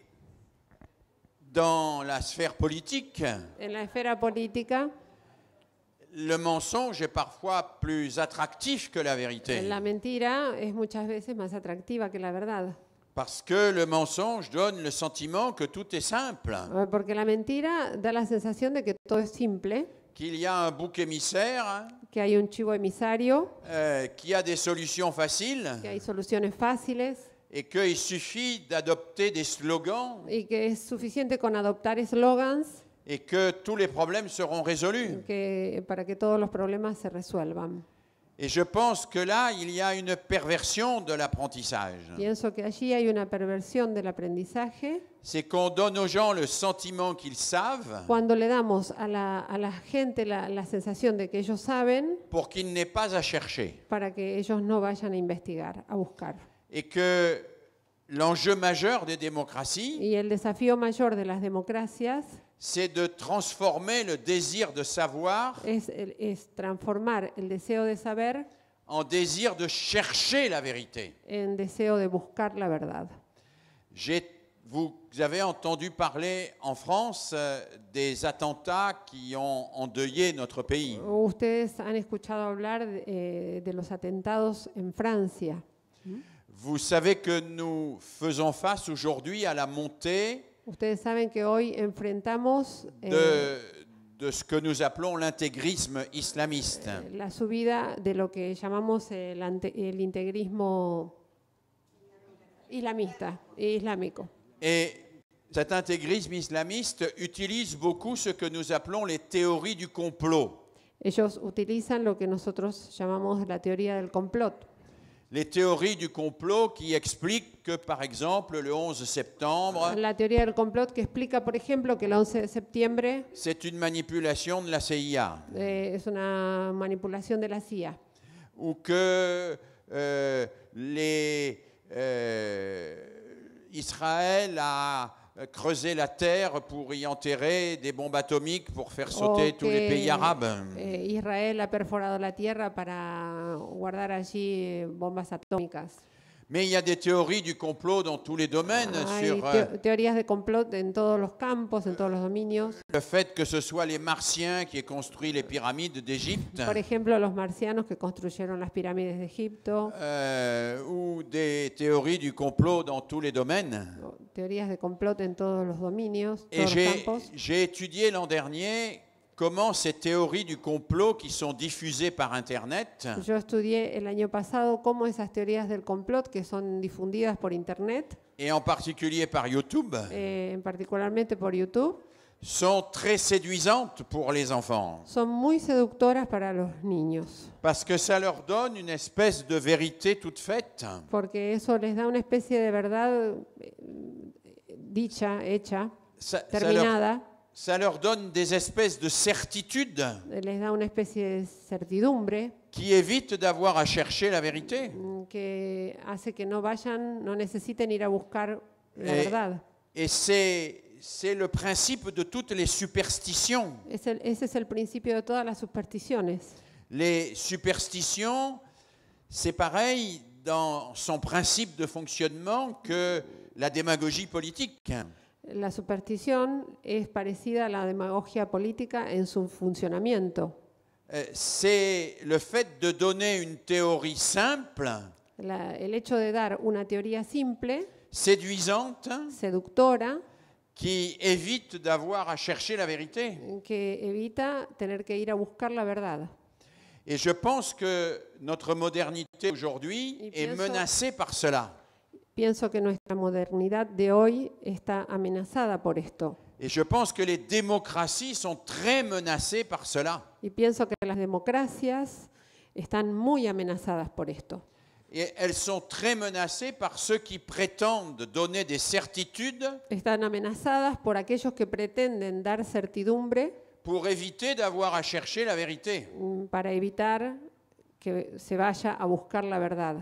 dans la sphère politique, En la esfera política, le mensonge est parfois plus attractif que la vérité. la mentira es muchas veces más atractiva que la verdad. Parce que le mensonge donne le sentiment que tout est simple, Porque la mentira da la sensación de que todo es simple, qu'il y a un bouc émissaire, que hay un chivo emisario, qu'il y a des solutions faciles que hay soluciones fáciles et qu'il suffit d'adopter des slogans y que es suficiente con adoptar eslogans et que tous les problèmes seront résolus. para que todos los problemas se resuelvan. Et je pense que là, il y a une perversion de l'apprentissage. Pienso que allí hay una perversión del aprendizaje C'est qu'on donne aux gens le sentiment qu'ils savent cuando le damos a la gente la sensación de que ellos saben pour qu'ils n'aient pas à chercher. para que ellos no vayan a investigar, a buscar. Et que l'enjeu majeur des démocraties, Y el desafío mayor de las democracias c'est de transformer le désir de savoir es transformar el deseo de saber en désir de chercher la vérité. en deseo de buscar la verdad. Vous avez entendu parler en France des attentats qui ont endeuillé notre pays. Ustedes han escuchado hablar de los atentados en Francia. Vous savez que nous faisons face aujourd'hui à la montée Ustedes saben que hoy enfrentamos de ce que nous appelons l'intégrisme islamiste. la subida de lo que llamamos el integrismo islámico. Et cet intégrisme islamiste utilise beaucoup ce que nous appelons les théories du complot. Ellos utilizan lo que nosotros llamamos la teoría del complot. Les théories du complot qui expliquent que, par exemple, le 11 septembre, La teoría del complot que explica, por ejemplo, que el 11 de septiembre c'est une manipulation de la CIA. es una manipulación de la CIA. Ou que Israël a creusé la terre pour y enterrer des bombes atomiques pour faire sauter tous les pays arabes. Israel ha perforado la tierra para guardar allí bombas atómicas. Mais il y a des théories du complot dans tous les domaines Hay sur teorías de complot en todos los campos, en todos los dominios. le fait que ce soit les Martiens qui aient construit les pyramides d'Égypte. Por ejemplo, los marcianos que construyeron las pirámides de Egipto. Ou des théories du complot dans tous les domaines. Teorías de complot en todos los dominios, Et todos los campos. j'ai étudié l'an dernier comment ces théories du complot qui sont diffusées par Internet Yo estudié el año pasado cómo esas teorías del complot que son difundidas por Internet, et en particulier par YouTube, particularmente por YouTube, sont très séduisantes pour les enfants. son muy seductoras para los niños, Parce que ça leur donne une espèce de vérité toute faite. porque eso les da una especie de verdad dicha, hecha, terminada, Ça leur donne des espèces de certitudes les da una especie de certidumbre qui évitent d'avoir à chercher la vérité. que hace que no vayan, no necesiten ir a buscar la verdad. Et c'est le principe de toutes les superstitions. Ese es el principio de todas las supersticiones. Les superstitions, c'est pareil dans son principe de fonctionnement que la démagogie politique. La superstición es parecida a la demagogia política en su funcionamiento. C'est le fait de donner une théorie simple, El hecho de dar una teoría simple, séduisante, seductora, qui évite d'avoir à chercher la vérité. que evita tener que ir a buscar la verdad. Et je pense que notre modernité aujourd'hui est menacée par cela. Pienso que nuestra modernidad de hoy está amenazada por esto. Et je pense que les démocraties sont très menacées par cela. Y pienso que las democracias están muy amenazadas por esto. Et elles sont très menacées par ceux qui prétendent donner des certitudes Están amenazadas por aquellos que pretenden dar certidumbre pour éviter d'avoir à chercher la vérité. para evitar que se vaya a buscar la verdad.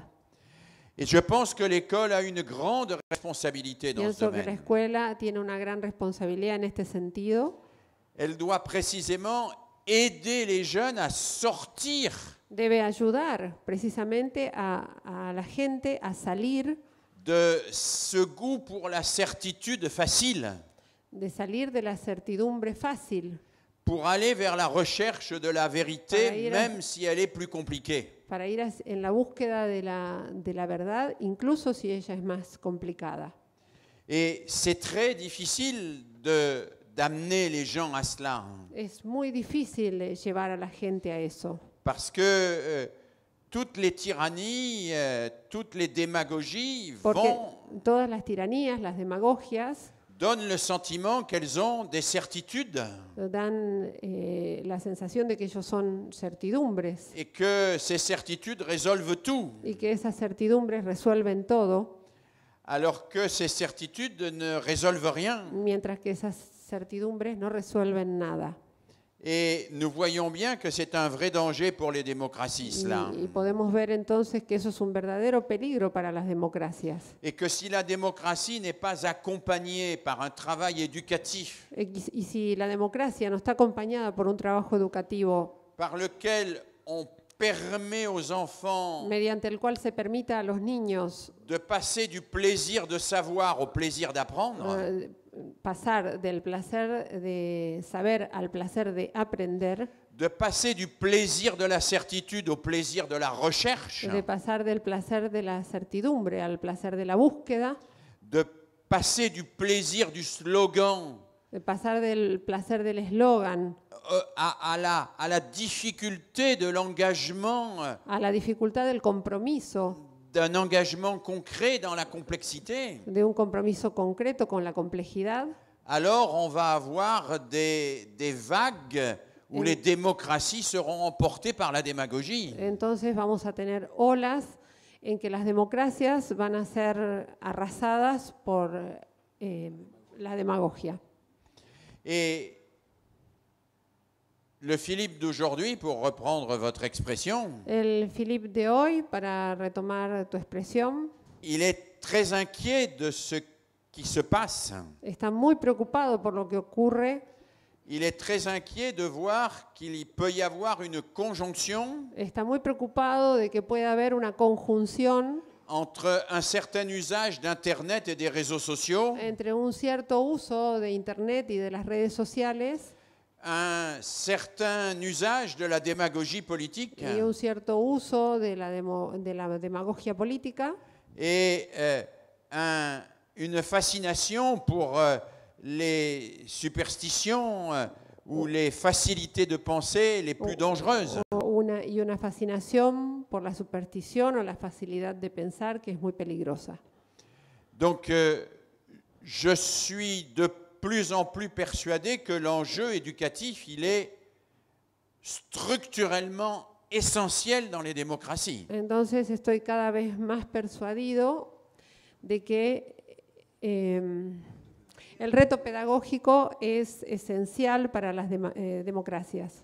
Et je pense que l'école a une grande responsabilité dans ce Pienso que la domaine. escuela tiene una gran responsabilidad en este sentido. Elle doit précisément aider les jeunes à sortir Debe ayudar precisamente a la gente a salir, de ce goût pour la certitude facile, de salir de la certidumbre fácil, pour aller vers la recherche de la vérité, Para ir même si elle est plus compliquée. para ir en la búsqueda de la verdad, incluso si ella es más complicada. Et c'est très difficile d'amener les gens à cela, Es muy difícil llevar a la gente a eso, parce que toutes les tyrannies, toutes les démagogies porque vont todas las tiranías, las demagogias, donnent le sentiment qu'elles ont des certitudes dan la sensación de que ellos son certidumbres et que ces certitudes résolvent tout, y que esas certidumbres resuelven todo, alors que ces certitudes ne résolvent rien. mientras que esas certidumbres no resuelven nada. Et nous voyons bien que c'est un vrai danger pour les démocraties, cela. Y podemos ver entonces que eso es un verdadero peligro para las democracias. Et que si la démocratie n'est pas accompagnée par un travail éducatif, Y si la democracia no está acompañada por un trabajo educativo par lequel on permet aux enfants mediante el cual se permita a los niños de passer du plaisir de savoir au plaisir d'apprendre, pasar del placer de saber al placer de aprender, de passer du plaisir de la certitude au plaisir de la recherche, de pasar del placer de la certidumbre al placer de la búsqueda, de passer du plaisir du slogan de pasar del placer del eslogan à la difficulté de l'engagement, a la dificultad del compromiso, d'un engagement concret dans la complexité, de un compromiso concreto con la complejidad, alors on va avoir des vagues où les démocraties seront emportées par la démagogie. entonces vamos a tener olas en que las democracias van a ser arrasadas por la demagogia. Et le Philippe d'aujourd'hui, pour reprendre votre expression, El Philippe de hoy, para retomar tu expresión, il est très inquiet de ce qui se passe. está muy preocupado por lo que ocurre, Il est très inquiet de voir qu'il peut y avoir une conjonction está muy preocupado de que pueda haber una conjunción entre un certain usage d'Internet et des réseaux sociaux, entre un cierto uso de Internet y de las redes sociales un certain usage de la démagogie politique y un cierto uso de la demagogia política et une fascination pour les superstitions ou les facilités de pensée les plus dangereuses. y una fascinación por la superstición o la facilidad de pensar que es muy peligrosa. Donc, je suis de plus en plus persuadé que l'enjeu éducatif, il est structurellement essentiel dans les démocraties. Entonces estoy cada vez más persuadido de que el reto pedagógico es esencial para las democracias.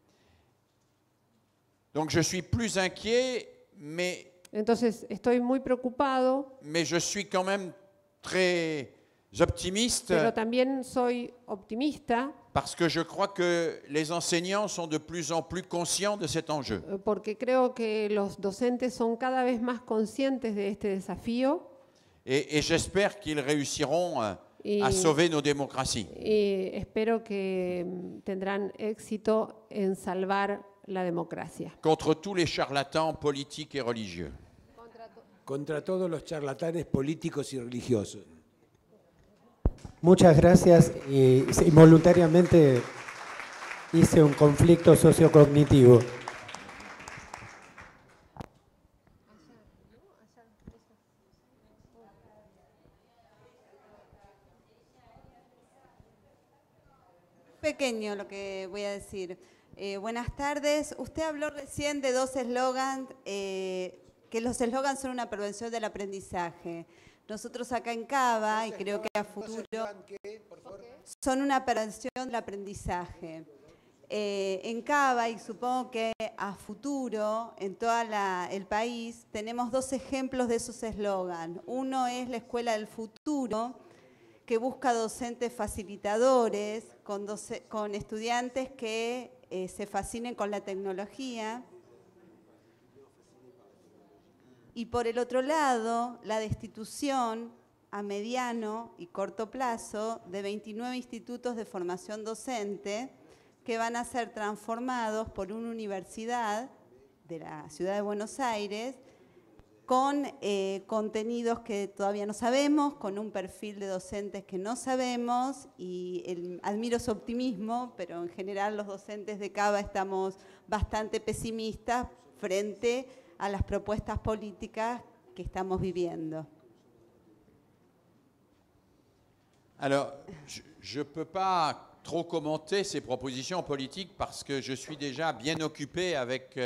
Donc je suis plus inquiet, mais Entonces estoy muy preocupado, je suis quand même très optimiste pero también soy optimista parce que je crois que les enseignants sont de plus en plus conscients de cet enjeu. porque creo que los docentes son cada vez más conscientes de este desafío Et j'espère qu'ils réussiront à y, sauver nos démocraties. y espero que tendrán éxito en salvar la democracia. Contre tous les charlatans politiques et religieux. Contra todos los charlatanes políticos y religiosos. Muchas gracias. Y involuntariamente hice un conflicto sociocognitivo. Pequeño lo que voy a decir. Buenas tardes. Usted habló recién de dos eslogans, que los eslogans son una prevención del aprendizaje. Nosotros acá en Cava, y creo que a futuro, son una prevención del aprendizaje. En Cava, y supongo que a futuro, en todo el país, tenemos dos ejemplos de esos eslogans. Uno es la Escuela del Futuro, que busca docentes facilitadores, con estudiantes que se fascinen con la tecnología. Y por el otro lado, la destitución a mediano y corto plazo de 29 institutos de formación docente que van a ser transformados por una universidad de la ciudad de Buenos Aires con contenidos que todavía no sabemos, con un perfil de docentes que no sabemos, y admiro su optimismo, pero en general los docentes de Cava estamos bastante pesimistas frente a las propuestas políticas que estamos viviendo. Alors, je ne peux pas trop commenter ces propositions politiques parce que je suis déjà bien occupé avec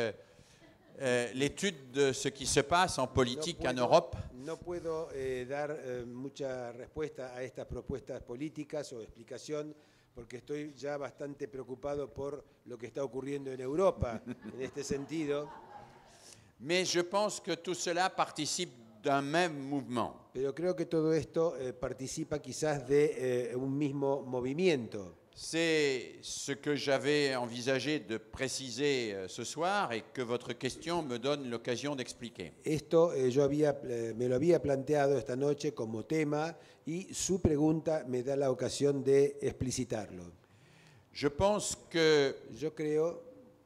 l'étude de ce qui se passe en politique en Europe. No puedo dar mucha respuesta a estas propuestas políticas o explicación porque estoy ya bastante preocupado por lo que está ocurriendo en Europa en este sentido. Mais je pense que tout cela participe d'un même mouvement. Pero creo que todo esto participa quizás de un mismo movimiento. C'est ce que j'avais envisagé de préciser ce soir et que votre question me donne l'occasion d'expliquer. Esto yo me lo había planteado esta noche como tema y su pregunta me da la ocasión de explicitarlo. Je pense que yo creo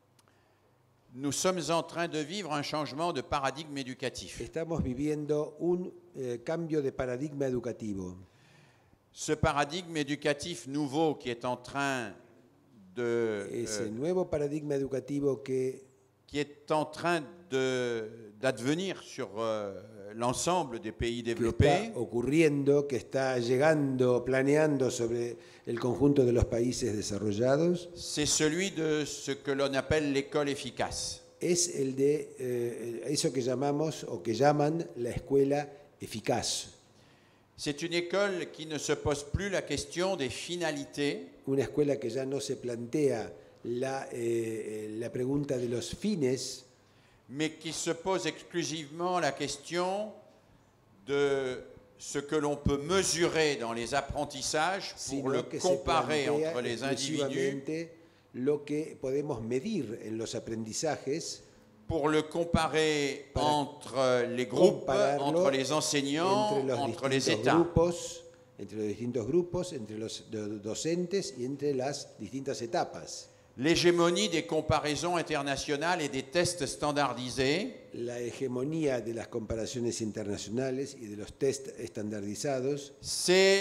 nous sommes en train de vivre un changement de paradigme éducatif. Estamos viviendo un cambio de paradigma educativo. Ce paradigme éducatif nouveau qui est en train de ese nuevo paradigma educativo qui est en train d'advenir sur l'ensemble des pays développés. Que está ocurriendo, que está llegando, planeando sobre el conjunto de los países desarrollados. C'est celui de ce que l'on appelle l'école efficace. Es el de eso que llamamos o que llaman la escuela eficaz. C'est une école qui ne se pose plus la question des finalités. Una escuela que ya no se plantea la pregunta de los fines, mais qui se pose exclusivement la question de ce que l'on peut mesurer dans les apprentissages pour le comparer entre les individus, lo que podemos medir en los aprendizajes, pour le comparer entre les groupes, entre les enseignants, entre les États. Entre los distintos grupos, entre los docentes y entre las distintas etapas. L'hégémonie des comparaisons internationales et des tests standardisés. La hegemonía de las comparaciones internacionales y de los tests estandarizados. C'est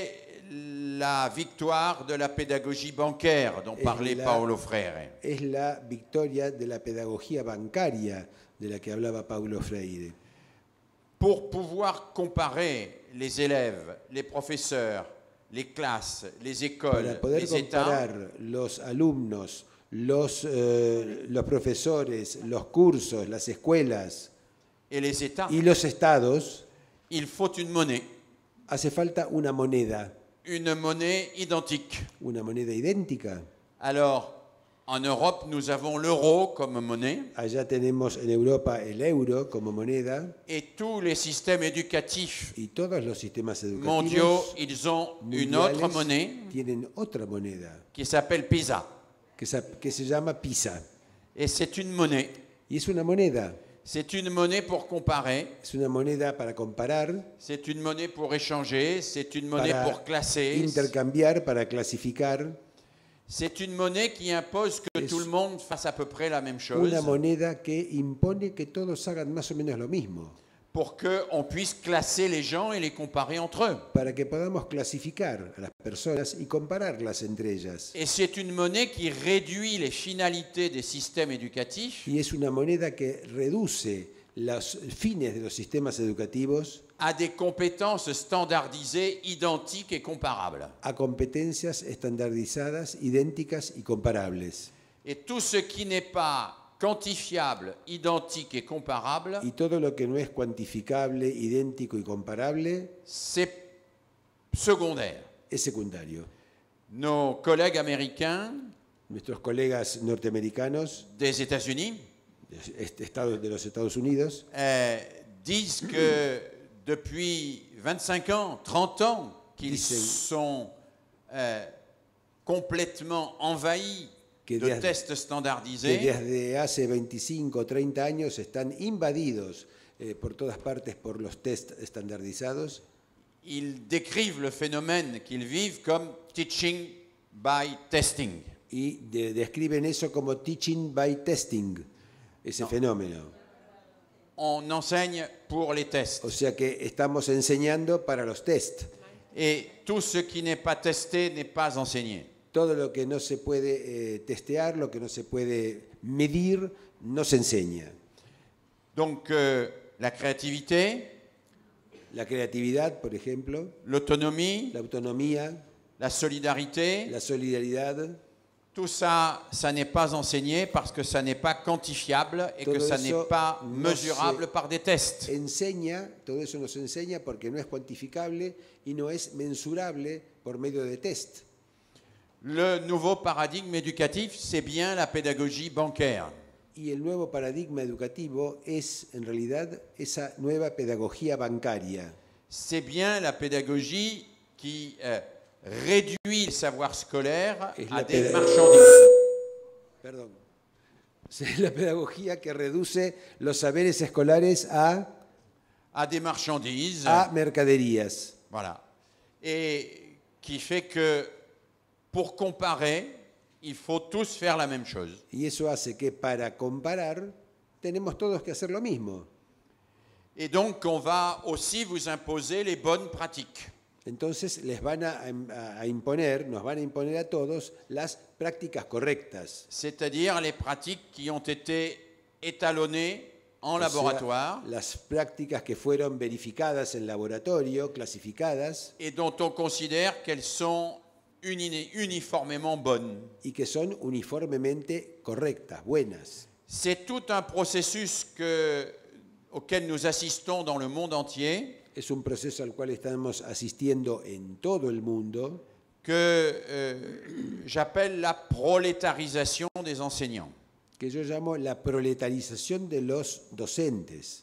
la victoire de la pédagogie bancaire dont parlait Paulo Freire. Es la victoria de la pedagogía bancaria de la que hablaba Paulo Freire. Pour pouvoir comparer les élèves, les professeurs, les classes, les écoles, Para poder les États, comparar los alumnos, los profesores, los cursos, las escuelas et les États, y los estados, il faut une monnaie hace falta una moneda identique. una moneda idéntica. Alors, en Europe, nous avons l'euro comme monnaie Allá tenemos en Europa el euro como moneda et tous les systèmes éducatifs y todos los sistemas mondiaux, educativos ils ont une mundiales autre monnaie tienen otra moneda qui s'appelle PISA. que se llama PISA. Et c'est une monnaie. Y es una moneda, C'est une monnaie pour comparer, es una moneda para comparar, c'est une monnaie pour échanger, c'est une monnaie para pour classer. intercambiar, para clasificar. C'est une monnaie qui impose que Es tout le monde fasse à peu près la même chose Una moneda que impone que todos hagan más o menos lo mismo, pour qu'on puisse classer les gens et les comparer entre eux. para que podamos clasificar a las personas y compararlas entre ellas. Et c'est une monnaie qui réduit les finalités des systèmes éducatifs Y es una moneda que reduce los fines de los sistemas educativos à des compétences standardisées, identiques et comparables. a competencias estandarizadas, idénticas y comparables. Et tout ce qui n'est pas quantifiable, identique et comparable, Y todo lo que no es cuantificable, idéntico y comparable c'est secondaire. es secundario. Nos collègues américains Nuestros colegas norteamericanos, des États-Unis de los Estados Unidos, disent que depuis 25 ans, 30 ans, qu'ils sont complètement envahis Que de desde- tests que standardisés desde hace 25 o 30 años están invadidos por todas partes por los test estandarizados. ils décrivent le phénomène qu'ils vivent comme teaching by testing. Y describen eso como teaching by testing, ese fenómeno. On enseigne pour les tests. O sea que estamos enseñando para los test. Et tout ce qui n'est pas testé n'est pas enseigné. Todo lo que no se puede testear, lo que no se puede medir, no se enseña. Donc la créativité, La creatividad, por ejemplo, l'autonomie, la autonomía, la solidarité, la solidaridad, tout ça, ça n'est pas enseigné parce que ça n'est pas quantifiable et que Todo ça eso n'est pas no mesurable se par des tests. enseña, todo eso nos enseña porque no es cuantificable y no es mensurable por medio de test. Le nouveau paradigme éducatif, c'est bien la pédagogie bancaire. Y el nuevo paradigma educativo es, en realidad, esa nueva pedagogía bancaria. C'est bien la pédagogie qui réduit le savoir scolaire Es à la des peda- marchandises. Perdón. Es la pedagogía que reduce los saberes escolares À des marchandises. a mercaderías. Voilà. Et qui fait que pour comparer, il faut tous faire la même chose. Y eso hace que para comparar tenemos todos que hacer lo mismo. Et donc, on va aussi vous imposer les bonnes pratiques. Entonces les van a imponer, nos van a imponer a todos las prácticas correctas. C'est-à-dire les pratiques qui ont été étalonnées en O sea, laboratoire las prácticas que fueron verificadas en laboratorio, clasificadas et dont on considère qu'elles sont uniformément bonnes. y que son uniformemente correctas, buenas. C'est tout un processus auquel nous assistons dans le monde entier, Es un proceso al cual estamos asistiendo en todo el mundo, que j'appelle la prolétarisation des enseignants. que yo llamo la proletarización de los docentes.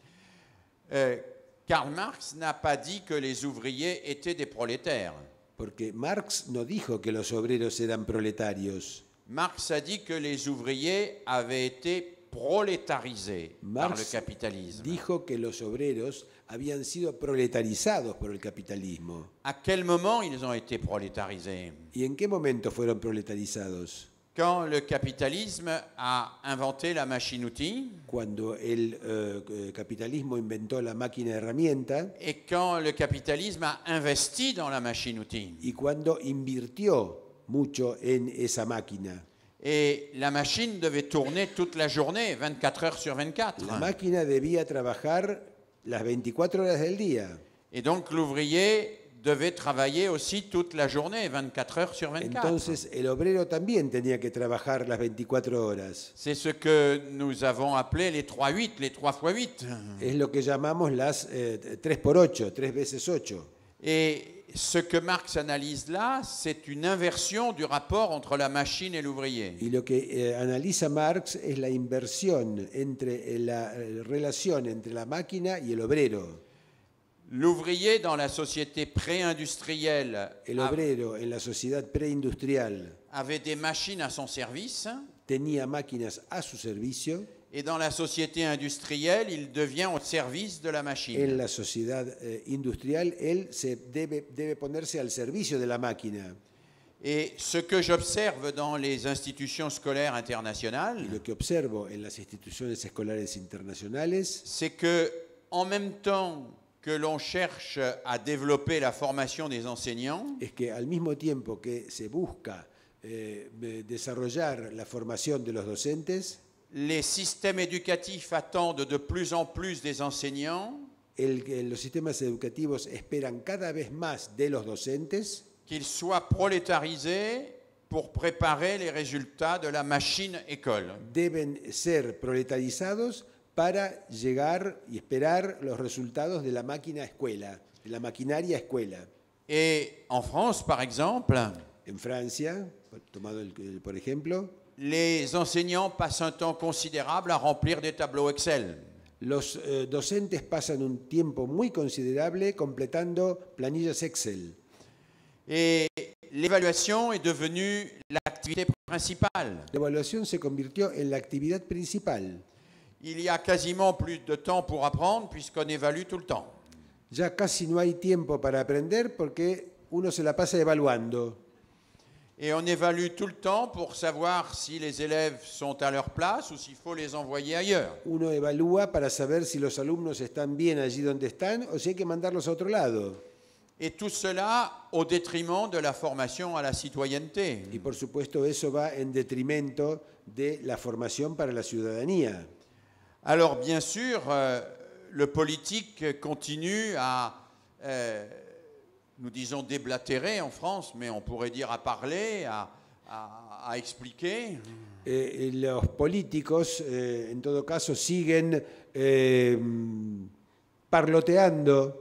Karl Marx n'a pas dit que les ouvriers étaient des prolétaires. Porque Marx no dijo que los obreros eran proletarios. Marx a dit que les ouvriers avaient été prolétarisés par le Marx capitalisme. dijo que los obreros habían sido proletarizados por el capitalismo. À quel moment ils ont été prolétarisés? ¿Y en qué momento fueron proletarizados? quand le capitalisme a inventé la machine-outil cuando el capitalismo inventó la máquina herramienta et quand le capitalisme a investi dans la machine-outil. y cuando invirtió mucho en esa máquina. Et la machine devait tourner toute la journée, 24 heures sur 24. La máquina debía trabajar las 24 horas del día. Et donc l'ouvrier devait travailler aussi toute la journée, 24 heures sur 24. Entonces el obrero también tenía que trabajar las 24 horas. C'est ce que nous avons appelé les 3-8, les 3x8. Es lo que llamamos las 3x8, 3 veces 8. Et ce que Marx analyse là, c'est une inversion du rapport entre la machine et l'ouvrier. Y lo que analiza Marx es la inversión entre la relación entre la máquina y el obrero. L'ouvrier dans la société pré-industrielle El obrero en la sociedad preindustrial avait des machines à son service, tenía máquinas a su servicio. et dans la société industrielle, il devient au service de la En machine. la sociedad industrial, él debe ponerse al servicio de la máquina. Et ce que j'observe dans les institutions scolaires Y internationales, lo que observo en las instituciones escolares internacionales c'est que en même temps que l'on cherche à développer la formation des enseignants, es que al mismo tiempo que se busca desarrollar la formación de los docentes, les systèmes éducatifs attendent de plus en plus des enseignants los sistemas educativos esperan cada vez más de los docentes qu'ils soient prolétarisés pour préparer les résultats de la machine école. deben ser proletarizados para llegar y esperar los resultados de la máquina escuela, de la maquinaria escuela. Et en France, par exemple, En Francia, tomado por ejemplo, les enseignants passent un temps considérable à remplir des tableaux Excel. los docentes pasan un tiempo muy considerable completando planillas Excel. Et l'évaluation est devenue l'activité principale. La evaluación se convirtió en la actividad principal. Il y a quasiment plus de temps pour apprendre puisqu'on évalue tout le temps. Ya casi no hay tiempo para aprender porque uno se la pasa evaluando. Et on évalue tout le temps pour savoir si les élèves sont à leur place ou s'il faut les envoyer ailleurs. Uno evalúa para saber si los alumnos están bien allí donde están o si hay que mandarlos a otro lado. Et tout cela au détriment de la formation à la citoyenneté. Y por supuesto eso va en detrimento de la formación para la ciudadanía. Alors bien sûr, le politique continue à, nous disons, déblatérer en France, mais on pourrait dire à parler, à expliquer. Los políticos, en todo caso, siguen parloteando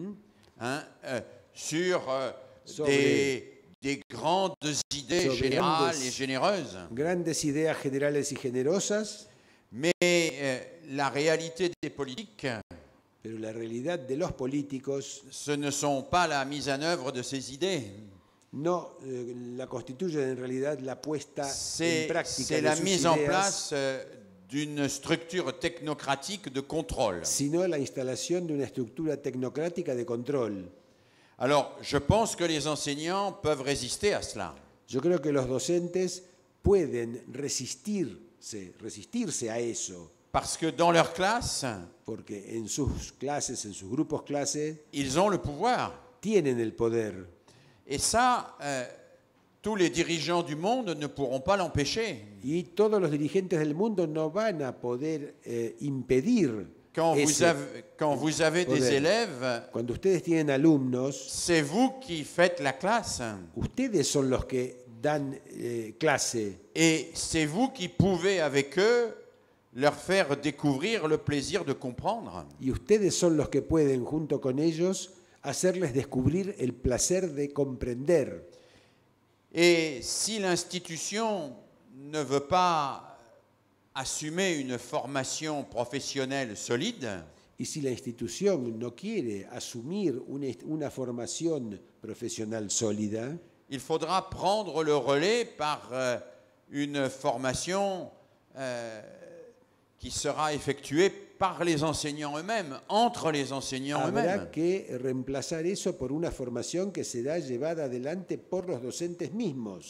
Sur des grandes idées générales et généreuses. Grandes ideas generales y generosas. Mais la réalité des politiques, pero la realidad de los políticos, ce ne sont pas la mise en œuvre de ces idées. No la constituyen en realidad la puesta en práctica c'est de la sus mise en ideas, place d'une structure technocratique de contrôle. sino la instalación de una estructura tecnocrática de control. Alors, je pense que les enseignants peuvent résister à cela. Yo creo que los docentes pueden resistirse a eso, Parce que dans leur classe, porque en sus clases, en sus grupos clase, ils ont le pouvoir. tienen el poder. Et ça, tous les dirigeants du monde ne pourront pas l'empêcher. Y todos los dirigentes del mundo no van a poder impedir Quand vous avez des poder. élèves, Cuando ustedes tienen alumnos, c'est vous qui faites la classe. ustedes son los que dan clase. Et c'est vous qui pouvez avec eux leur faire découvrir le plaisir de comprendre. Y ustedes son los que pueden, junto con ellos, hacerles descubrir el placer de comprender. Et si l'institution ne veut pas assumer une formation professionnelle solide, Y si la institución no quiere asumir una formación profesional sólida, il faudra prendre le relais par une formation qui sera effectuée par les enseignants eux-mêmes, entre les enseignants eux-mêmes. habrá que reemplazar eso por una formación que será llevada adelante por los docentes mismos.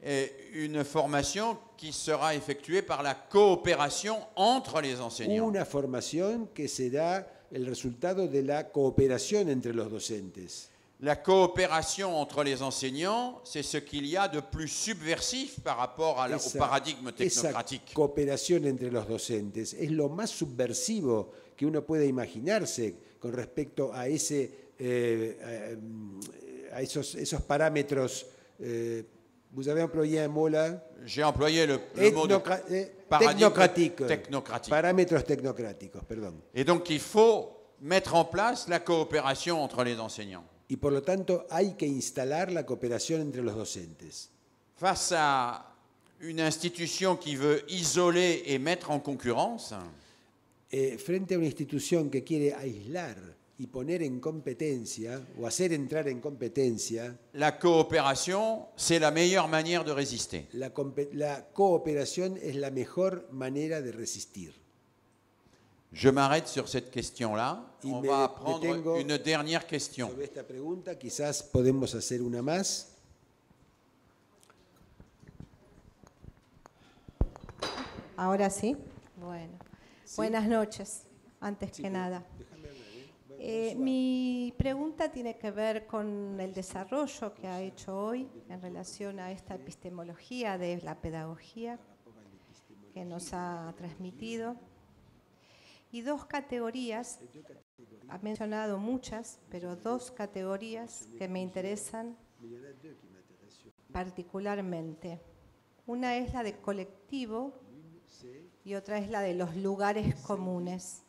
une formation qui sera effectuée par la coopération entre les enseignants. Una formación que será el resultado de la cooperación entre los docentes. La coopération entre les enseignants, c'est ce qu'il y a de plus subversif par rapport au paradigme technocratique. Esa cooperación entre los docentes es lo más subversivo que uno puede imaginarse con respecto a esos parámetros. Vous avez employé un mot là? J'ai employé le mot de technocratique. Parámetros tecnocráticos, perdón. Et donc il faut mettre en place la coopération entre les enseignants. Y por lo tanto hay que instalar la cooperación entre los docentes. Face à une institution qui veut isoler et mettre en concurrence, frente a una institución que quiere aislar y poner en competencia o hacer entrar en competencia, la coopération, c'est la meilleure manière de résister. La cooperación es la mejor manera de resistir. Je m'arrête sur cette question-là. On va prendre une dernière question. Sobre esta pregunta, quizás podemos hacer una más. Ahora sí. Bueno. ¿Sí? Buenas noches, antes que nada. Mi pregunta tiene que ver con el desarrollo que ha hecho hoy en relación a esta epistemología de la pedagogía que nos ha transmitido. Y dos categorías, ha mencionado muchas, pero dos categorías que me interesan particularmente. Una es la de colectivo y otra es la de los lugares comunes.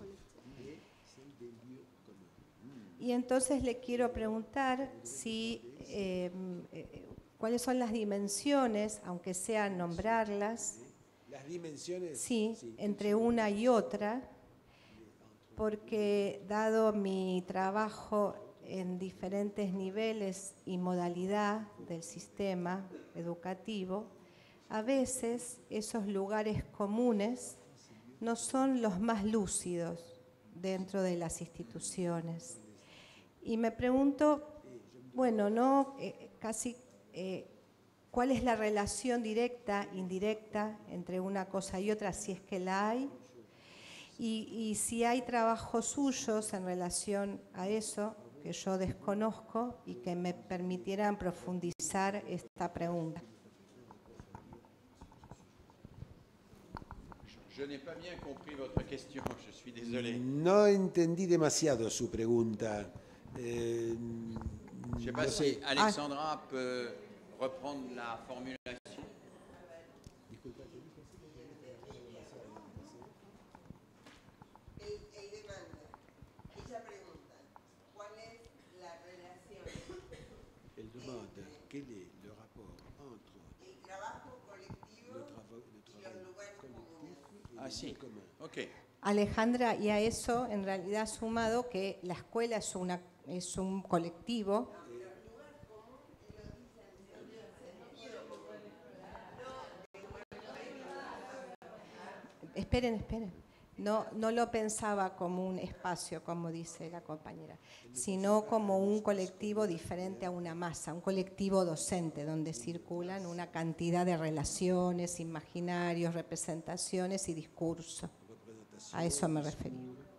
Y entonces le quiero preguntar si cuáles son las dimensiones, aunque sea nombrarlas. Las dimensiones. Sí, entre una y otra, porque dado mi trabajo en diferentes niveles y modalidad del sistema educativo, a veces esos lugares comunes no son los más lúcidos dentro de las instituciones. Y me pregunto, bueno, no casi ¿cuál es la relación directa, indirecta entre una cosa y otra, si es que la hay? Y si hay trabajos suyos en relación a eso, que yo desconozco y que me permitieran profundizar esta pregunta. Je n'ai pas bien compris votre question, je suis désolé. No entendí demasiado su pregunta. Je ne sais pas si Alexandra peut reprendre la formulation. Elle demande quel est le rapport entre le travail collectif et le commun. Ok. Alejandra, y a eso en realidad sumado que la escuela es un colectivo. Esperen. No lo pensaba como un espacio, como dice la compañera, sino como un colectivo diferente a una masa, un colectivo docente, donde circulan una cantidad de relaciones, imaginarios, representaciones y discursos. A eso me refería.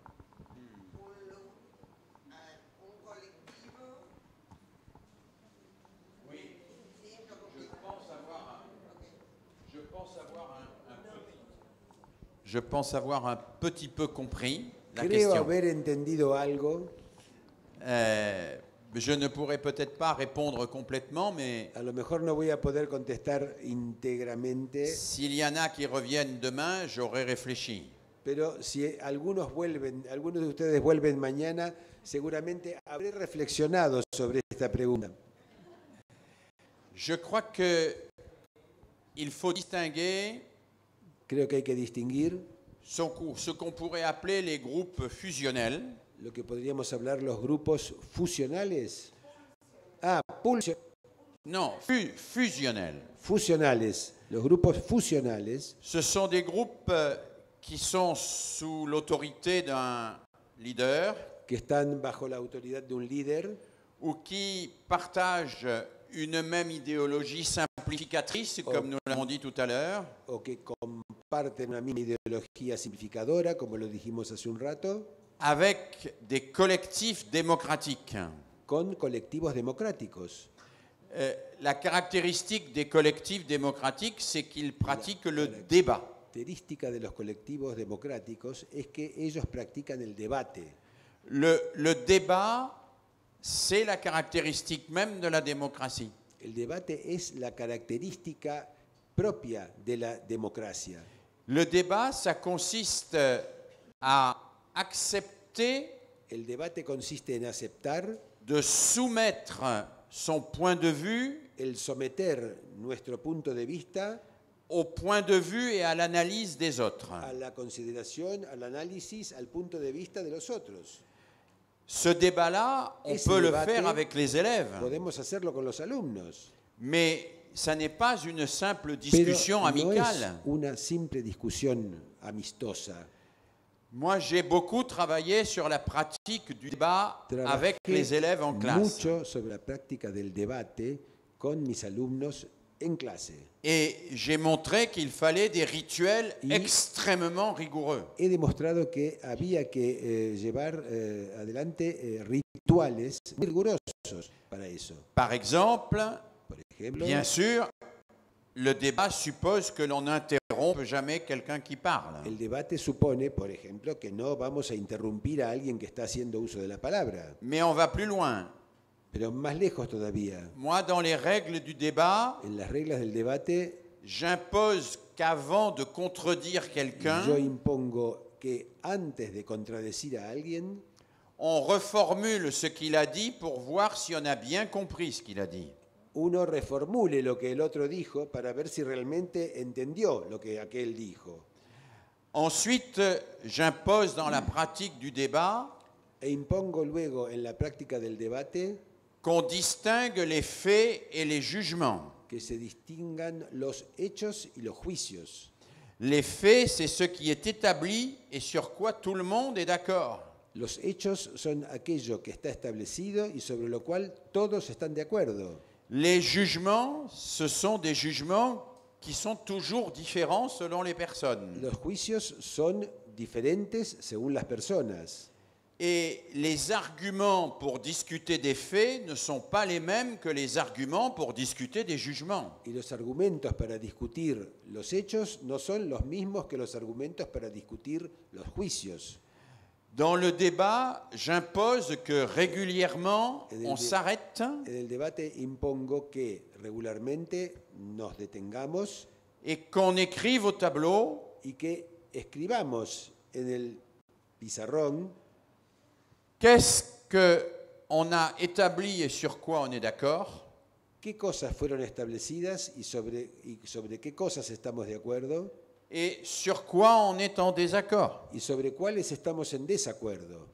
Je pense avoir un petit peu compris la Creo question. haber entendido algo. Je ne pourrai peut-être pas répondre complètement, mais A lo mejor no voy a poder contestar íntegramente, s'il y en a qui reviennent demain, j'aurai réfléchi. pero si algunos de ustedes vuelven mañana, seguramente habré reflexionado sobre esta pregunta. Je crois qu'il faut distinguer Creo que hay que distinguir ce qu'on pourrait appeler les groupes fusionnels lo que podríamos hablar los grupos fusionales. Non, fusionnels. Fusionales. Los grupos fusionales Ce sont des groupes qui sont sous l'autorité d'un leader que están bajo la autoridad de un líder ou qui partagent une même idéologie simplifiée simplificatrices, comme nous l'avons dit tout à l'heure, o que comparten una misma ideología simplificadora, como lo dijimos hace un rato, avec des collectifs démocratiques. con colectivos democráticos. La caractéristique des collectifs démocratiques, c'est qu'ils pratiquent le débat. La característica de los colectivos democráticos es que ellos practican el debate. Le débat, c'est la caractéristique même de la démocratie. El debate es la característica propia de la democracia. Le débat, ça consiste à accepter El debate consiste en aceptar, de soumettre son point de vue el someter nuestro punto de vista au point de vue et à l'analyse des autres. a la consideración, al análisis, al punto de vista de los otros. Ce débat-là, on Ese peut le debate faire avec les élèves, Podemos hacerlo con los alumnos, mais ça n'est pas une simple pero discussion no es amicale. una simple discusión amistosa. Moi, j'ai beaucoup travaillé sur la pratique du débat avec les élèves en classe. Mucho sobre la práctica del debate con mis alumnos en clase. Et j'ai montré qu'il fallait des rituels Y- extrêmement rigoureux. He demostrado que había que llevar adelante rituales muy rigurosos para eso. Par exemple, Por ejemplo, bien sûr, le débat suppose que l'on n'interrompt jamais quelqu'un qui parle. el debate supone, por ejemplo, que no vamos a interrumpir a alguien que está haciendo uso de la palabra. Mais on va plus loin. Pero más lejos todavía, Moi, dans les règles du débat, en las reglas del debate, j'impose qu'avant de contredire yo quelqu'un, impongo que antes de contradecir a alguien, on reformule ce qu'il a dit pour voir si on a bien compris ce qu'il a dit. uno reformule lo que el otro dijo para ver si realmente entendió lo que aquel dijo. Ensuite, j'impose dans la pratique du débat E impongo luego en la práctica del debate qu'on distingue les faits et les jugements. que se distingan los hechos y los juicios. Les faits, c'est ce qui est établi et sur quoi tout le monde est d'accord. Los hechos son aquello que está establecido y sobre lo cual todos están de acuerdo. Les jugements, ce sont des jugements qui sont toujours différents selon les personnes. Los juicios son diferentes según las personas. Et les arguments pour discuter des faits ne sont pas les mêmes que les arguments pour discuter des jugements. Y los argumentos para discutir los hechos no son los mismos que los argumentos para discutir los juicios. Dans le débat, j'impose que régulièrement, Et on s'arrête En el debate impongo que regularmente nos detengamos et qu'on écrive au tableau y que escribamos en el pizarrón qu'est-ce qu'on a établi et sur quoi on est d'accord, qué cosas fueron establecidas y sobre qué cosas estamos de acuerdo et sur quoi on est en désaccord. y sobre cuáles estamos en desacuerdo.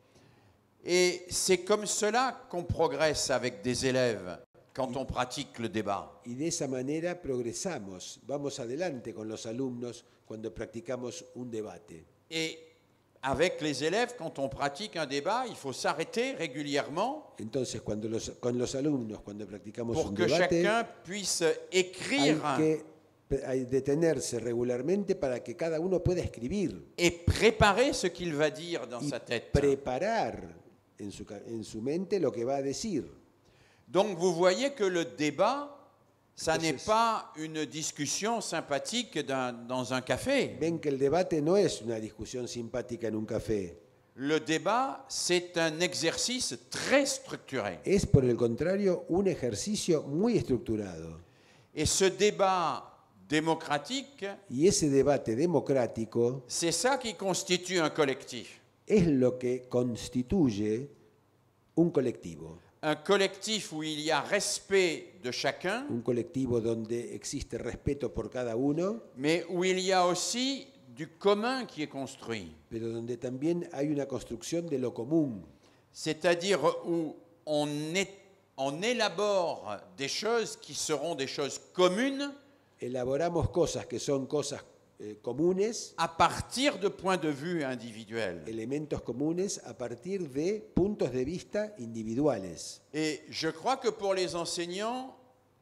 Et c'est comme cela qu'on progresse avec des élèves quand on pratique le débat. Y de esa manera progresamos, vamos adelante con los alumnos cuando practicamos un debate. Et avec les élèves, quand on pratique un débat, il faut s'arrêter régulièrement Entonces, con los alumnos, cuando practicamos pour un que debate, chacun puisse hay écrire que detenerse regularmente para que cada uno pueda escribir, et préparer ce qu'il va dire dans y sa tête. preparar en su mente lo que va a decir. Donc vous voyez que le débat, ça Entonces, n'est pas une discussion sympathique dans un café. Ven que el debate no es una discusión simpática en un café. Le débat, c'est un exercice très structuré. Es, por el contrario, un ejercicio muy estructurado. Et ce débat démocratique, Y ese debate democrático c'est ça qui constitue un collectif. es lo que constituye un colectivo. Un collectif où il y a respect de chacun, Un colectivo donde existe respeto por cada uno, mais où il y a aussi du commun qui est construit. pero donde también hay una construcción de lo común. C'est-à-dire où on élabore des choses qui seront des choses communes Elaboramos cosas que son cosas comunes, à partir de points de vue individuels. elementos comunes a partir de puntos de vista individuales. Et je crois que pour les enseignants,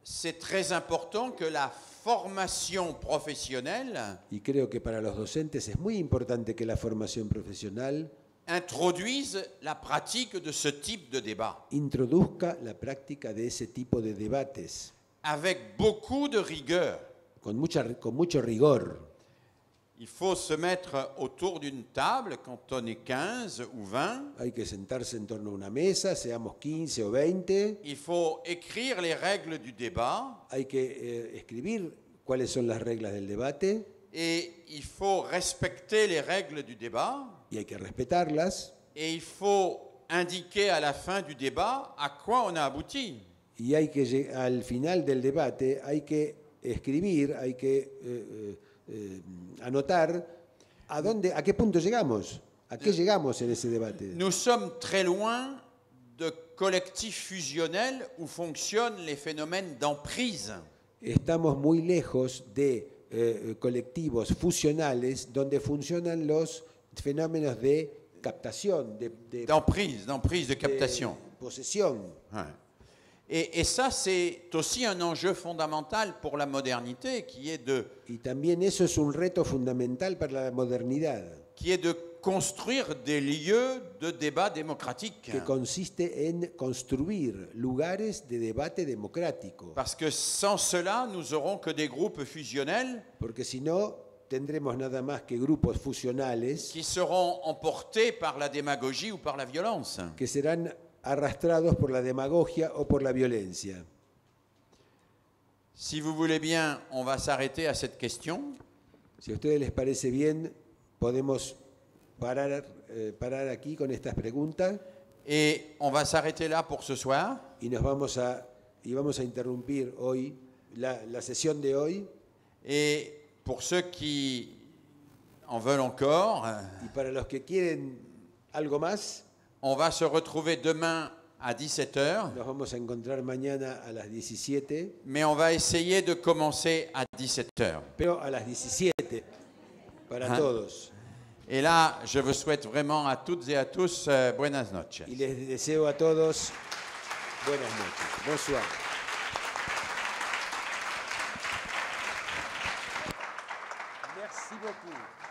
c'est très important que la formation professionnelle Y creo que para los docentes es muy importante que la formación profesional introduise la pratique de ce type de débat introduzca la práctica de ese tipo de debates avec beaucoup de rigueur. con mucho rigor. Il faut se mettre autour d'une table quand on est 15 ou 20. Hay que sentarse en torno a una mesa, seamos 15 o 20. Il faut écrire les règles du débat Hay que escribir cuáles son las reglas del debate et il faut respecter les règles du débat y hay que respetarlas. et il faut indiquer à la fin du débat à quoi on a abouti. Y hay que, al final del debate, hay que escribir, hay que anotar a qué punto llegamos, a qué llegamos en ese debate. Nous sommes très loin de collectifs fusionnels où fonctionnent les phénomènes d'emprise. Estamos muy lejos de colectivos fusionales donde funcionan los fenómenos de captación, d'emprise, de captation. Posesión. Ouais. Et ça, c'est aussi un enjeu fondamental pour la modernité, qui est Y también eso es un reto fundamental para la modernidad, de construire des lieux de débat démocratique. que consiste en construir lugares de debate democrático. Parce que sans cela, nous aurons que des groupes fusionnels Porque si no, tendremos nada más que grupos fusionales qui seront emportés par la démagogie ou par la violence. que serán arrastrados por la demagogia o por la violencia. Si vous voulez bien, on va s'arrêter à cette question. Si a ustedes les parece bien, podemos parar aquí con estas preguntas. Et on va s'arrêter là pour ce soir. Y vamos a interrumpir hoy la sesión de hoy. Et pour ceux qui en veulent encore, y para los que quieren algo más, on va se retrouver demain à 17h. Nos vamos a encontrar mañana a las 17. Mais on va essayer de commencer à 17h. Pero a las 17, para todos. Et là, je vous souhaite vraiment à toutes et à tous buenas noches. Y les deseo a todos buenas noches. Bonsoir. Merci beaucoup.